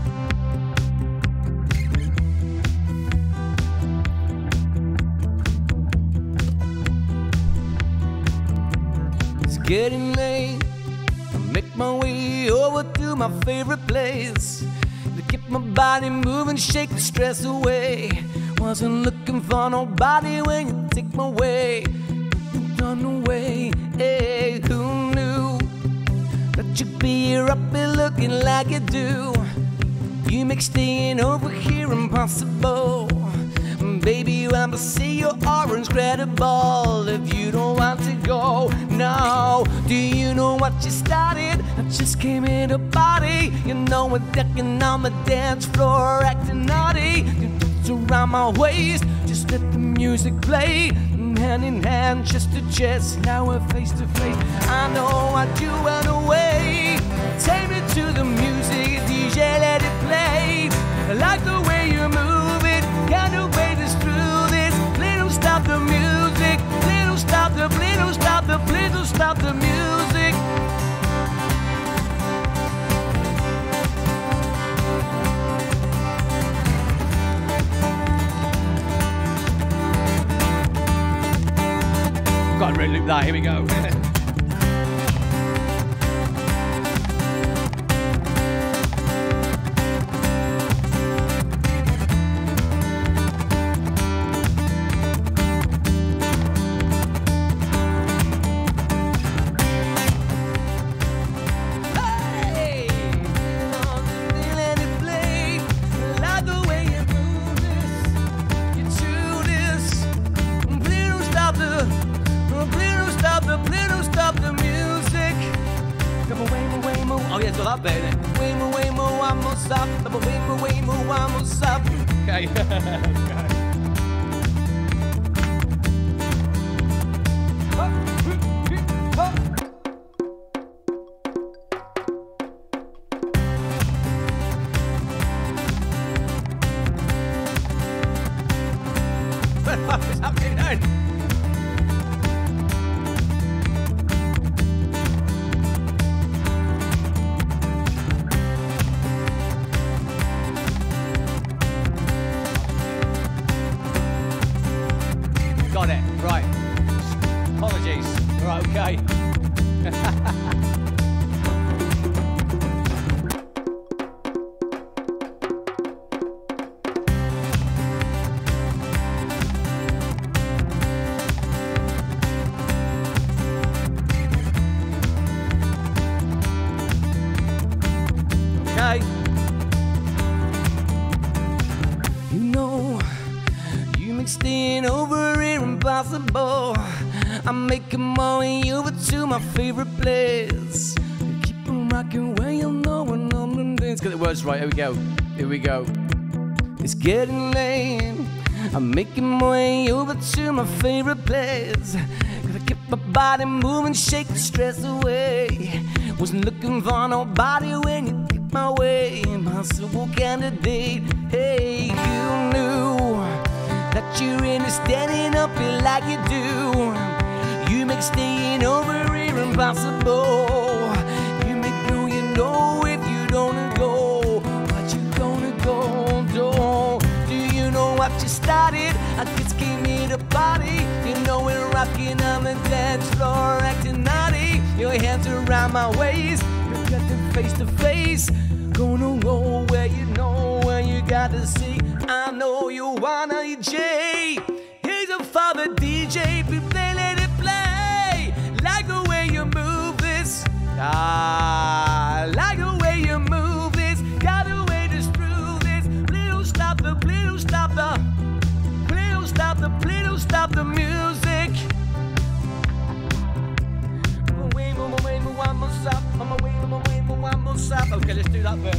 It's getting late. I make my way over to my favorite place to get my body moving, shake the stress away. Wasn't looking for nobody when you take my way. You've gone away. Hey, who knew that you'd be here up here looking like you do? You make staying over here impossible. Baby, I'ma see your aura's incredible. If you don't want to go, no. Do you know what you started? I just came here to party. You know we're decking on the dance floor, acting naughty. Around my waist, just let the music play. Hand in hand, chest to chest, now we're face to face. I know what you went away. Take me to the music, DJ, let it play. I like the way you move it, can't wait us through this. Please don't stop the music, please don't stop the, please don't stop the, please don't stop the music. Got to reloop that, here we go. Hey! Let it play. I like the way you move this. You do this. Please don't stop the. Please don't stop the music. Come away, move. Oh yeah, it's got that bit in it. Way, move, I'm gonna stop. Way, move, I'm gonna stop. Okay. What the fuck is happening then? Got it, right. Apologies. Right, okay. Okay. You know, you make staying over here impossible. I'm making my way over to my favorite place. Keep on rocking where you know when I'm in dance. Get the words right, here we go. Here we go. It's getting late. I'm making my way over to my favorite place. Gotta keep my body moving, shake the stress away. Wasn't looking for nobody when you took my way. Impossible candidate. Hey, you knew that you're in standing up here like you do. You make staying over here impossible. You make you know if you don't go, what you gonna go do? Do you know what you started? I just came here to party. You know we're rocking on the dance floor, acting naughty. Your hands around my waist, you're getting face to face. Gonna go where you know where you gotta see. I know you wanna DJ. Here's a father DJ, we play, let it play. Like the way you move this. Like the way you move this. Gotta wait us through this. Please don't stop the, please don't stop the, please don't stop the, please don't stop the music. Okay, let's do that bit.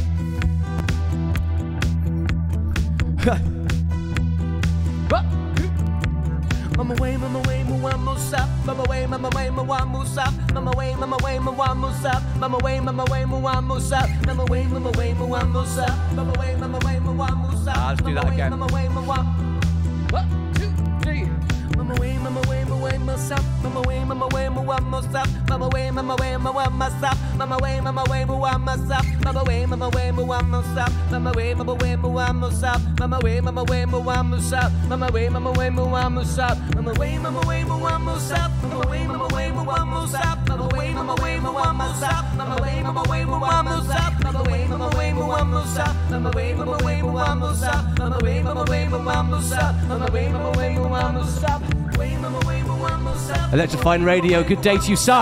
Mama way, one more stop. Mama way, one more stop. Mama way, one more stop. Mama way, one more stop. Mama way, one more stop. Mama way, one more stop. Let's do that again. 1, 2, 3. Mama mama way, mama way, myself. Mama way, mama way, mama myself. Mama way, mama way, mama myself. Mama way, mama way, mama myself. Mama way, mama way, mama myself. Mama way, mama way, mama myself. Mama way, mama way, mama myself. Mama way, mama way, mama myself. Mama way, mama way, mama myself. Mama way, mama way, mama myself. Mama way, mama way, mama myself. Mama way, mama way, mama myself. Mama way, mama way, mama myself. Mama way, mama way, mama myself. Mama way, mama way, mama myself. Mama way, mama way, mama myself. Electrifying Radio, good day to you, sir.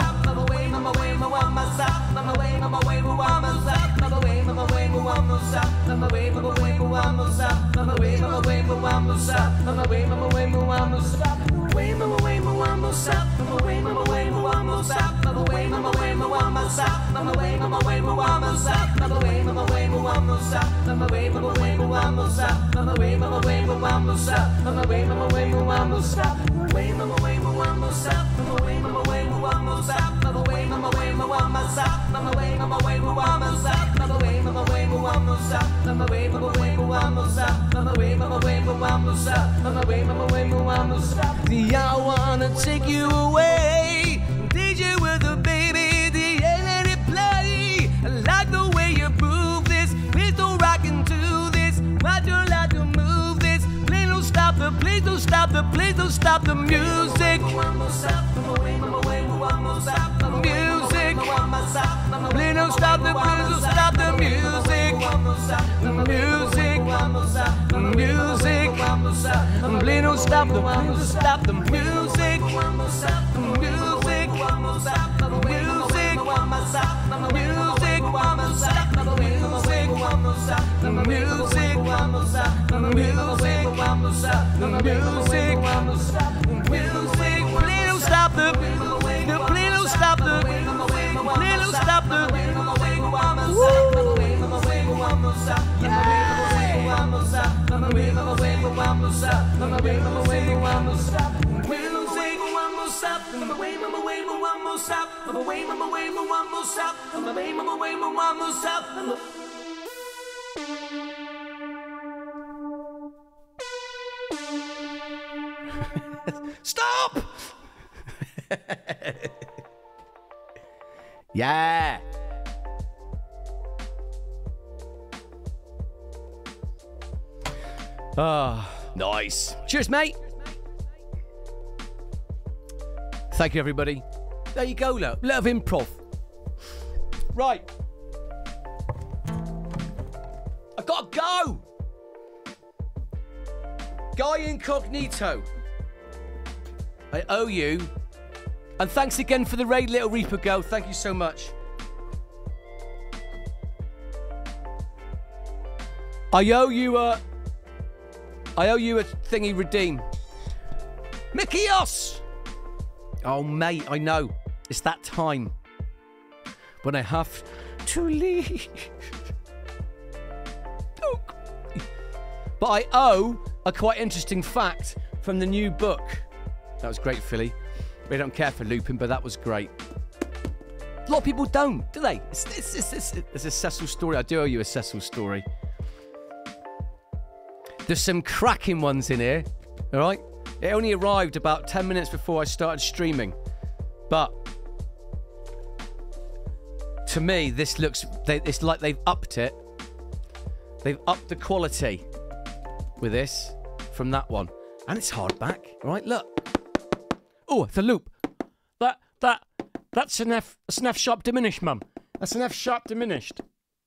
I wanna take you away, DJ with a baby, let it play. I like the way you move this, please don't rock into this. Why do you like to move this? Please don't stop the, please don't stop the, please don't stop the music. Music. Please don't stop the, please don't stop the music. Music. Music. Please don't stop the, please don't stop the music. Music. Music. Music. Please don't stop the, please don't stop the, please don't stop the. Stop! Yeah. Ah, nice. Cheers, mate. Thank you, everybody. There you go, look. Bit of improv. Right. I've got to go. Guy Incognito. I owe you. And thanks again for the raid, Little Reaper Go. Thank you so much. I owe you a thingy redeem. Mickey-os! Oh, mate, I know. It's that time when I have to leave. Oh. But I owe a quite interesting fact from the new book. That was great, Philly. We don't care for looping, but that was great. A lot of people don't, do they? It's a Cecil story. I do owe you a Cecil story. There's some cracking ones in here, all right? It only arrived about 10 minutes before I started streaming. But to me, this looks, it's like they've upped it. They've upped the quality with this from that one. And it's hardback, all right? Look. Oh, it's a loop. That's an F sharp diminished, mum. That's an F sharp diminished.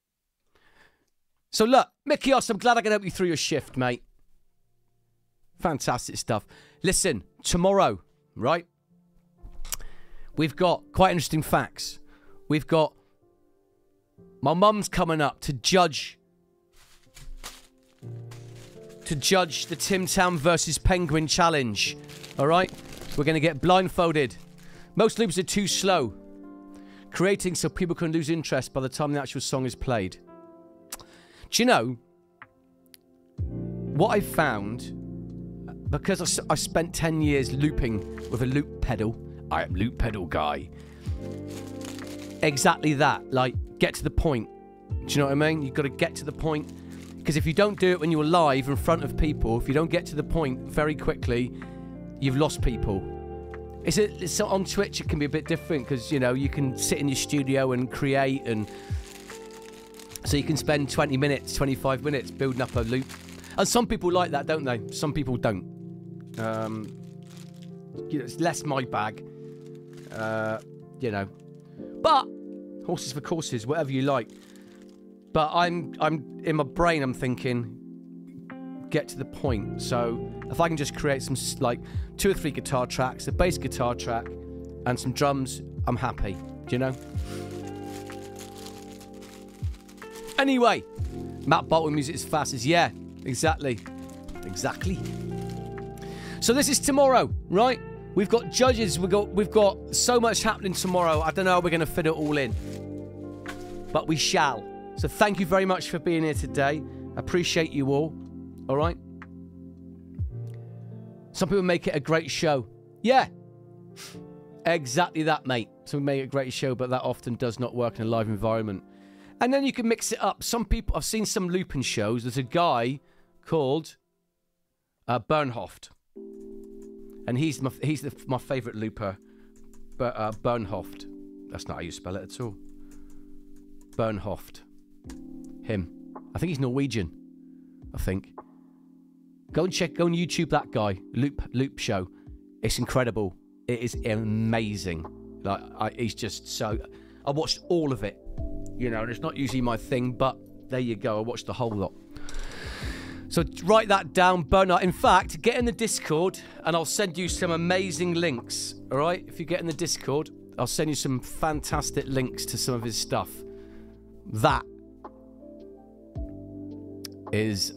So look, Mickey-os, I'm glad I can help you through your shift, mate. Fantastic stuff. Listen, tomorrow, right? We've got quite interesting facts. We've got my mum's coming up to judge the Tim Tam versus Penguin challenge. All right? We're going to get blindfolded. Most loops are too slow, creating so people can lose interest by the time the actual song is played. Do you know what I found? Because I spent 10 years looping with a loop pedal. I am loop pedal guy. Exactly that. Like, get to the point. Do you know what I mean? You've got to get to the point. Because if you don't do it when you're live in front of people, if you don't get to the point very quickly, you've lost people. It's on Twitch, it can be a bit different because, you know, you can sit in your studio and create, and so you can spend 20 minutes, 25 minutes building up a loop. And some people like that, don't they? Some people don't. You know, it's less my bag. You know. But horses for courses, whatever you like. But I'm in my brain, I'm thinking, get to the point. So if I can just create some, like, 2 or 3 guitar tracks, a bass guitar track, and some drums, I'm happy. Do you know? Anyway, Matt Bolton music is fast as, yeah, exactly. Exactly. So this is tomorrow, right? We've got judges, we've got so much happening tomorrow. I don't know how we're going to fit it all in, but we shall. So thank you very much for being here today. Appreciate you all. All right? Some people make it a great show. Yeah. Exactly that, mate. Some people make it a great show, but that often does not work in a live environment. And then you can mix it up. Some people, I've seen some looping shows. There's a guy called Bernhoft. And he's my favourite looper. But Bernhoft. That's not how you spell it at all. Bernhoft. Him. I think he's Norwegian. I think. Go and YouTube that guy. Loop show. It's incredible. It is amazing. Like, he's just so... I watched all of it. You know, and it's not usually my thing, but there you go. I watched the whole lot. So write that down, Bernard. In fact, get in the Discord, and I'll send you some amazing links. All right? If you get in the Discord, I'll send you some fantastic links to some of his stuff. That is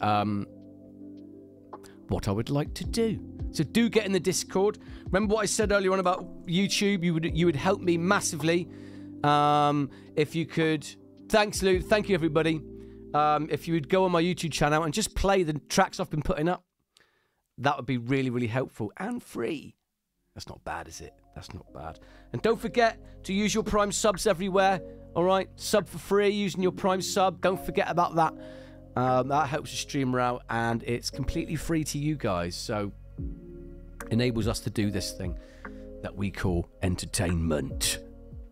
what I would like to do. So do get in the Discord. Remember what I said earlier on about YouTube? You would help me massively. If you could, thanks Lou, thank you everybody. If you would go on my YouTube channel and just play the tracks I've been putting up, that would be really, really helpful and free. That's not bad, is it? That's not bad. And don't forget to use your Prime subs everywhere. All right, sub for free using your Prime sub. Don't forget about that. That helps the streamer out, and it's completely free to you guys. So enables us to do this thing that we call entertainment.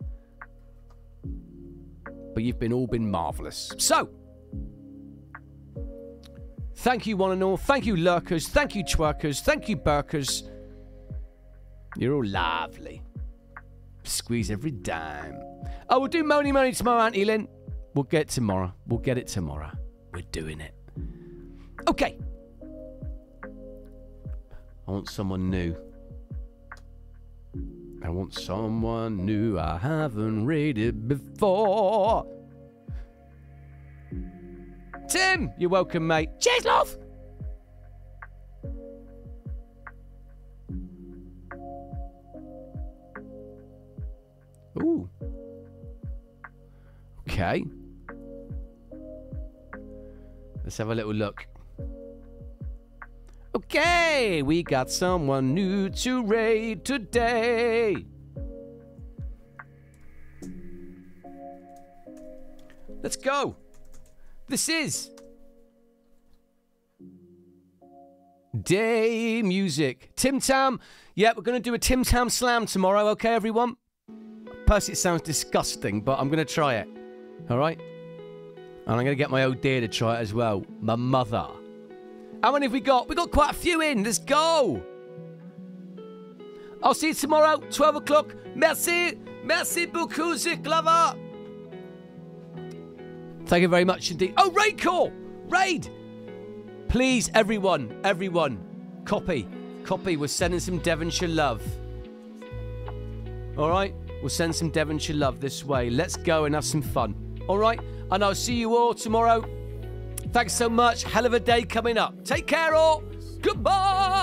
But you've all been marvellous. So, thank you one and all. Thank you lurkers. Thank you twerkers. Thank you burkers. You're all lovely. Squeeze every dime. Oh, we'll do Money tomorrow, Auntie Lynn. We'll get it tomorrow. We'll get it tomorrow. We're doing it. Okay. I want someone new. I want someone new I haven't rated before. Tim, you're welcome, mate. Cheers, love. Ooh. Okay. Let's have a little look. Okay, we got someone new to raid today. Let's go. This is Day Music. Tim Tam. Yeah, we're going to do a Tim Tam Slam tomorrow, okay, everyone? Personally, it sounds disgusting, but I'm going to try it. All right? And I'm going to get my old dear to try it as well. My mother. How many have we got? We got quite a few in. Let's go. I'll see you tomorrow, 12 o'clock. Merci. Merci beaucoup, Zik Lover. Thank you very much indeed. Oh, raid call. Raid. Please, everyone. Copy. We're sending some Devonshire love. All right? We'll send some Devonshire love this way. Let's go and have some fun. All right? And I'll see you all tomorrow. Thanks so much. Hell of a day coming up. Take care all. Goodbye.